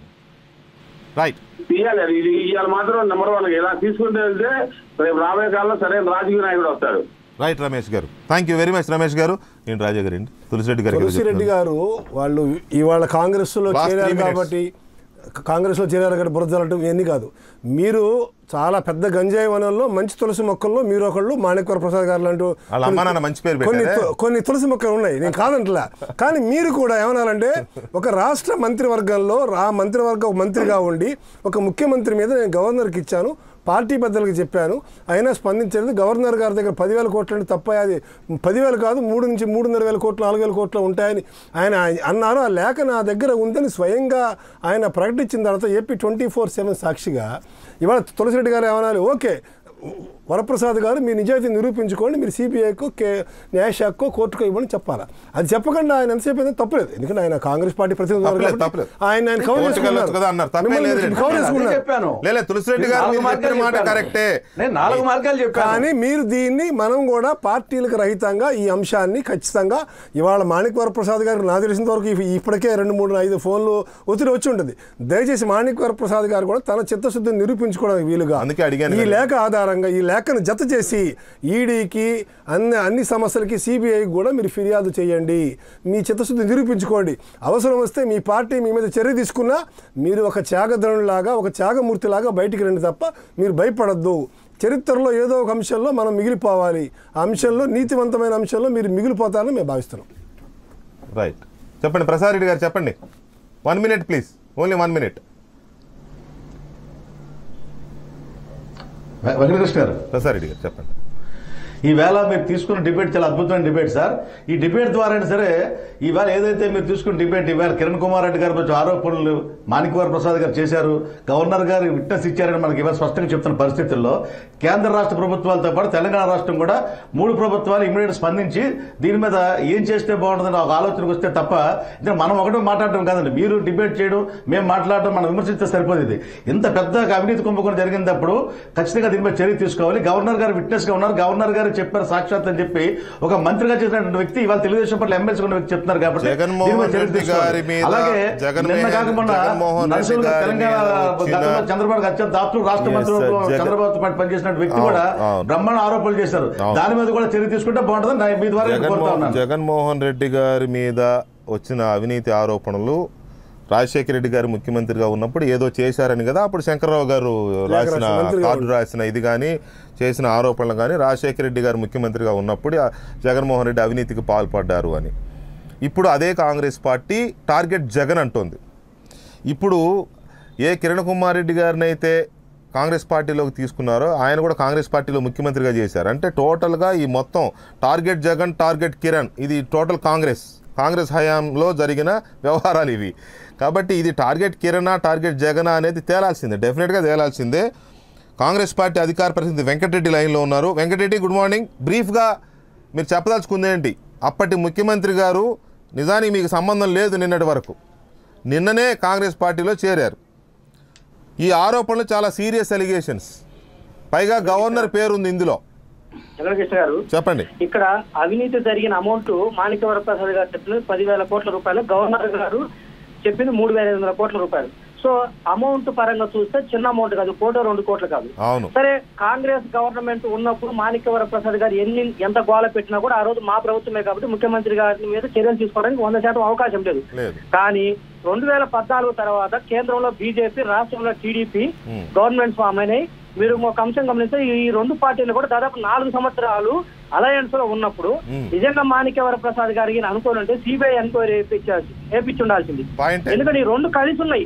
తీయాలి. అది ఇవాళ మాత్రం నెంబర్ 1 ఇలా తీసుకుంటే వెళ్తే రేపు రాబోయే కాలంలో సరైన రాజకీయ నాయకుడు వస్తాడు. రైట్ రమేష్ గారు, thank you very much Ramesh గారు. నేను రాజా గారు అండి. తులసిరెడ్డి గారు వాళ్ళు ఇవాళ కాంగ్రెస్లో చేరారు కాబట్టి బురదలటం ఇవన్నీ కాదు. మీరు చాలా పెద్ద గంజాయి వనంలో మంచి తులసి మొక్కల్లో మీరు ఒకళ్ళు మాణిక్య వర ప్రసాద్ గారు లాంటి కొన్ని తులసి మొక్కలు ఉన్నాయి, నేను కాదంటలా. కానీ మీరు కూడా ఏమన్నారంటే ఒక రాష్ట్ర మంత్రివర్గంలో మంత్రిగా ఉండి ఒక ముఖ్యమంత్రి మీద నేను గవర్నర్కి ఇచ్చాను, పార్టీ పెద్దలకు చెప్పాను, అయినా స్పందించలేదు. గవర్నర్ గారి దగ్గర 10,000 కోట్లు అంటే తప్ప, అది 10,000 కాదు 3 నుంచి 3,500 కోట్లు 4,000 కోట్లు ఉంటాయని ఆయన అన్నారు. ఆ లేఖ నా దగ్గర ఉందని స్వయంగా ఆయన ప్రకటించిన తర్వాత AP24x7 సాక్షిగా ఇవాళ తులసిరెడ్డి గారు ఏమనాలి, ఓకే వరప్రసాద్ గారు మీ నిజాయితీ నిరూపించుకోండి, మీరు సిబిఐకో న్యాయశాఖకో కోర్టుకో ఇవ్వని చెప్పాలా. అది చెప్పకుండా ఆయన ఎంతసేపు అయితే తప్పలేదు, ఎందుకంటే ఆయన కాంగ్రెస్ పార్టీ ప్రతినిధి ఆయన కవర్ చేసుకున్నారు. కానీ మీరు దీన్ని మనం కూడా పార్టీలకు రహితంగా ఈ అంశాన్ని ఖచ్చితంగా ఇవాళ మాణిక్ వరప్రసాద్ గారు నాకు తెలిసినంత వరకు ఇప్పటికే 2, 3, 5 ఫోన్లు ఒత్తిడి వచ్చి ఉంటుంది. దయచేసి మాణిక్ వరప్రసాద్ గారు కూడా తన చిత్తశుద్ధిని నిరూపించుకోవడానికి వీలుగా ఈ లేఖ ఆధారంగా ఈ లేఖను జత చేసి ఈడీకి అన్ని సమస్యలకి సిబిఐకి కూడా మీరు ఫిర్యాదు చేయండి, మీ చిత్తశుద్ధి నిరూపించుకోండి. అవసరం వస్తే మీ పార్టీ మీ మీద చర్య తీసుకున్నా మీరు ఒక త్యాగధనులాగా ఒక త్యాగమూర్తిలాగా బయటికి రండి తప్ప మీరు భయపడద్దు. చరిత్రలో ఏదో ఒక అంశంలో మనం మిగిలిపోవాలి, ఆ అంశంలో నీతివంతమైన అంశంలో మీరు మిగిలిపోతారని మేము భావిస్తున్నాం. రైట్, చెప్పండి ప్రసాద్ రెడ్డి గారు, చెప్పండి. 1 minute please, only 1 minute. Venkatakrishna గారు, ప్రసాద్ రెడ్డి గారు చెప్పండి. ఈవేళ మీరు తీసుకున్న డిబేట్ చాలా అద్భుతమైన డిబేట్ సార్. ఈ డిబేట్ ద్వారా అయినా సరే ఈవేళ ఏదైతే మీరు తీసుకున్న డిబేట్, ఈవేళ కిరణ్ కుమార్ రెడ్డి గారి గురించి ఆరోపణలు మాణిక్ వర ప్రసాద్ గారు చేశారు, గవర్నర్ గారు విట్నెస్ ఇచ్చారని మనకి ఇవాళ స్పష్టంగా చెప్తున్న పరిస్థితుల్లో కేంద్ర రాష్ట్ర ప్రభుత్వాలతో పాటు తెలంగాణ రాష్ట్రం కూడా 3 ప్రభుత్వాలు ఇమీడియట్ స్పందించి దీని మీద ఏం చేస్తే బాగుంటుందని ఒక ఆలోచనకు వస్తే తప్ప మనం ఒకటే మాట్లాడటం కాదండి. మీరు డిబేట్ చేయడం, మేము మాట్లాడటం, మనం విమర్శిస్తే సరిపోతుంది. ఇంత పెద్ద అవినీతి కుంభకోణం జరిగినప్పుడు ఖచ్చితంగా దీని మీద చర్య తీసుకోవాలి. గవర్నర్ గారు విట్నెస్ గా ఉన్నారు, గవర్నర్ గారు చెప్పారు సాక్షాత్ అని చెప్పి ఒక మంత్రిగా చేసినటువంటి వ్యక్తి ఇవాళ తెలుగుదేశం పార్టీ ఎమ్మెల్సీ ఉన్న వ్యక్తి చెప్తున్నారు. కాబట్టి అలాగే నిన్న కాకుండా తెలంగాణ చంద్రబాబు అత్యంత ఆప్తులు రాష్ట్ర మంత్రి చంద్రబాబు పార్టీ పనిచేసిన వ్యక్తి కూడా బ్రహ్మాండ ఆరోపణలు చేశారు. దాని మీద కూడా చర్య తీసుకుంటే బాగుంటుంది. మీ ద్వారా జగన్మోహన్ రెడ్డి గారి మీద వచ్చిన అవినీతి ఆరోపణలు రాజశేఖర రెడ్డి గారు ముఖ్యమంత్రిగా ఉన్నప్పుడు ఏదో చేశారని కదా అప్పుడు శంకర్రావు గారు రాసిన ఇది కానీ చేసిన ఆరోపణలు కానీ రాజశేఖర రెడ్డి గారు ముఖ్యమంత్రిగా ఉన్నప్పుడు జగన్మోహన్ రెడ్డి అవినీతికి పాల్పడ్డారు అని. ఇప్పుడు అదే కాంగ్రెస్ పార్టీ టార్గెట్ జగన్ అంటోంది. ఇప్పుడు ఏ కిరణ్ కుమార్ రెడ్డి గారిని అయితే కాంగ్రెస్ పార్టీలోకి తీసుకున్నారో ఆయన కూడా కాంగ్రెస్ పార్టీలో ముఖ్యమంత్రిగా చేశారు. అంటే టోటల్గా ఈ మొత్తం టార్గెట్ జగన్, టార్గెట్ కిరణ్, ఇది టోటల్ కాంగ్రెస్ హయాంలో జరిగిన వ్యవహారాలు ఇవి. కాబట్టి ఇది టార్గెట్ కిరణా టార్గెట్ జగనా అనేది తేలాల్సిందే, డెఫినెట్గా తేలాల్సిందే. కాంగ్రెస్ పార్టీ అధికార ప్రతినిధి వెంకటరెడ్డి లైన్లో ఉన్నారు. Venkatareddy, good morning. బ్రీఫ్గా మీరు చెప్పదలుచుకుంది ఏంటి? అప్పటి ముఖ్యమంత్రి గారు నిజానికి మీకు సంబంధం లేదు నిన్నటి వరకు, నిన్ననే కాంగ్రెస్ పార్టీలో చేరారు. ఈ ఆరోపణలు చాలా సీరియస్ అలిగేషన్స్, పైగా గవర్నర్ పేరుంది ఇందులో. చంద్రకృష్ణ గారు చెప్పండి. ఇక్కడ అవినీతి జరిగిన అమౌంట్ మాణిక్య వర ప్రసాద్ గారు చెప్పినది 10,000 కోట్ల రూపాయలు, గవర్నర్ గారు చెప్పింది 3,500 కోట్ల రూపాయలు. సో అమౌంట్ పరంగా చూస్తే చిన్న అమౌంట్ కాదు, 1-2 కోట్లు కాదు. సరే, కాంగ్రెస్ గవర్నమెంట్ ఉన్నప్పుడు మాణిక్య వర ప్రసాద్ గారు ఎంత గోల పెట్టినా కూడా ఆ రోజు మా ప్రభుత్వమే కాబట్టి ముఖ్యమంత్రి గారి మీద చర్యలు తీసుకోవడానికి 100% అవకాశం లేదు. కానీ 2014 తర్వాత కేంద్రంలో బీజేపీ, రాష్ట్రంలో టీడీపీ గవర్నమెంట్ ఫామ్ అయినాయి. మీరు ఒక అంశం గమనిస్తే ఈ 2 పార్టీలు కూడా దాదాపు 4 సంవత్సరాలు అలయన్స్ లో ఉన్నప్పుడు నిజంగా మాణిక్య వర ప్రసాద్ గారికి అనుకోనంటే సిబిఐ ఎంక్వైరీ వేపించి ఉండాల్సింది. ఎందుకంటే ఈ 2 కలిసి ఉన్నాయి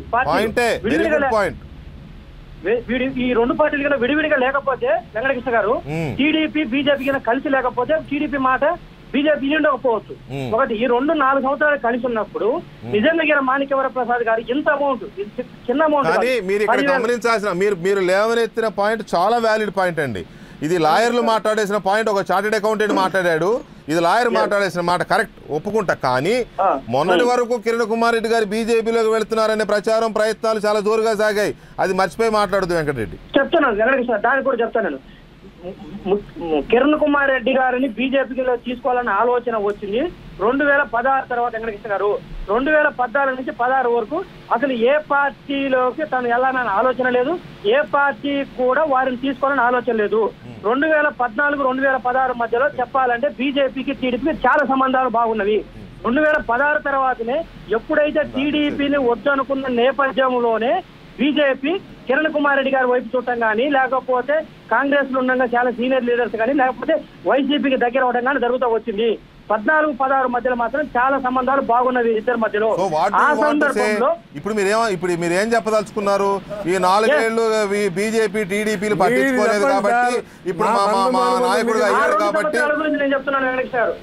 ఈ 2 పార్టీలు కన్నా విడివిడిగా లేకపోతే వెంకటకృష్ణ గారు టీడీపీ బీజేపీ కన్నా కలిసి లేకపోతే టీడీపీ మాట బీజేపీ ఉండకపోవచ్చు. ఒకటి, ఈ 4 సంవత్సరాలు కలిసి ఉన్నప్పుడు నిజంగా మాణిక్య వర ప్రసాద్ గారు ఇంత అమౌంట్, చిన్న అమౌంట్. కానీ మీరు ఇక్కడ గమనించాల్సిన మీరు లేవనెత్తిన పాయింట్ చాలా వ్యాలిడ్ పాయింట్ అండి. ఇది లాయర్లు మాట్లాడేసిన పాయింట్, ఒక చార్టెడ్ అకౌంటెంట్ మాట్లాడాడు, ఇది లాయర్ మాట్లాడేసిన మాట, కరెక్ట్, ఒప్పుకుంటా. కానీ మొన్నటి వరకు కిరణ్ కుమార్ రెడ్డి గారు బీజేపీలోకి వెళ్తున్నారనే ప్రయత్నాలు చాలా జోరుగా సాగాయి. అది మర్చిపోయి మాట్లాడుతూ వెంకటరెడ్డి. చెప్తున్నాను వెంకటకృష్ణ, దానికి కూడా చెప్తాను. కిరణ్ కుమార్ రెడ్డి గారిని బీజేపీలో తీసుకోవాలన్న ఆలోచన వచ్చింది 2016 తర్వాత. వెంకటకృష్ణ గారు 2014 నుంచి 16 వరకు అసలు ఏ పార్టీలోకి తను వెళ్ళాలన్న ఆలోచన లేదు, ఏ పార్టీ కూడా వారిని తీసుకోవాలని ఆలోచన లేదు. 2014-2016 మధ్యలో చెప్పాలంటే బీజేపీకి టీడీపీకి చాలా సంబంధాలు బాగున్నవి. 2016 తర్వాతనే ఎప్పుడైతే టీడీపీని వద్దనుకున్న నేపథ్యంలోనే బీజేపీ కిరణ్ కుమార్ రెడ్డి గారి వైపు చూడటం కానీ, లేకపోతే కాంగ్రెస్ లో ఉండగా చాలా సీనియర్ లీడర్స్ కానీ, లేకపోతే వైసీపీకి దగ్గర అవడం కానీ జరుగుతూ వచ్చింది. 14-16 మధ్యలో మాత్రం చాలా సంబంధాలు బాగున్నవి ఇద్దరి మధ్యలో. ఆ సందర్భంలో ఇప్పుడు మీరేం చెప్పదలుచుకున్నారు? ఈ 4 ఏళ్ళు బీజేపీ టీడీపీలు పట్టించుకోలేదు కాబట్టి ఇప్పుడు మా నాయకుడు అయ్యాడు కాబట్టి నేను చెప్తున్నాను వెంకటేష్ గారు.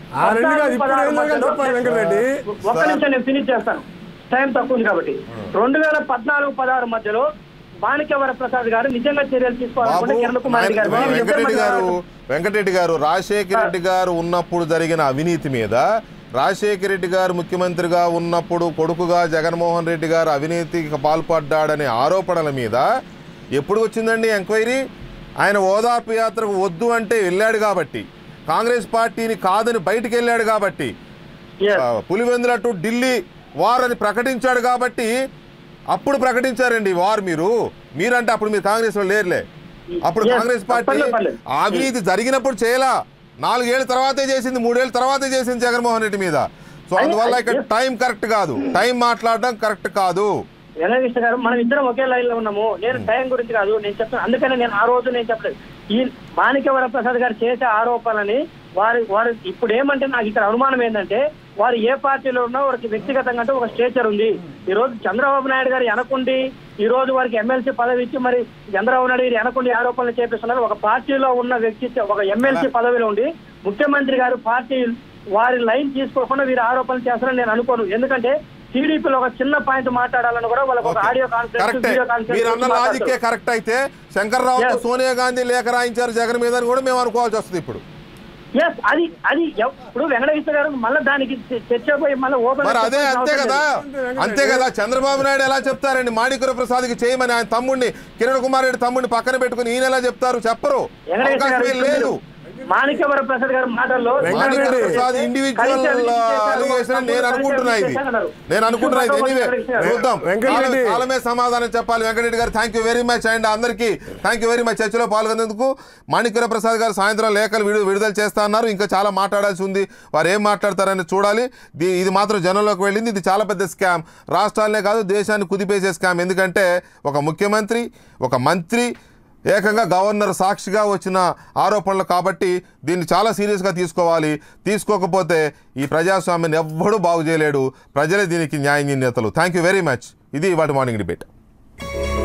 ఒక్క నిమిషం నేను ఫినిష్ చేస్తాను, టైం తక్కువ ఉంది కాబట్టి. 2014-16 మధ్యలో మాణిక్య వర ప్రసాద్ గారు నిజంగా చర్యలు తీసుకోవాలనుకుంటే కిరణ్ కుమార్ రెడ్డి గారు వెంకటరెడ్డి గారు రాజశేఖర రెడ్డి గారు ఉన్నప్పుడు జరిగిన అవినీతి మీద, రాజశేఖర రెడ్డి గారు ముఖ్యమంత్రిగా ఉన్నప్పుడు కొడుకుగా జగన్మోహన్ రెడ్డి గారు అవినీతికి పాల్పడ్డాడనే ఆరోపణల మీద ఎప్పుడు వచ్చిందండి ఎంక్వైరీ? ఆయన ఓదార్పు యాత్రకు వద్దు అంటే వెళ్ళాడు కాబట్టి, కాంగ్రెస్ పార్టీని కాదని బయటికి వెళ్ళాడు కాబట్టి, పులివెందుల టు ఢిల్లీ వార్ అని ప్రకటించాడు కాబట్టి అప్పుడు ప్రకటించారండి వార్. మీరంటే అప్పుడు మీరు కాంగ్రెస్ లో లేరులే. అప్పుడు కాంగ్రెస్ పార్టీ అవినీతి జరిగినప్పుడు చేయలా, 4 ఏళ్ల తర్వాతే చేసింది, 3 ఏళ్ల తర్వాతే చేసింది జగన్మోహన్ రెడ్డి మీద. సో అందువల్ల ఇక్కడ టైం కరెక్ట్ కాదు, టైం మాట్లాడడం కరెక్ట్ కాదు. వెంకటేష్ గారు మనం ఇద్దరం ఒకే లైన్ లో ఉన్నాము. నేను టైం గురించి కాదు నేను చెప్తాను, అందుకనే నేను ఆ రోజు నేను చెప్పలేదు. ఈ మాణిక్య వర ప్రసాద్ గారు చేసే ఆరోపణలని వారు ఇప్పుడు ఏమంటే నాకు ఇక్కడ అనుమానం ఏంటంటే, వారు ఏ పార్టీలో ఉన్నా వారికి వ్యక్తిగతంగా అంటే ఒక స్టేచర్ ఉంది. ఈ రోజు చంద్రబాబు నాయుడు గారు వెనకుండి ఈ రోజు వారికి ఎమ్మెల్సీ పదవి ఇచ్చి మరి చంద్రబాబు నాయుడు గారు వెనకుండి ఆరోపణలు చేపిస్తున్నారు. ఒక పార్టీలో ఉన్న వ్యక్తి ఒక ఎమ్మెల్సీ పదవిలో ఉండి ముఖ్యమంత్రి గారు పార్టీ వారి లైన్ తీసుకోకుండా వీరు ఆరోపణలు చేస్తారని నేను అనుకోను. ఎందుకంటే టీడీపీలో ఒక చిన్న పాయింట్ మాట్లాడాలని కూడా వాళ్ళకి ఒక audio conference, video conference correct అయితే శంకర్రావు సోనియా గాంధీ లేఖ రాయించారు జగన్ మీద అని కూడా మేము అనుకోవాల్సి వస్తుంది ఇప్పుడు. అది ఇప్పుడు వెంకటేశ్వర గారు మళ్ళీ దానికి చర్చ పోయి మళ్ళీ ఓపెన్ అంతే కదా. చంద్రబాబు నాయుడు ఎలా చెప్తారండి మాణిక్య వర ప్రసాద్కి చేయమని? ఆయన తమ్ముడిని కిరణ్ కుమార్ రెడ్డి తమ్ముడిని పక్కన పెట్టుకుని ఈయన ఎలా చెప్తారు? చెప్పరు, లేదు. మాణిక్య వర ప్రసాద్ గారి మాటల్లో ఇండివిజువల్ అలిగేషన్ నేను అనుకుంటున్నా ఇది ఎనీవే చూద్దాం, కాలమే సమాధానం చెప్పాలి. వెంకటరెడ్డి గారు thank you very much. And అందరికీ థ్యాంక్ యూ వెరీ మచ్ చర్చలో పాల్గొనేందుకు. మాణిక్య వర ప్రసాద్ గారు సాయంత్రం లేఖలు విడుదల చేస్తా అన్నారు. ఇంకా చాలా మాట్లాడాల్సి ఉంది, వారు ఏం మాట్లాడతారని చూడాలి. ఇది మాత్రం జనంలోకి వెళ్ళింది. ఇది చాలా పెద్ద స్కామ్, రాష్ట్రాలనే కాదు దేశాన్ని కుదిపేసే స్కామ్. ఎందుకంటే ఒక ముఖ్యమంత్రి, ఒక మంత్రి, ఏకంగా గవర్నర్ సాక్షిగా వచ్చిన ఆరోపణలు కాబట్టి దీన్ని చాలా సీరియస్గా తీసుకోవాలి. తీసుకోకపోతే ఈ ప్రజాస్వామ్యాన్ని ఎవ్వడూ బాగు చేయలేడు. ప్రజలే దీనికి న్యాయ నిర్ణేతలు. Thank you very much. ఇది ఇవాళ మార్నింగ్ డిబేట్.